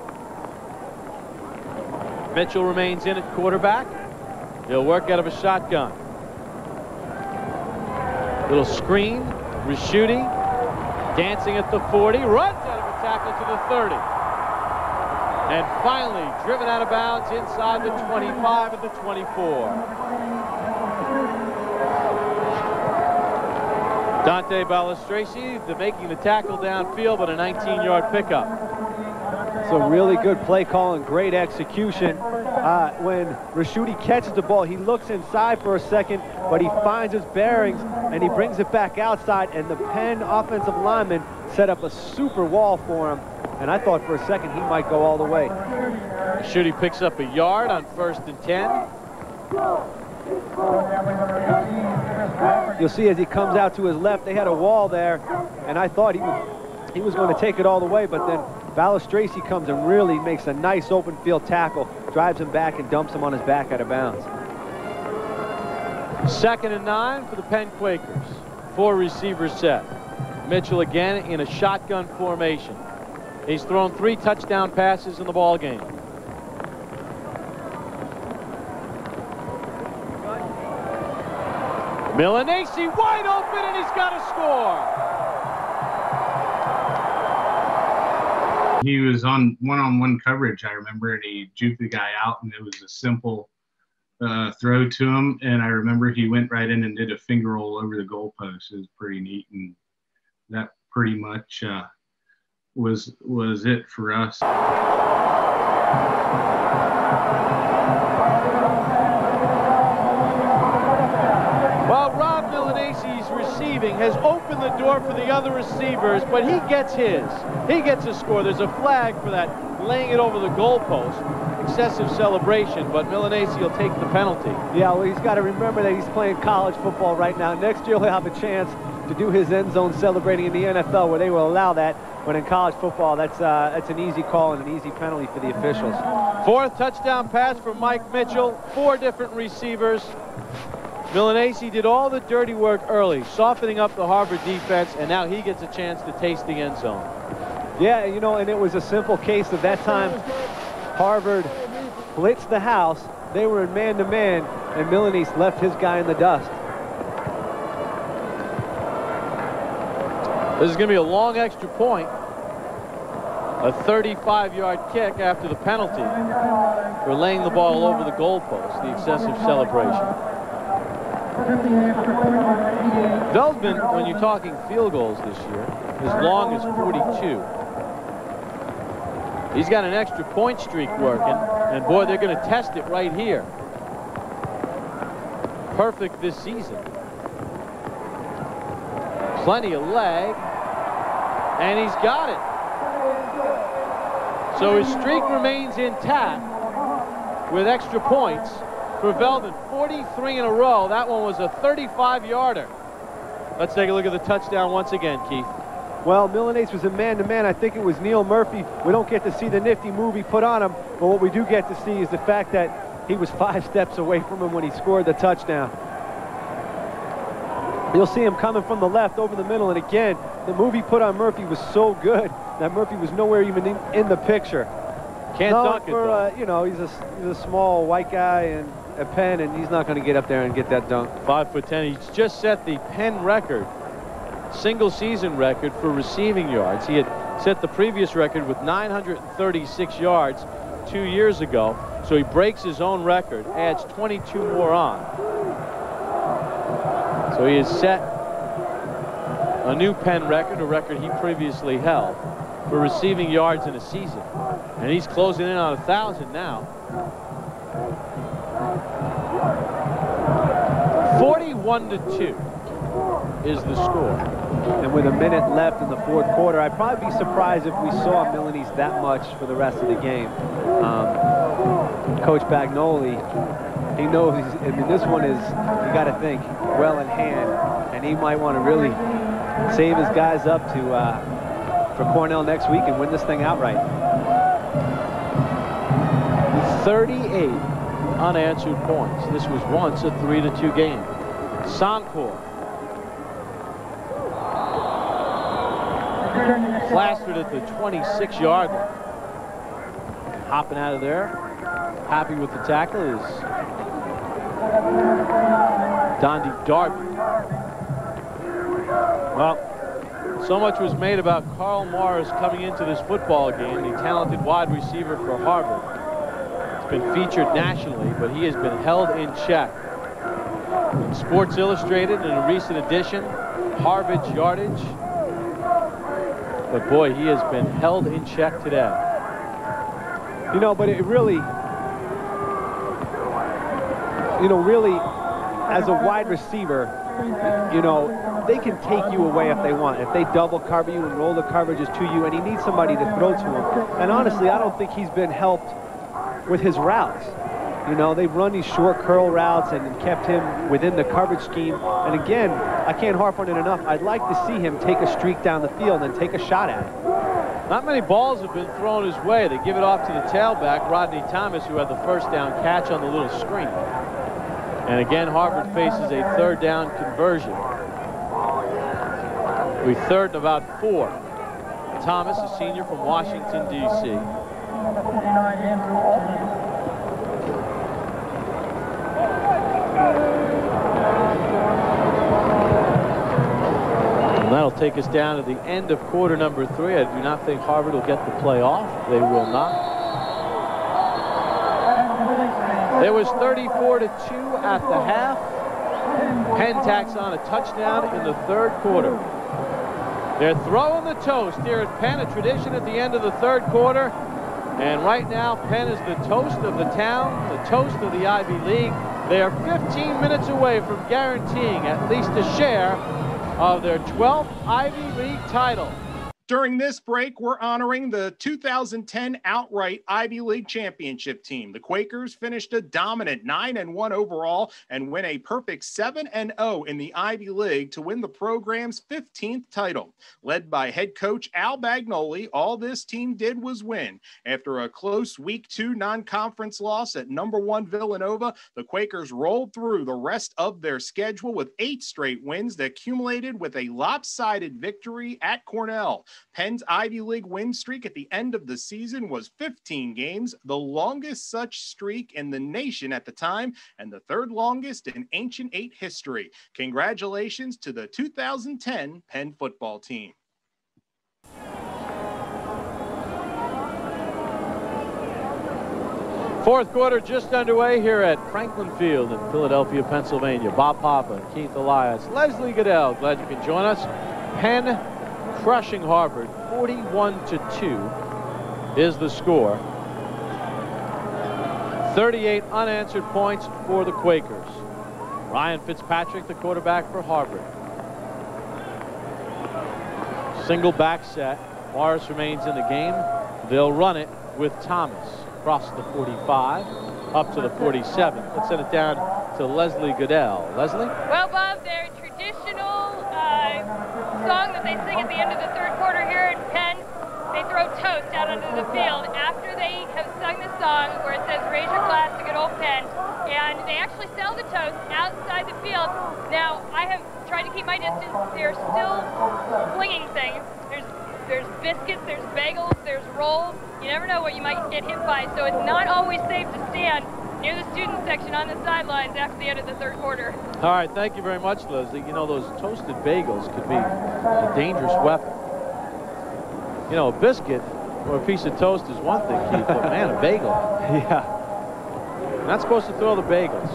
Mitchell remains in at quarterback. He'll work out of a shotgun. Little screen, Rischuti dancing at the forty, runs out of a tackle to the thirty. And finally driven out of bounds inside the twenty-five at the twenty-four. Dante Balistresi, the making the tackle downfield, but a nineteen yard pickup. It's a really good play call and great execution. Uh, when Rischuti catches the ball, he looks inside for a second, but he finds his bearings and he brings it back outside, and the Penn offensive lineman set up a super wall for him, and I thought for a second he might go all the way. Rischuti picks up a yard on first and ten. You'll see as he comes out to his left, they had a wall there, and I thought he was, he was going to take it all the way, but then Balistresi comes and really makes a nice open field tackle, drives him back and dumps him on his back out of bounds. Second and nine for the Penn Quakers. Four receivers set. Mitchell again in a shotgun formation. He's thrown three touchdown passes in the ball game. Milanese wide open, and he's got a score. He was on one-on-one coverage, I remember, and he juked the guy out, and it was a simple uh, throw to him. And I remember he went right in and did a finger roll over the goalpost. It was pretty neat, and that pretty much uh, was was it for us. Well, Rob Milanese's receiving has opened the door for the other receivers, but he gets his. He gets a score. There's a flag for that, laying it over the goalpost. Excessive celebration, but Milanese will take the penalty. Yeah, well, he's got to remember that he's playing college football right now. Next year he'll have a chance to do his end zone celebrating in the N F L, where they will allow that. But in college football, that's uh, that's an easy call and an easy penalty for the officials. Fourth touchdown pass from Mike Mitchell. Four different receivers. Milanese did all the dirty work early, softening up the Harvard defense, and now he gets a chance to taste the end zone. Yeah, you know, and it was a simple case of that time Harvard blitzed the house, They were in man-to-man, and Milanese left his guy in the dust. This is going to be a long extra point. A thirty-five yard kick after the penalty for laying the ball over the goalpost, the excessive celebration. Veldman, when you're talking field goals this year, as long as forty-two. He's got an extra point streak working, and boy, they're going to test it right here. Perfect this season. Plenty of leg, and he's got it. So his streak remains intact with extra points for Veldman. forty-three in a row. That one was a thirty-five yarder. Let's take a look at the touchdown once again, Keith. Well, Milanese was a man-to-man. I think it was Neil Murphy. We don't get to see the nifty move he put on him, but what we do get to see is the fact that he was five steps away from him when he scored the touchdown. You'll see him coming from the left over the middle, and again, the move he put on Murphy was so good that Murphy was nowhere even in, in the picture. Can't no, dunk it, for, though. uh, you know, he's a, he's a small white guy and a Penn, and he's not going to get up there and get that dunk. Five foot ten. He's just set the Penn record, single season record for receiving yards. He had set the previous record with nine hundred thirty-six yards two years ago. So he breaks his own record, adds twenty-two more on. So he has set a new Penn record, a record he previously held for receiving yards in a season. And he's closing in on a thousand now. forty-one to two is the score. And with a minute left in the fourth quarter, I'd probably be surprised if we saw Milanese that much for the rest of the game. Um, Coach Bagnoli, he knows, he's, I mean, this one is, you got to think, well in hand, and he might want to really save his guys up to uh, for Cornell next week and win this thing outright. thirty-eight unanswered points. This was once a three to two game. Sancourt plastered at the twenty-six yard line. Hopping out of there, happy with the tackle, is Dondi Darby. Well, so much was made about Carl Morris coming into this football game, the talented wide receiver for Harvard. It's been featured nationally, but he has been held in check. In Sports Illustrated, in a recent edition, Harvard's yardage. But boy, he has been held in check today. You know, but it really, you know, really, as a wide receiver, you know, they can take you away if they want. If they double cover you and roll the coverages to you, and he needs somebody to throw to him. And honestly, I don't think he's been helped with his routes. You know, they've run these short curl routes and kept him within the coverage scheme. And again, I can't harp on it enough. I'd like to see him take a streak down the field and take a shot at it. Not many balls have been thrown his way. They give it off to the tailback, Rodney Thomas, who had the first down catch on the little screen. And again, Harvard faces a third down conversion. We third and about four. Thomas, a senior from Washington, D C And that'll take us down to the end of quarter number three. I do not think Harvard will get the play off. They will not. It was thirty-four to two at the half. Penn tacks on a touchdown in the third quarter. They're throwing the toast here at Penn, a tradition at the end of the third quarter. And right now, Penn is the toast of the town, the toast of the Ivy League. They are fifteen minutes away from guaranteeing at least a share of their twelfth Ivy League title. During this break, we're honoring the two thousand ten outright Ivy League championship team. The Quakers finished a dominant nine and one overall and win a perfect seven and oh in the Ivy League to win the program's fifteenth title. Led by head coach Al Bagnoli, all this team did was win. After a close week two non-conference loss at number one Villanova, the Quakers rolled through the rest of their schedule with eight straight wins that accumulated with a lopsided victory at Cornell. Penn's Ivy League win streak at the end of the season was fifteen games, the longest such streak in the nation at the time, and the third longest in Ancient Eight history. Congratulations to the two thousand ten Penn football team. Fourth quarter just underway here at Franklin Field in Philadelphia, Pennsylvania. Bob Papa, Keith Elias, Leslie Goodell, glad you can join us. Penn crushing Harvard, forty-one to two is the score. thirty-eight unanswered points for the Quakers. Ryan Fitzpatrick, the quarterback for Harvard. Single back set. Morris remains in the game. They'll run it with Thomas. Across the forty-five, up to the forty-seven. Let's send it down to Leslie Goodell. Leslie? Well, Bob, their traditional uh, song that they sing at the end of the third quarter here in Penn, they throw toast out onto the field after they have sung the song where it says, raise your glass to good old Penn, and they actually sell the toast outside the field. Now, I have tried to keep my distance. They're still flinging things. There's There's biscuits, there's bagels, there's rolls. You never know what you might get hit by, so it's not always safe to stand near the student section on the sidelines after the end of the third quarter. All right, thank you very much, Leslie. You know, those toasted bagels could be a dangerous weapon. You know, a biscuit or a piece of toast is one thing, Keith, but man, a bagel. Yeah. You're not supposed to throw the bagels.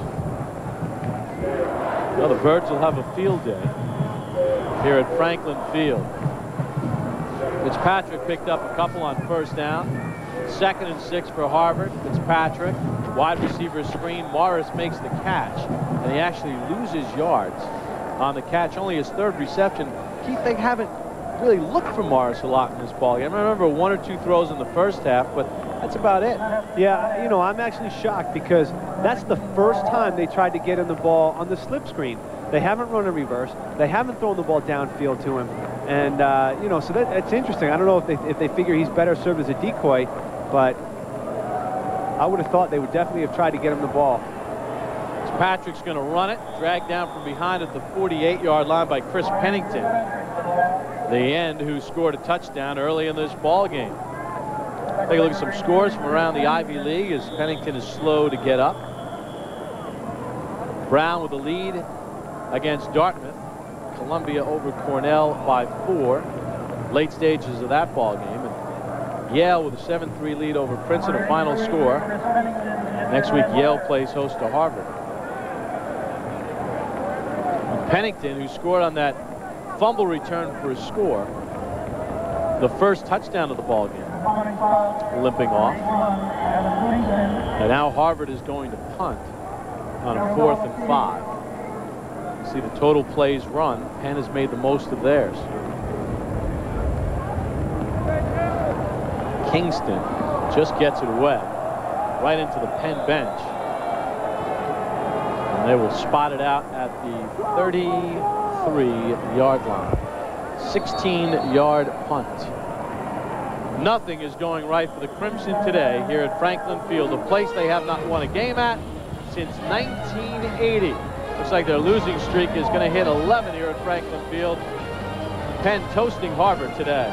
Well, the Birds will have a field day here at Franklin Field. Fitzpatrick picked up a couple on first down. Second and six for Harvard. Fitzpatrick, wide receiver screen. Morris makes the catch, and he actually loses yards on the catch. Only his third reception. Keith, they haven't really looked for Morris a lot in this ball game. I remember one or two throws in the first half, but that's about it. Yeah, you know, I'm actually shocked because that's the first time they tried to get him the ball on the slip screen. They haven't run a reverse. They haven't thrown the ball downfield to him. And, uh, you know, so that, that's interesting. I don't know if they, if they figure he's better served as a decoy, but I would have thought they would definitely have tried to get him the ball. Patrick's going to run it, dragged down from behind at the forty-eight yard line by Chris Pennington, the end who scored a touchdown early in this ball game. Take a look at some scores from around the Ivy League as Pennington is slow to get up. Brown with the lead against Dartmouth. Columbia over Cornell by four. Late stages of that ball game. And Yale with a seven three lead over Princeton, a final score. Next week, Yale plays host to Harvard. And Pennington, who scored on that fumble return for a score, the first touchdown of the ball game, limping off. And now Harvard is going to punt on a fourth and five. See the total plays run. Penn has made the most of theirs. Kingston just gets it away right into the Penn bench. And they will spot it out at the thirty-three yard line. sixteen yard punt. Nothing is going right for the Crimson today here at Franklin Field, a place they have not won a game at since nineteen eighty. Looks like their losing streak is going to hit eleven here at Franklin Field. Penn toasting Harvard today.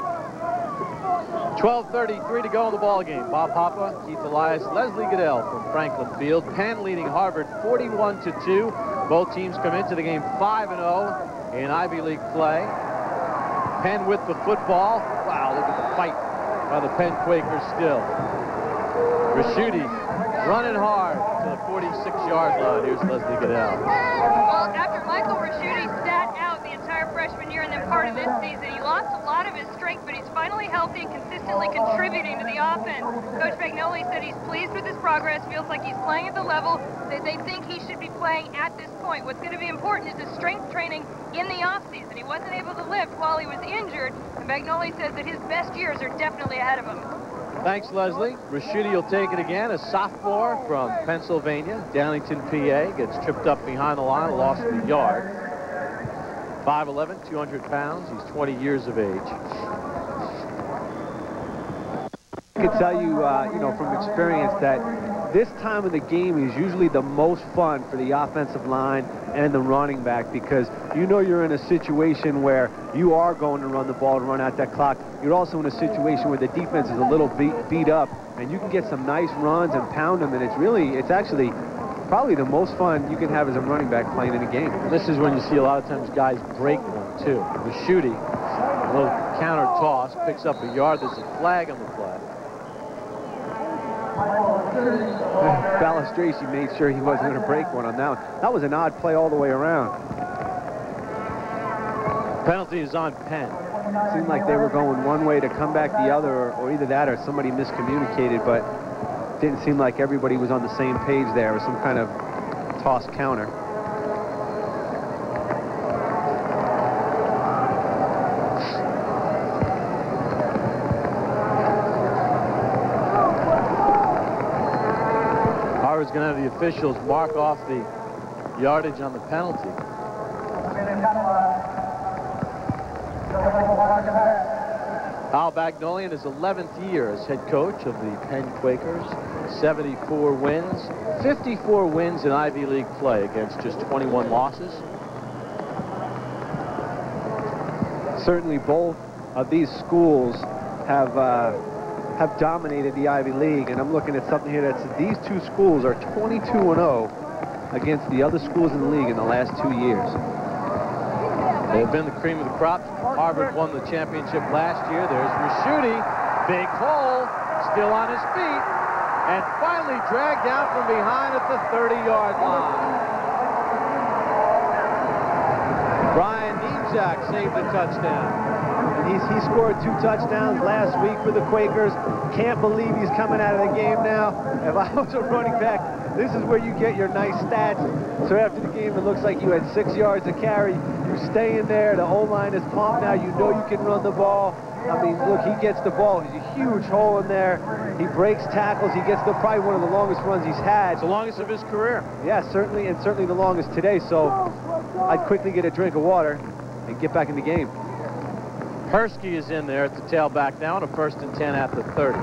twelve thirty-three to go in the ball game. Bob Papa, Keith Elias, Leslie Goodell from Franklin Field. Penn leading Harvard forty-one to two. Both teams come into the game five and oh in Ivy League play. Penn with the football. Wow, look at the fight by the Penn Quakers still. Raschuti running hard to the forty-six yard line. Here's Leslie Goodell. Well, after Michael Raschuti sat out the entire freshman year and then part of this season, he lost a lot of his strength, but he's finally healthy and consistently contributing to the offense. Coach Bagnoli said he's pleased with his progress, feels like he's playing at the level that they think he should be playing at this point. What's going to be important is his strength training in the offseason. He wasn't able to lift while he was injured, and Bagnoli says that his best years are definitely ahead of him. Thanks, Leslie. Raschuti will take it again. A sophomore from Pennsylvania, Downington, P A, gets tripped up behind the line, lost the yard. five eleven, two hundred pounds. He's twenty years of age. I could tell you, uh, you know, from experience that this time of the game is usually the most fun for the offensive line and the running back, because you know you're in a situation where you are going to run the ball to run out that clock. You're also in a situation where the defense is a little beat, beat up, and you can get some nice runs and pound them, and it's really, it's actually probably the most fun you can have as a running back playing in a game. This is when you see a lot of times guys break one, too. The shooting, a little counter toss, picks up a yard. There's a flag on the play. Balistraci made sure he wasn't going to break one on that one. That was an odd play all the way around. Penalty is on Penn. It seemed like they were going one way to come back the other, or, or either that or somebody miscommunicated, but it didn't seem like everybody was on the same page there. It was some kind of toss counter. Harvard's going to have the officials mark off the yardage on the penalty. Al Bagnoli in his eleventh year as head coach of the Penn Quakers. seventy-four wins, fifty-four wins in Ivy League play against just twenty-one losses. Certainly both of these schools have uh, have dominated the Ivy League, and I'm looking at something here that says these two schools are twenty-two and oh against the other schools in the league in the last two years. They've been the cream of the crop. Harvard won the championship last year. There's Raschuti, big hole, still on his feet, and finally dragged down from behind at the thirty-yard line. Brian Nemzak saved the touchdown. And he's, he scored two touchdowns last week for the Quakers. Can't believe he's coming out of the game now. If I was a running back, this is where you get your nice stats. So after the game, it looks like you had six yards to carry. You stay in there. The O-line is pumped now. You know you can run the ball. I mean, look, he gets the ball. There's a huge hole in there. He breaks tackles. He gets the probably one of the longest runs he's had. It's the longest of his career. Yeah, certainly, and certainly the longest today. So I'd quickly get a drink of water and get back in the game. Persky is in there at the tailback now, on a first and ten at the thirty.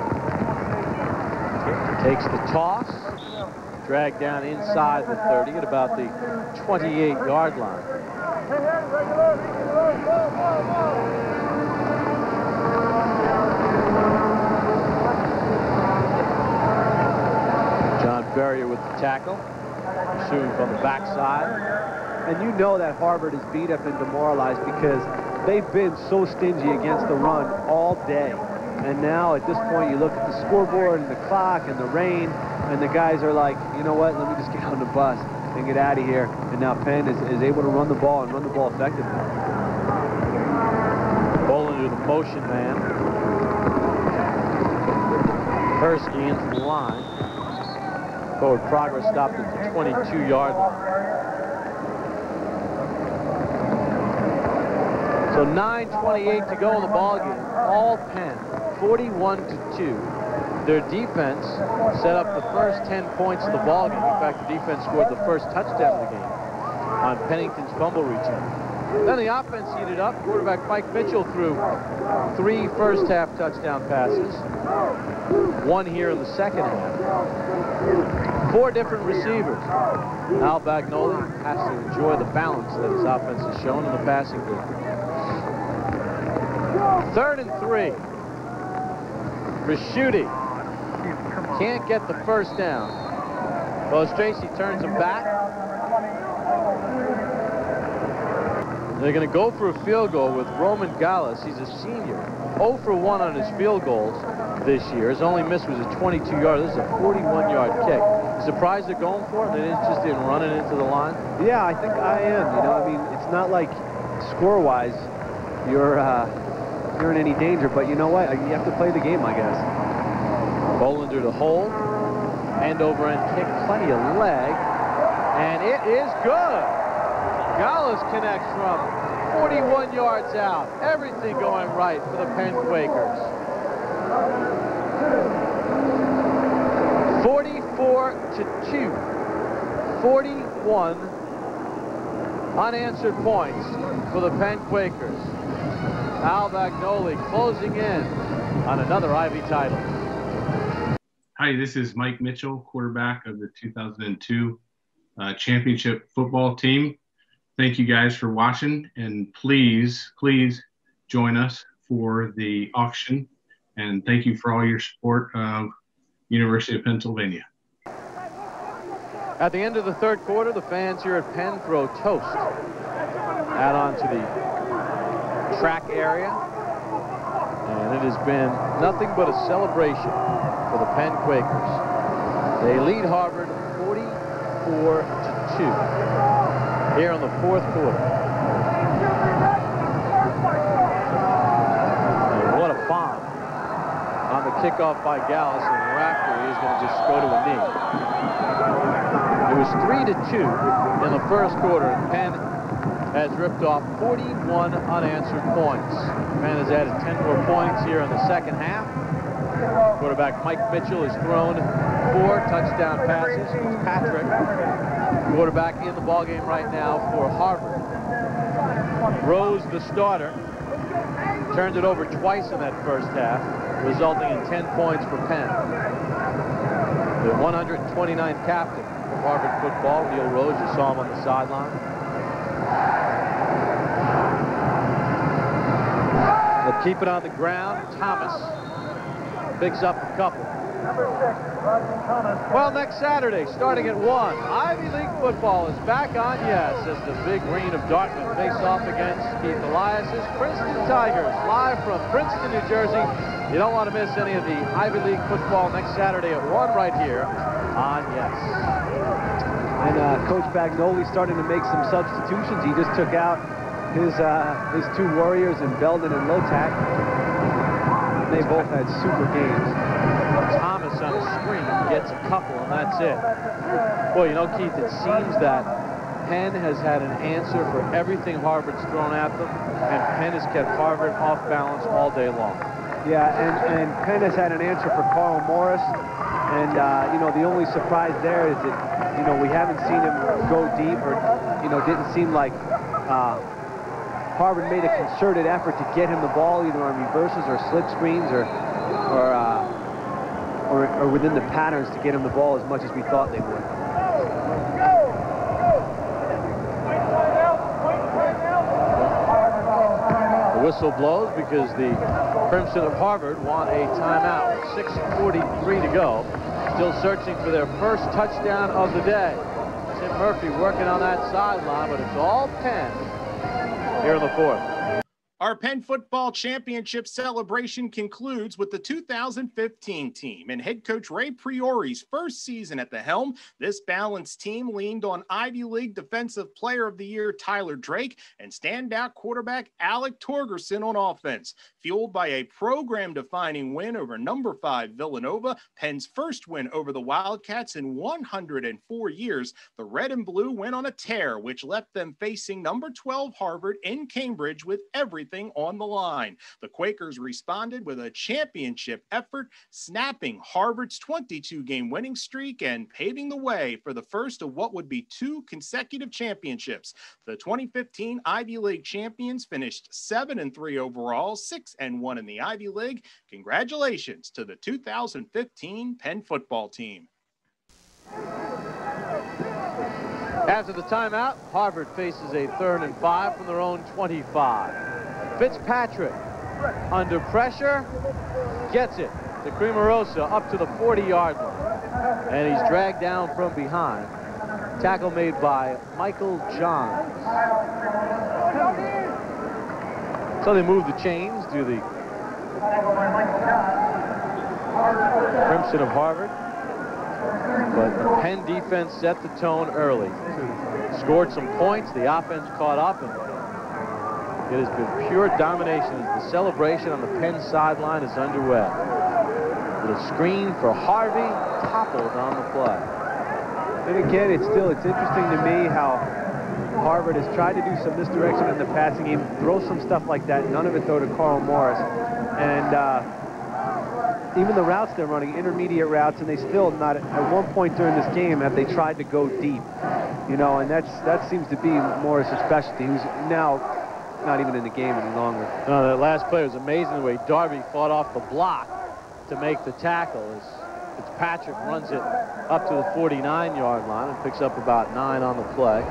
Takes the toss, dragged down inside the thirty at about the twenty-eight yard line. John Ferrier with the tackle, shooting from the backside. And you know that Harvard is beat up and demoralized because they've been so stingy against the run all day. And now at this point you look at the scoreboard and the clock and the rain, and the guys are like, you know what, let me just get on the bus and get out of here. And now Penn is, is able to run the ball and run the ball effectively. Bowling to the motion man. Persky into the line. Forward progress stopped at the twenty-two yard line. So nine twenty-eight to go in the ball game. All Penn, forty-one to two. Their defense set up the first ten points of the ball game. In fact, the defense scored the first touchdown of the game on Pennington's fumble return. Then the offense heated up. Quarterback Mike Mitchell threw three first half touchdown passes. One here in the second half. Four different receivers. Al Bagnoli has to enjoy the balance that his offense has shown in the passing game. Third and three. Raschuti can't get the first down. Balistraci turns him back. They're going to go for a field goal with Roman Gallus. He's a senior. oh for one on his field goals this year. His only miss was a twenty-two yard. This is a forty-one yard kick. Surprised they're going for it? They didn't just didn't run it into the line? Yeah, I think I am. You know, I mean, it's not like score-wise you're uh, you're in any danger, but you know what? You have to play the game, I guess. Bolander to hold. End over end kick, plenty of leg. And it is good. Gallus connects from forty-one yards out. Everything going right for the Penn Quakers. forty-four to two. forty-one unanswered points for the Penn Quakers. Al Bagnoli closing in on another Ivy title. Hi, this is Mike Mitchell, quarterback of the two thousand two uh, championship football team. Thank you guys for watching, and please, please join us for the auction. And thank you for all your support of University of Pennsylvania. At the end of the third quarter, the fans here at Penn throw toast out onto the track area. And it has been nothing but a celebration for the Penn Quakers. They lead Harvard forty-four to two here in the fourth quarter. And what a bomb on the kickoff by Gallus, and Raftery is going to just go to a knee. It was three to two in the first quarter, and Penn has ripped off forty-one unanswered points. Penn has added ten more points here in the second half. Quarterback Mike Mitchell has thrown four touchdown passes. Patrick, quarterback in the ballgame right now for Harvard. Rose, the starter, turned it over twice in that first half, resulting in ten points for Penn. The one hundred twenty-ninth captain of Harvard football, Neil Rose, you saw him on the sideline. They'll keep it on the ground. Thomas picks up a couple. Well, next Saturday, starting at one, Ivy League football is back on Yes as the Big Green of Dartmouth face off against Keith Elias's Princeton Tigers, live from Princeton, New Jersey. You don't want to miss any of the Ivy League football next Saturday at one right here on Yes. And uh, Coach Bagnoli starting to make some substitutions. He just took out his uh, his two warriors in Belden and Lotak. They both had super games. Thomas on the screen gets a couple, and that's it. Well, you know, Keith, it seems that Penn has had an answer for everything Harvard's thrown at them, and Penn has kept Harvard off balance all day long. Yeah, and, and Penn has had an answer for Carl Morris. And, uh, you know, the only surprise there is that, you know, we haven't seen him go deep, or, you know, didn't seem like uh, Harvard made a concerted effort to get him the ball either on reverses or slip screens or, or, uh, or, or within the patterns to get him the ball as much as we thought they would. The whistle blows because the Crimson of Harvard want a timeout with six forty-three to go. Still searching for their first touchdown of the day. Tim Murphy working on that sideline, but it's all Penn here in the fourth. Our Penn football championship celebration concludes with the two thousand fifteen team. And head coach Ray Priori's first season at the helm, this balanced team leaned on Ivy League Defensive Player of the Year Tyler Drake and standout quarterback Alec Torgerson on offense. Fueled by a program-defining win over number five Villanova, Penn's first win over the Wildcats in one hundred four years, the red and blue went on a tear, which left them facing number twelve Harvard in Cambridge with everything on the line. The Quakers responded with a championship effort, snapping Harvard's twenty-two game winning streak and paving the way for the first of what would be two consecutive championships. The twenty fifteen Ivy League champions finished seven and three overall, six and one in the Ivy League. Congratulations to the two thousand fifteen Penn football team. After the timeout, Harvard faces a third and five from their own twenty-five. Fitzpatrick under pressure, gets it to Creamerosa up to the forty yard line, and he's dragged down from behind. Tackle made by Michael Johns. So they move the chains to the Crimson of Harvard, but the Penn defense set the tone early. Scored some points, the offense caught up, and it has been pure domination as the celebration on the Penn sideline is underway. Little screen for Harvey, toppled on the play. And again, it's still, it's interesting to me how Harvard has tried to do some misdirection in the passing game, throw some stuff like that, none of it though to Carl Morris. And uh, even the routes they're running, intermediate routes, and they still not, at one point during this game, have they tried to go deep. You know, and that's that seems to be Morris's specialty, who's now not even in the game any longer. No, that last play was amazing the way Darby fought off the block to make the tackle. As Fitzpatrick runs it up to the forty-nine yard line and picks up about nine on the play.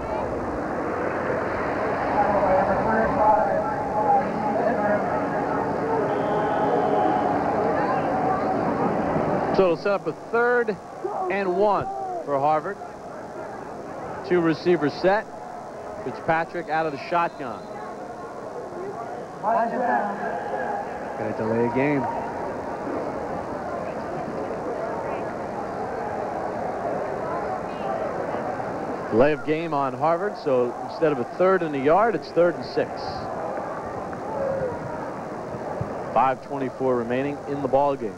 So it'll set up a third and one for Harvard. Two receivers set. Fitzpatrick out of the shotgun. Gonna delay a game. Delay of game on Harvard, so instead of a third and a yard, it's third and six. five twenty-four remaining in the ball game.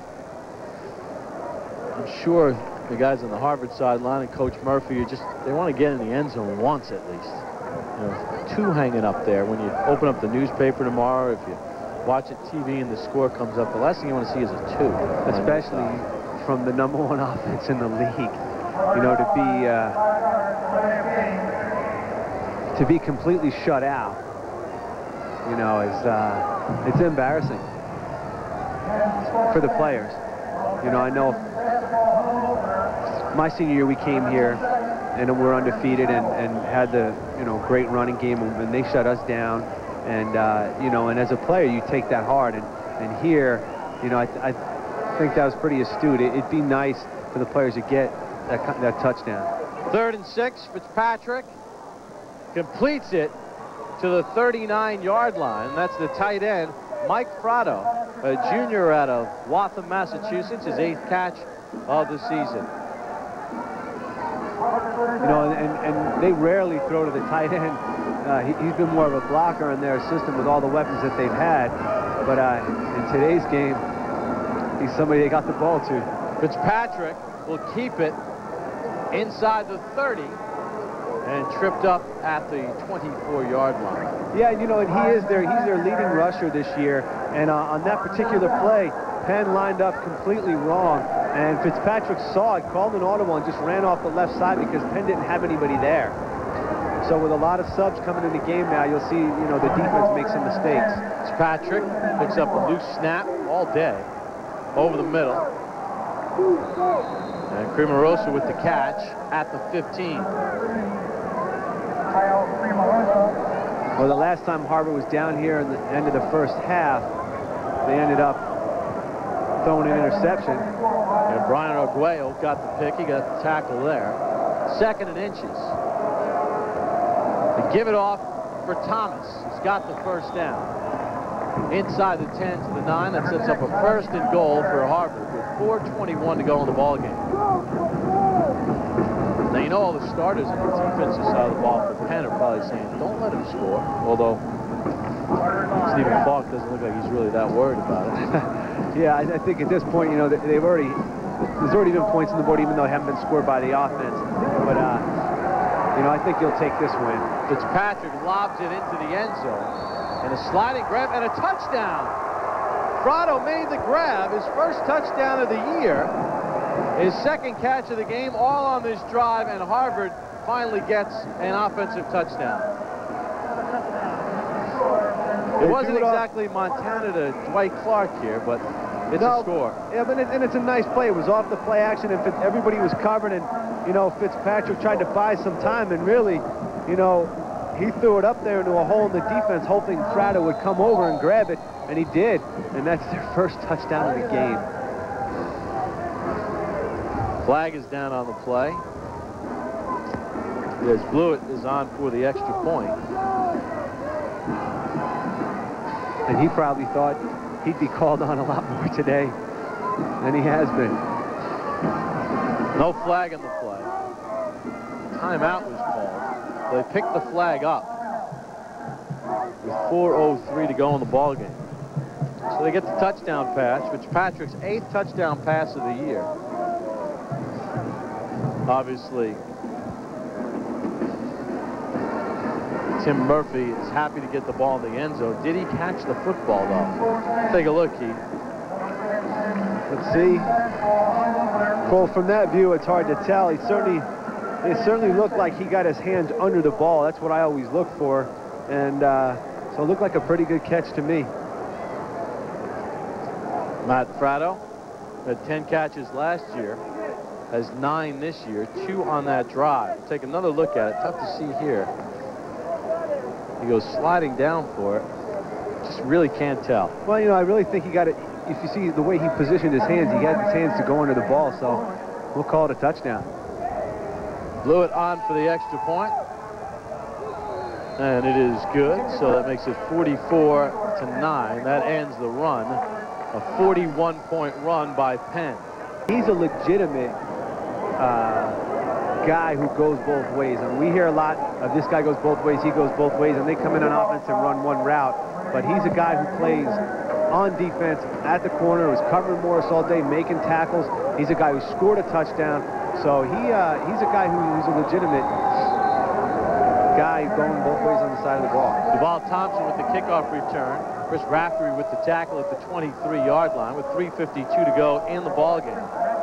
I'm sure the guys on the Harvard sideline and Coach Murphy are just, they want to get in the end zone once at least. You know, two hanging up there. When you open up the newspaper tomorrow, if you watch it T V and the score comes up, the last thing you want to see is a two. Especially from the number one offense in the league. You know, to be uh, to be completely shut out, you know, is uh, it's embarrassing for the players. You know, I know my senior year we came here and we're undefeated and, and had the, you know, great running game, and they shut us down. And, uh, you know, and as a player, you take that hard. And, and here, you know, I, I think that was pretty astute. It, it'd be nice for the players to get that, that touchdown. Third and six, Fitzpatrick completes it to the thirty-nine yard line. That's the tight end, Mike Fratto, a junior out of Waltham, Massachusetts, his eighth catch of the season. You know, and, and they rarely throw to the tight end. Uh, he, he's been more of a blocker in their system with all the weapons that they've had. But uh, in today's game, he's somebody they got the ball to. Fitzpatrick will keep it inside the thirty and tripped up at the twenty-four yard line. Yeah, you know, and he is their, he's their leading rusher this year. And uh, on that particular play, Penn lined up completely wrong. And Fitzpatrick saw it, called an audible, and just ran off the left side because Penn didn't have anybody there. So with a lot of subs coming in the game now, you'll see, you know, the defense make some mistakes. Fitzpatrick picks up a loose snap all day over the middle. And Cremorosa with the catch at the fifteen. Well, the last time Harvard was down here in the end of the first half, they ended up throwing an interception. And Brian Arguello got the pick. He got the tackle there. Second and inches. They give it off for Thomas. He's got the first down. Inside the ten to the nine. That sets up a first and goal for Harvard with four twenty-one to go in the ball game. Now, you know, all the starters on the defensive side of the ball for Penn are probably saying, don't let him score. Although Stephen Falk doesn't look like he's really that worried about it. Yeah, I, I think at this point, you know, they've already, there's already been points on the board, even though they haven't been scored by the offense. But, uh, you know, I think you'll take this win. Fitzpatrick lobs it into the end zone. And a sliding grab and a touchdown. Fratto made the grab, his first touchdown of the year. His second catch of the game, all on this drive, and Harvard finally gets an offensive touchdown. It wasn't exactly Montana to Dwight Clark here, but it's no, a score. Yeah, but it, and it's a nice play. It was off the play action, and Fitz, everybody was covered, and, you know, Fitzpatrick tried to buy some time, and really, you know, he threw it up there into a hole in the defense, hoping Fratto would come over and grab it, and he did, and that's their first touchdown of the game. Flag is down on the play. Yes, Blewett is on for the extra point. And he probably thought he'd be called on a lot more today than he has been. No flag on the play. Timeout was called. So they picked the flag up with four oh three to go in the ball game. So they get the touchdown pass, Fitzpatrick's eighth touchdown pass of the year. Obviously, Tim Murphy is happy to get the ball in the end zone. Did he catch the football, though? Take a look, Keith. Let's see. Well, from that view, it's hard to tell. He certainly, it certainly looked like he got his hands under the ball. That's what I always look for. And uh, so it looked like a pretty good catch to me. Matt Fratto Had ten catches last year, has nine this year, two on that drive. Take another look at it. Tough to see here. He goes sliding down for it. Just really can't tell. Well, you know, I really think he got it. If you see the way he positioned his hands, he had his hands to go under the ball, so we'll call it a touchdown. Blew it on for the extra point. And it is good, so that makes it forty-four to nine. That ends the run. A forty-one point run by Penn. He's a legitimate uh, guy who goes both ways. And we hear a lot of this guy goes both ways, he goes both ways, and they come in on offense and run one route. But he's a guy who plays on defense at the corner, was covering Morris all day, making tackles. He's a guy who scored a touchdown. So he uh, he's a guy who, who's a legitimate guy going both ways on the side of the ball. Duval Thompson with the kickoff return. Chris Raftery with the tackle at the twenty-three yard line with three fifty-two to go in the ball game.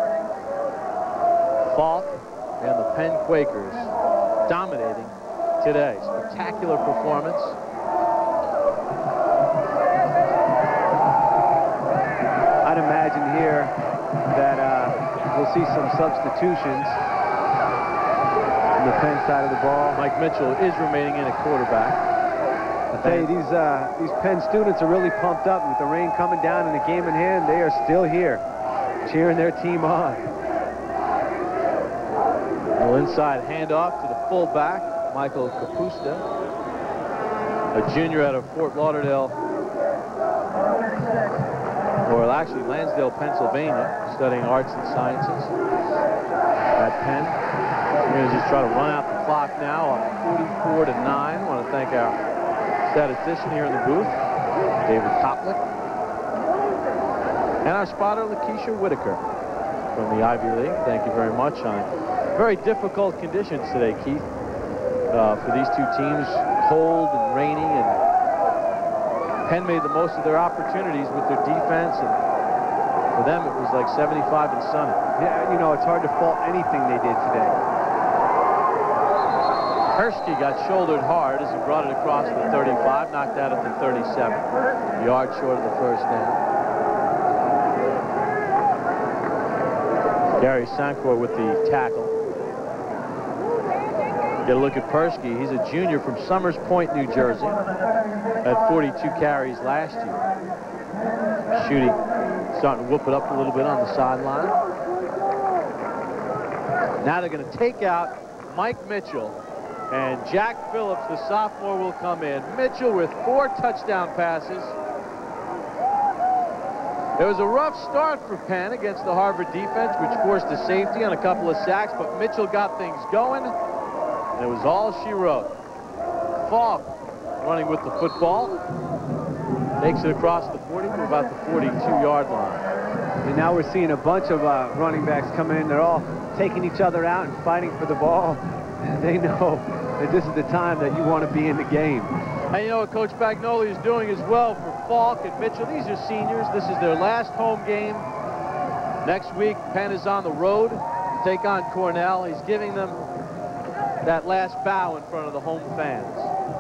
Falk and the Penn Quakers dominating today. Spectacular performance. I'd imagine here that uh, we'll see some substitutions on the Penn side of the ball. Mike Mitchell is remaining in at quarterback. I tell you, these uh, these Penn students are really pumped up with the rain coming down and the game in hand. They are still here, cheering their team on. A little inside handoff to the fullback, Michael Capusta, a junior out of Fort Lauderdale, or actually Lansdale, Pennsylvania, studying arts and sciences at Penn. We're going to just try to run out the clock now on forty-four to nine. I want to thank our statistician here in the booth, David Koplik, and our spotter, Lakeisha Whitaker from the Ivy League. Thank you very much. On very difficult conditions today, Keith, uh, for these two teams, cold and rainy, and Penn made the most of their opportunities with their defense, and for them it was like seventy-five and sunny. Yeah, you know, it's hard to fault anything they did today. Persky got shouldered hard as he brought it across the thirty-five, knocked out at the thirty-seven. A yard short of the first down. Gary Sankor with the tackle. Get a look at Persky. He's a junior from Summers Point, New Jersey. Had forty-two carries last year. Shooting, starting to whoop it up a little bit on the sideline. Now they're going to take out Mike Mitchell. And Jack Phillips, the sophomore, will come in. Mitchell with four touchdown passes. It was a rough start for Penn against the Harvard defense, which forced a safety and a couple of sacks, but Mitchell got things going, and it was all she wrote. Falk running with the football. Takes it across the forty to about the forty-two yard line. And now we're seeing a bunch of uh, running backs come in. They're all taking each other out and fighting for the ball. And they know that this is the time that you want to be in the game. And you know what Coach Bagnoli is doing as well for Falk and Mitchell. These are seniors. This is their last home game. Next week, Penn is on the road to take on Cornell. He's giving them that last bow in front of the home fans.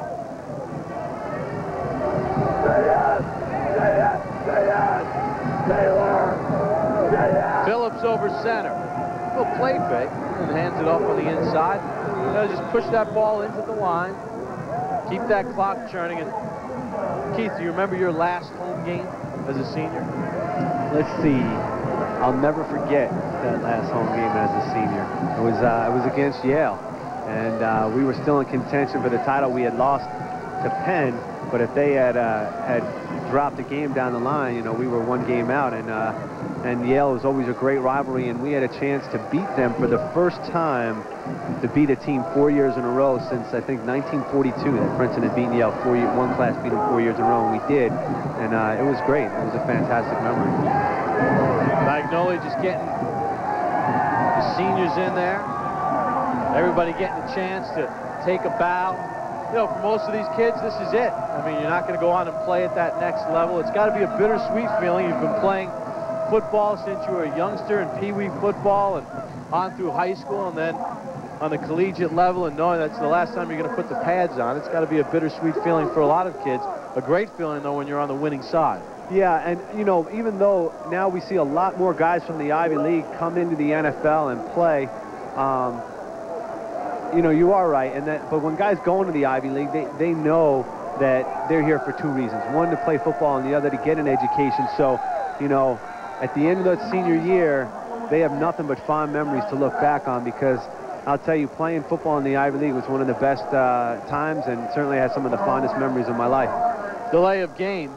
Phillips over center. Little play fake and hands it off on the inside. You know, just push that ball into the line. Keep that clock churning. And Keith, do you remember your last home game as a senior? Let's see. I'll never forget that last home game as a senior. It was uh, it was against Yale, and uh, we were still in contention for the title. We had lost to Penn, but if they had uh, had dropped a game down the line, you know, we were one game out, and uh, and Yale was always a great rivalry, and we had a chance to beat them for the first time, to beat a team four years in a row since I think nineteen forty-two. That Princeton had beaten Yale four year, one class beat them four years in a row, and we did, and uh, it was great. It was a fantastic memory. Bagnoli just getting the seniors in there. Everybody getting a chance to take a bow. You know, for most of these kids, this is it. I mean, you're not going to go on and play at that next level. It's got to be a bittersweet feeling. You've been playing football since you were a youngster in Pee Wee football and on through high school, and then on the collegiate level, and knowing that's the last time you're going to put the pads on. It's got to be a bittersweet feeling for a lot of kids. A great feeling, though, when you're on the winning side. Yeah, and, you know, even though now we see a lot more guys from the Ivy League come into the N F L and play, um, you know, you are right. And that, but when guys go into the Ivy League, they, they know that they're here for two reasons. One, to play football, and the other, to get an education. So, you know, at the end of that senior year, they have nothing but fond memories to look back on, because I'll tell you, playing football in the Ivy League was one of the best uh, times, and certainly has some of the fondest memories of my life. Delay of game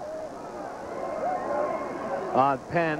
on Penn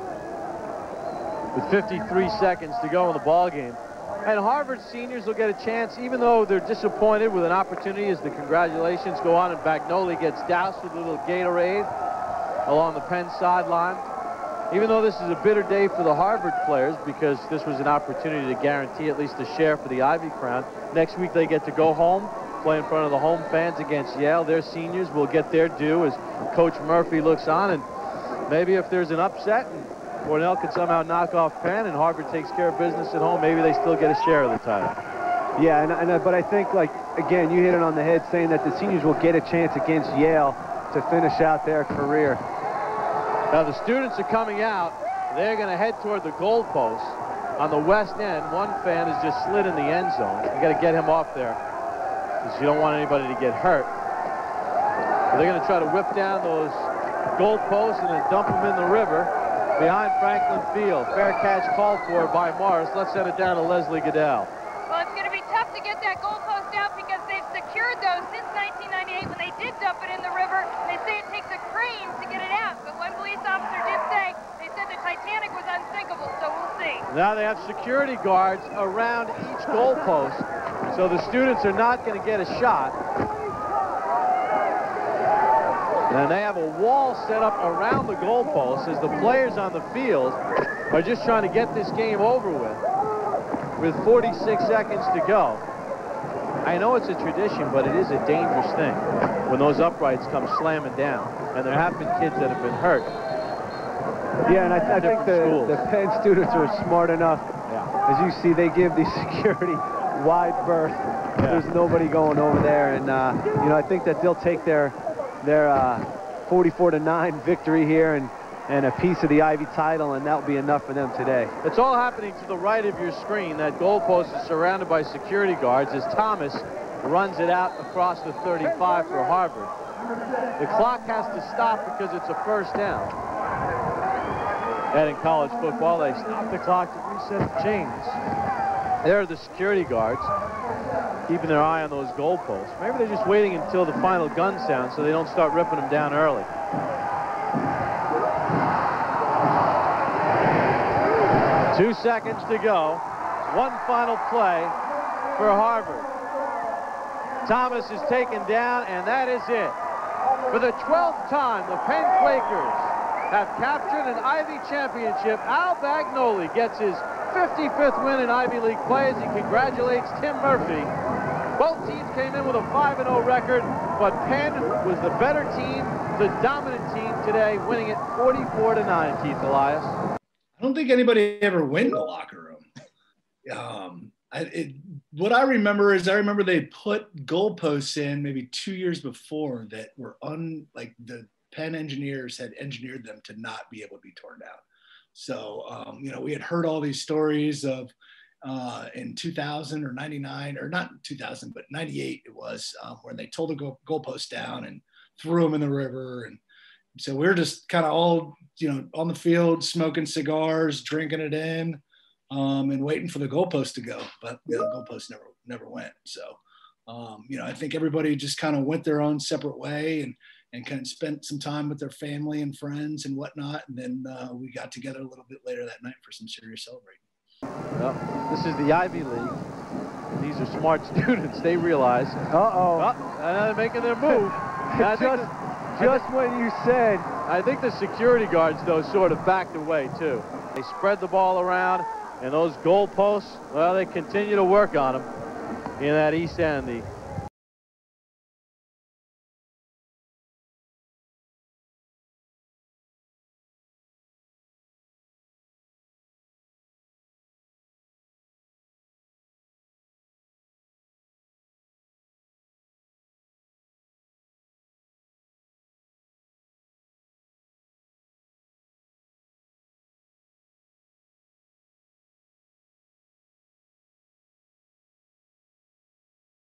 with fifty-three seconds to go in the ball game. And Harvard seniors will get a chance, even though they're disappointed with an opportunity, as the congratulations go on and Bagnoli gets doused with a little Gatorade along the Penn sideline. Even though this is a bitter day for the Harvard players, because this was an opportunity to guarantee at least a share for the Ivy Crown. Next week they get to go home, play in front of the home fans against Yale. Their seniors will get their due as Coach Murphy looks on, and maybe if there's an upset and Cornell could somehow knock off Penn and Harvard takes care of business at home, maybe they still get a share of the title. Yeah, and, and but I think, like, again, you hit it on the head saying that the seniors will get a chance against Yale to finish out their career. Now the students are coming out. They're going to head toward the goalpost on the west end. One fan has just slid in the end zone. You got to get him off there, because you don't want anybody to get hurt. But they're going to try to whip down those goalposts and then dump them in the river behind Franklin Field. Fair catch called for by Morris. Let's send it down to Leslie Goodell. Well, it's going to be tough to get that goalpost out, because they've secured those since nineteen ninety-eight when they did dump it in the river. They say it takes a crane to get it out, but one police officer did say, they said the Titanic was unsinkable, so we'll see. Now they have security guards around each goalpost, so the students are not going to get a shot. And they have a wall set up around the goalposts as the players on the field are just trying to get this game over with, with forty-six seconds to go. I know it's a tradition, but it is a dangerous thing when those uprights come slamming down, and there have been kids that have been hurt. Yeah, and I, th I think the, the Penn students are smart enough. Yeah. As you see, they give the security wide berth. Yeah. There's nobody going over there, and uh, you know, I think that they'll take their their uh, forty-four to nine victory here and and a piece of the Ivy title, and that'll be enough for them today. It's all happening to the right of your screen. That goalpost is surrounded by security guards as Thomas runs it out across the thirty-five for Harvard. The clock has to stop because it's a first down. And in college football, they stop the clock to reset the chains. There are the security guards keeping their eye on those goalposts. Maybe they're just waiting until the final gun sounds so they don't start ripping them down early. Two seconds to go. One final play for Harvard. Thomas is taken down, and that is it. For the twelfth time, the Penn Quakers have captured an Ivy championship. Al Bagnoli gets his fifty-fifth win in Ivy League play as he congratulates Tim Murphy. Both teams came in with a five and oh record, but Penn was the better team, the dominant team today, winning it forty-four to nine, Keith Elias. I don't think anybody ever went in the locker room. Um, I, it, what I remember is I remember they put goalposts in maybe two years before that were un like the Penn engineers had engineered them to not be able to be torn down. So, um, you know, we had heard all these stories of uh, in two thousand or ninety-nine, or not two thousand, but ninety-eight it was, um, when they told the goal, goalpost down and threw them in the river. And so we we're just kind of all, you know, on the field, smoking cigars, drinking it in, um, and waiting for the goalpost to go. But you know, the goalpost never, never went. So, um, you know, I think everybody just kind of went their own separate way and, and kind of spent some time with their family and friends and whatnot. And then uh, we got together a little bit later that night for some serious celebrating. Well, this is the Ivy League. These are smart students. They realize. Uh-oh. Oh, and they're making their move. just the, just think, when you said. I think the security guards, though, sort of backed away, too. They spread the ball around, and those goalposts, well, they continue to work on them in that east end. The